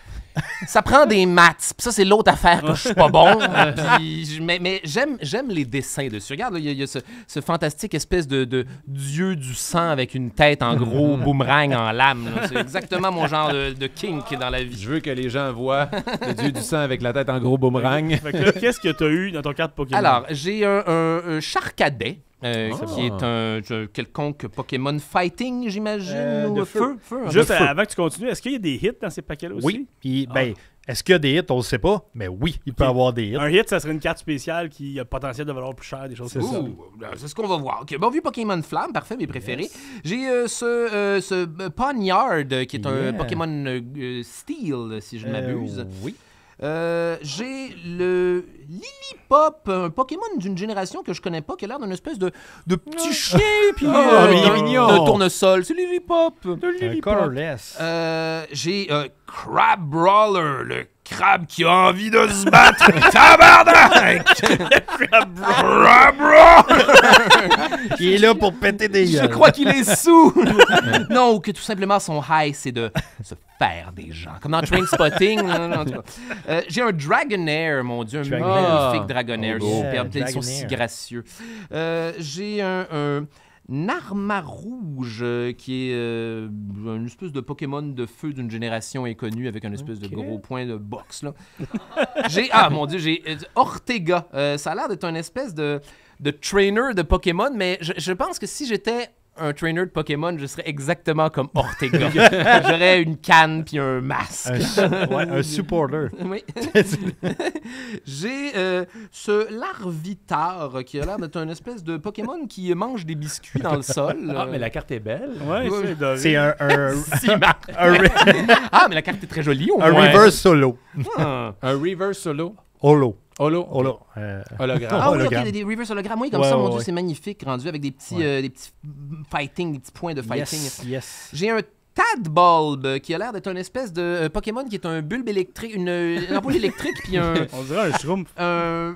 Ça prend des maths. Puis ça, c'est l'autre affaire que je suis pas bon. Puis je- mais mais j'aime, j'aime les dessins dessus. Regarde, là, il y a, il y a ce, ce fantastique espèce de, de dieu du sang avec une tête en gros boomerang en lame. là. C'est exactement mon genre de, de kink dans la vie. Je veux que les gens voient le dieu du sang avec la tête en gros boomerang. Fait que là, qu'est-ce que tu as eu dans ton carte Pokémon? Alors, j'ai un, un, un Charcadet. euh, Ah. qui est un je- quelconque Pokémon Fighting, j'imagine, Euh, ou de feu. feu, un Juste de feu. avant que tu continues, est-ce qu'il y a des hits dans ces paquets-là aussi? Oui. Puis, Ah. ben, est-ce qu'il y a des hits? On ne sait pas. Mais oui, il peut y Ok. avoir des hits. Un hit, ça serait une carte spéciale qui a le potentiel de valoir plus cher, des choses C'est comme ça. Ouh, là, c'est ce qu'on va voir. Ok, bon, vu Pokémon Flamme, parfait, mes préférés. J'ai euh, ce, euh, ce euh, Ponyard, euh, qui est un Yeah. Pokémon euh, euh, Steel, si je ne Euh, m'abuse. oui. Euh, j'ai le Lilipop, un Pokémon d'une génération que je connais pas, qui a l'air d'une espèce de, de petit chien, puis Oh, euh, mais il est d'un- mignon. d'un tournesol. C'est Lilipop. Un colorless. Euh, j'ai euh, Crab Brawler, le crabe qui a envie de se battre. Tabarnak! Crab Brawler! Qui est là pour péter des Je gueules. crois qu'il est sous. Non, ou que tout simplement son high, c'est de se faire des gens. Comme dans Trainspotting. Non, non, en tout cas. Euh, j'ai un Dragonair, mon Dieu, un Dragonair. magnifique Dragonair. Oh, superbe. yeah, Ils sont si Dragonair. gracieux. Euh, j'ai un, un Narmarouge, euh, qui est euh, une espèce de Pokémon de feu d'une génération inconnue avec un espèce Ok. de gros point de boxe. Là. j'ai Ah mon dieu, j'ai euh, Ortega. Euh, ça a l'air d'être une espèce de, de trainer de Pokémon, mais je, je pense que si j'étais un trainer de Pokémon, je serais exactement comme Ortega. J'aurais une canne puis un masque. Un, su- ouais, un supporter. Oui. J'ai euh, ce Larvitar qui a l'air d'être une espèce de Pokémon qui mange des biscuits dans le sol. Ah, mais la carte est belle. Ouais, Ouais. c'est doré. C'est un, un, Si, Marc. un, re- Ah, mais la carte est très jolie au un moins. reverse solo. Ah, Un reverse solo. Holo. Holo. Holo. Euh, Hologramme. Ah oui, ok, hologramme. des, des reverse hologrammes. Oui, comme Ouais, ça, ouais, mon dieu, ouais. c'est magnifique, rendu avec des petits, Ouais. euh, des petits fighting, des petits points de fighting. yes, yes. J'ai un Tadbulb qui a l'air d'être une espèce de euh, Pokémon qui est un bulbe électrique, une, une ampoule électrique, puis un, On dirait un shroom. un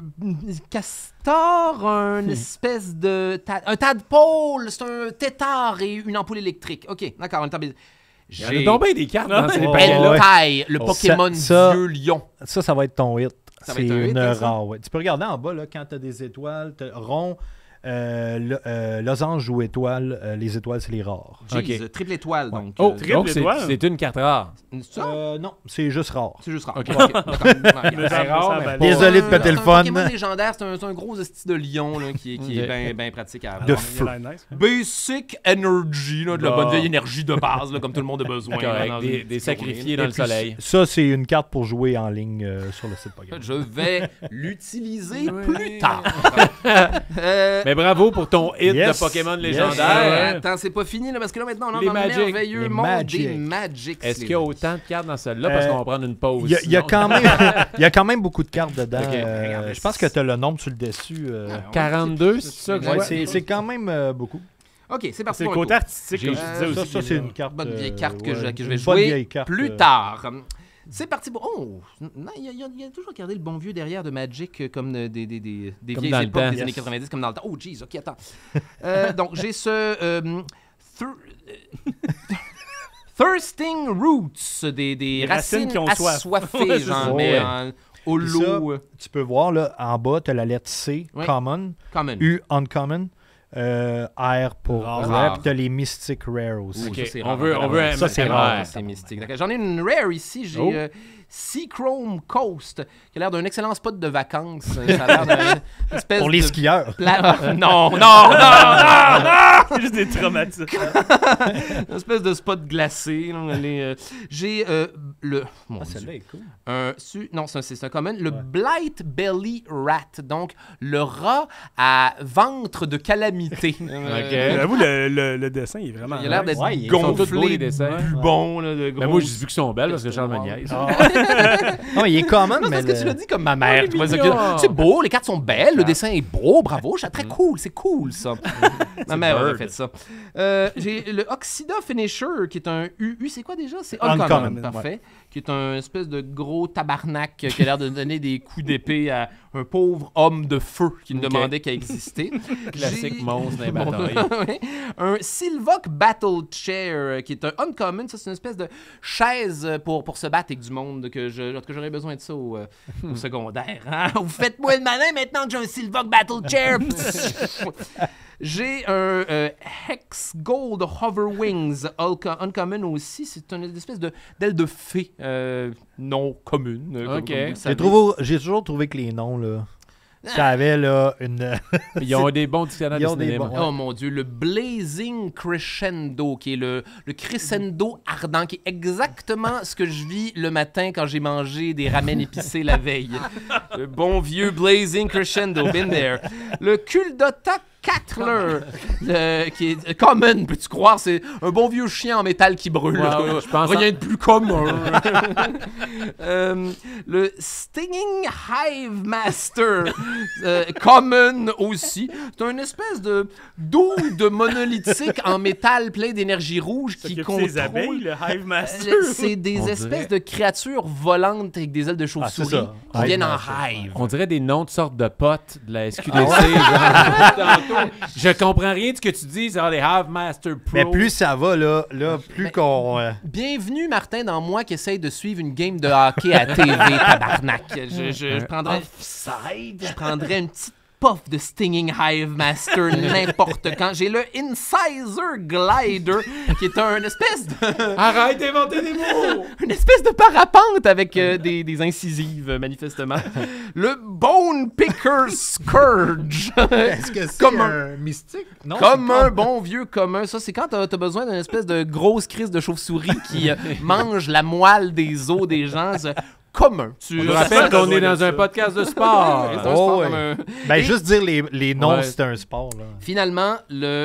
castor, un espèce de ta- un tadpole, c'est un tétard et une ampoule électrique. Ok, d'accord, on est en bais- Il y en a donc bien des cartes dans ces Ouais, paquets-là. ouais. Entei, le Pokémon Ça- ça- Dieu Lion. Ça, ça va être ton hit. Ça va C'est être un hit, une hein, ça? rare, ouais. Tu peux regarder en bas, là, quand tu as des étoiles, t'as rond, euh, lo- euh, losange ou étoile. euh, les étoiles, c'est les rares. Jeez, Ok. triple étoile, donc. Oh, euh, Triple donc c'est étoile. c'est une carte rare. c'est ça? Euh, non, c'est juste rare. C'est juste rare. Ok. Ok, d'accord. Ouais, Mais C'est ça- rare, ça mais valait. pas- Désolé de C'est péter un- le c'est fun. un Pokémon légendaire, c'est un, c'est un gros esti de lion là, qui, est- qui est Ok. bien ben pratique à avoir. De Il a feu. l'air nice. Basic Energy, là, de la Bon. bonne vieille énergie de base, là, comme tout le monde a besoin. là, Correct. dans Des, une des petite sacrifiés journée. dans Et le puis, soleil. Ça, c'est une carte pour jouer en ligne euh, sur le site Pokémon. Je vais l'utiliser Oui. plus tard. Euh, Mais bravo pour ton hit Yes. de Pokémon Yes. légendaire. Ouais. Attends, c'est pas fini, là, parce que là, maintenant, on Les entre dans le Magic. merveilleux Les monde des Magic. Magics. Est-ce les qu'il y a amis. autant de cartes dans celle-là? Parce Euh, qu'on va prendre une pause. Il y, a- il y a sinon. quand même, il y a quand même beaucoup de cartes dedans. Ok. Euh, Regarde, je pense que tu as le nombre sur le dessus. euh. Ouais, quarante-deux, c'est ça que je Ouais, vois? c'est c'est quand même euh, beaucoup. Ok, c'est parti. C'est le pour un côté tour. artistique, J'ai- comme je Euh, disais Ça, aussi. ça c'est qui- une carte. Bonne vieille euh, carte que, je, ouais, que je vais une bonne jouer vieille carte, plus euh, tard. C'est parti pour... Oh! Non, il y, a- il y a- il y a toujours gardé le bon vieux derrière de Magic euh, comme euh, des, des, des, des Comme vieilles dans le époques temps. des Yes. années quatre-vingt-dix, comme dans le temps. Oh, jeez, ok, attends. Euh, donc, j'ai ce... euh, thir- euh, Thirsting Roots, des, des Des racines, racines qui ont soif. assoiffées, Ouais, c'est genre, ça. mais Ouais. en Puis ça, holo, euh, Tu peux voir là, en bas, tu as la lettre C, Ouais. common, common. U, uncommon, euh, R pour Rare. rare, puis tu as les Mystic Rare aussi. Ouh, Ok, ça, c'est on rare. veut, on veut un Ça, c'est un rare. rare. C'est mystique. D'accord. J'en ai une rare ici. J'ai Oh. euh, Seachrome Coast, qui a l'air d'un excellent spot de vacances. Ça a l'air d'une espèce Pour les de skieurs. pla- euh, non, non, non, non, non! C'est juste des traumatismes. Une espèce de spot glacé. là, les, euh, J'ai euh, le... Mon Ah, Dieu. celle-là est cool. Un, su- non, c'est un, c'est un common. Le Blight Belly Rat, donc le rat à ventre de calamité. Euh, J'avoue, le, le, le dessin, il est vraiment. Il a l'air nice. d'être Ouais, ils sont tous beaux, gonflé, les dessins. bon, là, de Mais gros. moi, j'ai vu qu'ils sont belles parce que Charles me niaise. Non, il est common, Non, mais. parce que le- tu l'as dit comme ma mère. Oh, tu vois, il est c'est mignon. que- c'est beau, les cartes sont belles, le dessin est beau, bravo, c'est très cool, c'est cool ça. ma mère aurait bird. fait ça. Euh, J'ai le Oxida Finisher qui est un U U, c'est quoi déjà? C'est Uncommon, Uncommon, ouais. parfait. Qui est un espèce de gros tabarnak qui a l'air de donner des coups d'épée à un pauvre homme de feu qui ne Ok. demandait qu'à exister. Classique J'ai- monstre dans les Bon, batailles. ouais. Un Silvok Battle Chair euh, qui est un uncommon. Ça, c'est une espèce de chaise euh, pour, pour se battre avec du monde que je que j'aurais besoin de ça au, euh, au secondaire. Hein? Vous faites-moi le malin maintenant que j'ai un Silvok Battle Chair. J'ai un euh, Hex Gold Hover Wings Unco- Uncommon aussi. C'est une espèce de d'aile de fée euh, non commune. euh, comme- Ok. comme vous le J'ai savez. trouvé- j'ai toujours trouvé que les noms, là. Ça avait, là, une. Ils ont des bons dictionnaires Ils de ont des cinéma. bons- Oh mon Dieu, le Blazing Crescendo, qui est le, le crescendo ardent, qui est exactement ce que je vis le matin quand j'ai mangé des ramen épicés la veille. Le bon vieux Blazing Crescendo, been there. Le Kuldota Cattler, le- qui est common, peux-tu croire? C'est un bon vieux chien en métal qui brûle. Wow, je pense Rien de plus commun. Euh, le Stinging Hive Master, euh, common aussi. C'est une espèce de dude monolithique en métal plein d'énergie rouge qui S'occupe contrôle... des abeilles, le Hive Master. Euh, C'est des On espèces dirait. de créatures volantes avec des ailes de Ah, c'est chauve-souris ça. qui Hive viennent en Master. hive. On dirait des noms de sortes de potes de la S Q D C. Ah genre, tantôt. Je comprends rien de ce que tu dis, genre les Have Master Pro. Mais plus ça va, là, là plus Mais- qu'on. euh, Bienvenue, Martin, dans moi qui essaye de suivre une game de hockey à T V, tabarnak. Je, je, je prendrais... Je prendrais une petite puff de Stinging Hive Master n'importe quand. J'ai le Incisor Glider, qui est un espèce de... Arrête d'inventer des mots! Une espèce de parapente avec euh, des, des incisives, euh, manifestement. Le Bone Picker Scourge. Est-ce que c'est Comme un mystique? Non, Comme c'est un pas- bon vieux commun. Ça, c'est quand t'as as besoin d'une espèce de grosse crise de chauve-souris qui euh, mange la moelle des os des gens. C'est commun. Tu Je rappelle qu'on est dans ça. un podcast de sport. C'est un Oh, sport ouais. commun. Ben, Et juste dire les, les noms, Ouais. c'est un sport. Là. finalement, le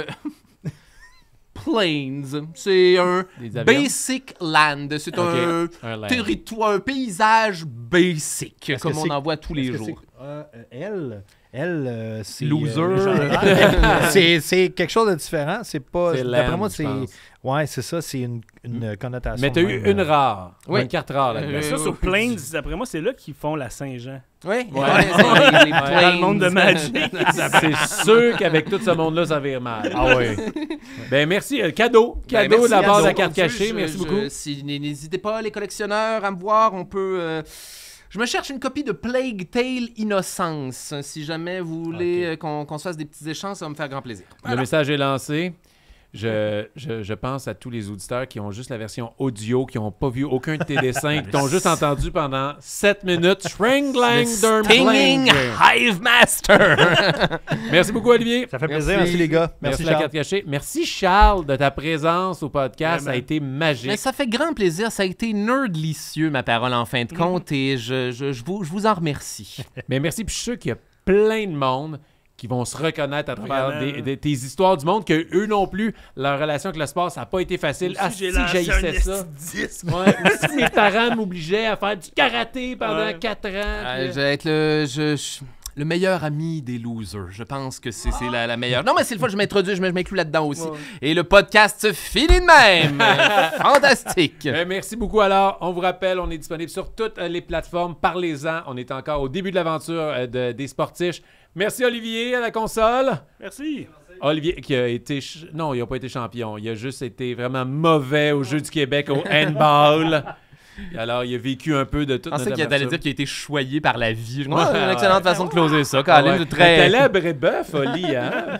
Plains, c'est un Des avions. basic land. C'est Ok. un Un land. territoire, un paysage basic, Est-ce comme que on c'est- en voit tous les Est-ce que jours. c'est- euh, euh, elle, elle euh, c'est... Loser. euh, c'est, c'est quelque chose de différent. C'est pas... C'est D'après land, moi, je c'est... pense. Ouais, c'est ça. C'est une, une connotation. Mais t'as de eu même, une euh, rare. Oui. Une carte rare là-dedans. Mais ça, Euh, sur Plains, d'après moi, c'est là qu'ils font la Saint-Jean. Oui, Ouais. ouais, c'est les- les Dans le monde de Plains. Magic. C'est sûr qu'avec tout ce monde-là, ça vire mal. Ah oui. Ben merci. Euh, cadeau. Ben, Cadeau merci de la part de la à carte vous. cachée. Je- Merci je- beaucoup. si- N'hésitez pas, les collectionneurs, à me voir. On peut. euh, Je me cherche une copie de Plague Tale Innocence. Si jamais vous voulez Ok. euh, qu'on qu'on se fasse des petits échanges, ça va me faire grand plaisir. Le message est lancé. Je, je, je pense à tous les auditeurs qui ont juste la version audio, qui n'ont pas vu aucun de tes dessins, qui t'ont juste entendu pendant sept minutes. Shringlang Stinging Hive Master. Merci beaucoup, Olivier. Ça fait Merci. plaisir. Merci, les gars. Merci, Merci, la Charles. carte cachée. Merci, Charles, de ta présence au podcast. Ça a Vraiment. été magique. Mais ça fait grand plaisir. Ça a été nerdlicieux, ma parole, en fin de compte, et je, je, je, vous, je vous en remercie. Mais merci, puis je suis sûr qu'il y a plein de monde qui vont se reconnaître à travers Vraiment. des- des- tes histoires du monde, que eux non plus, leur relation avec le sport, ça n'a pas été facile. Ah, si j'ai lancé j'haïssais un ça. esti disque. Ouais, ou si mes parents m'obligeaient à faire du karaté pendant Ouais. quatre ans. Euh, puis- je vais être le, je- je- le meilleur ami des losers. Je pense que c'est c'est la, la meilleure. Non, mais c'est le fois que je m'introduis, je me- je m'inclus là-dedans aussi. Ouais. Et le podcast finit de même. Fantastique. Euh, merci beaucoup. Alors, on vous rappelle, on est disponible sur toutes euh, les plateformes. Parlez-en. On est encore au début de l'aventure euh, de- des Sportiches. Merci, Olivier, à la console. Merci. Olivier, qui a été... ch- Non, il n'a pas été champion. Il a juste été vraiment mauvais au Jeux du Québec, au handball. Et alors, il a vécu un peu de tout Je pensais notre qu'il allait aventure. dire qu'il a été choyé par la vie. Je- Ouais, Ouais, c'est une ouais. excellente façon de closer ça, Colin. Ouais. C'est très... Célèbre et bœuf, Oli, hein?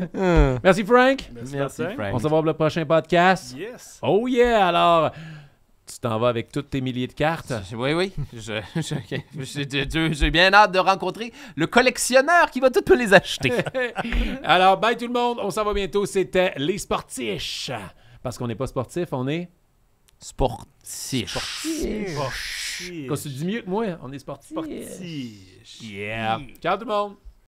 Merci, Frank. Merci, Merci, Martin. Frank. On se voit pour le prochain podcast. Yes. Oh yeah! Alors, tu t'en vas avec toutes tes milliers de cartes. Oui, oui. Je- je- J'ai j'ai- j'ai bien hâte de rencontrer le collectionneur qui va toutes me les acheter. Alors, bye tout le monde. On s'en va bientôt. C'était Les Sportiches. Parce qu'on n'est pas sportif, on est... Sportif. Sportif. Quand tu dis mieux que moi, on est sportif. Sportif. Yeah. Ciao tout le monde.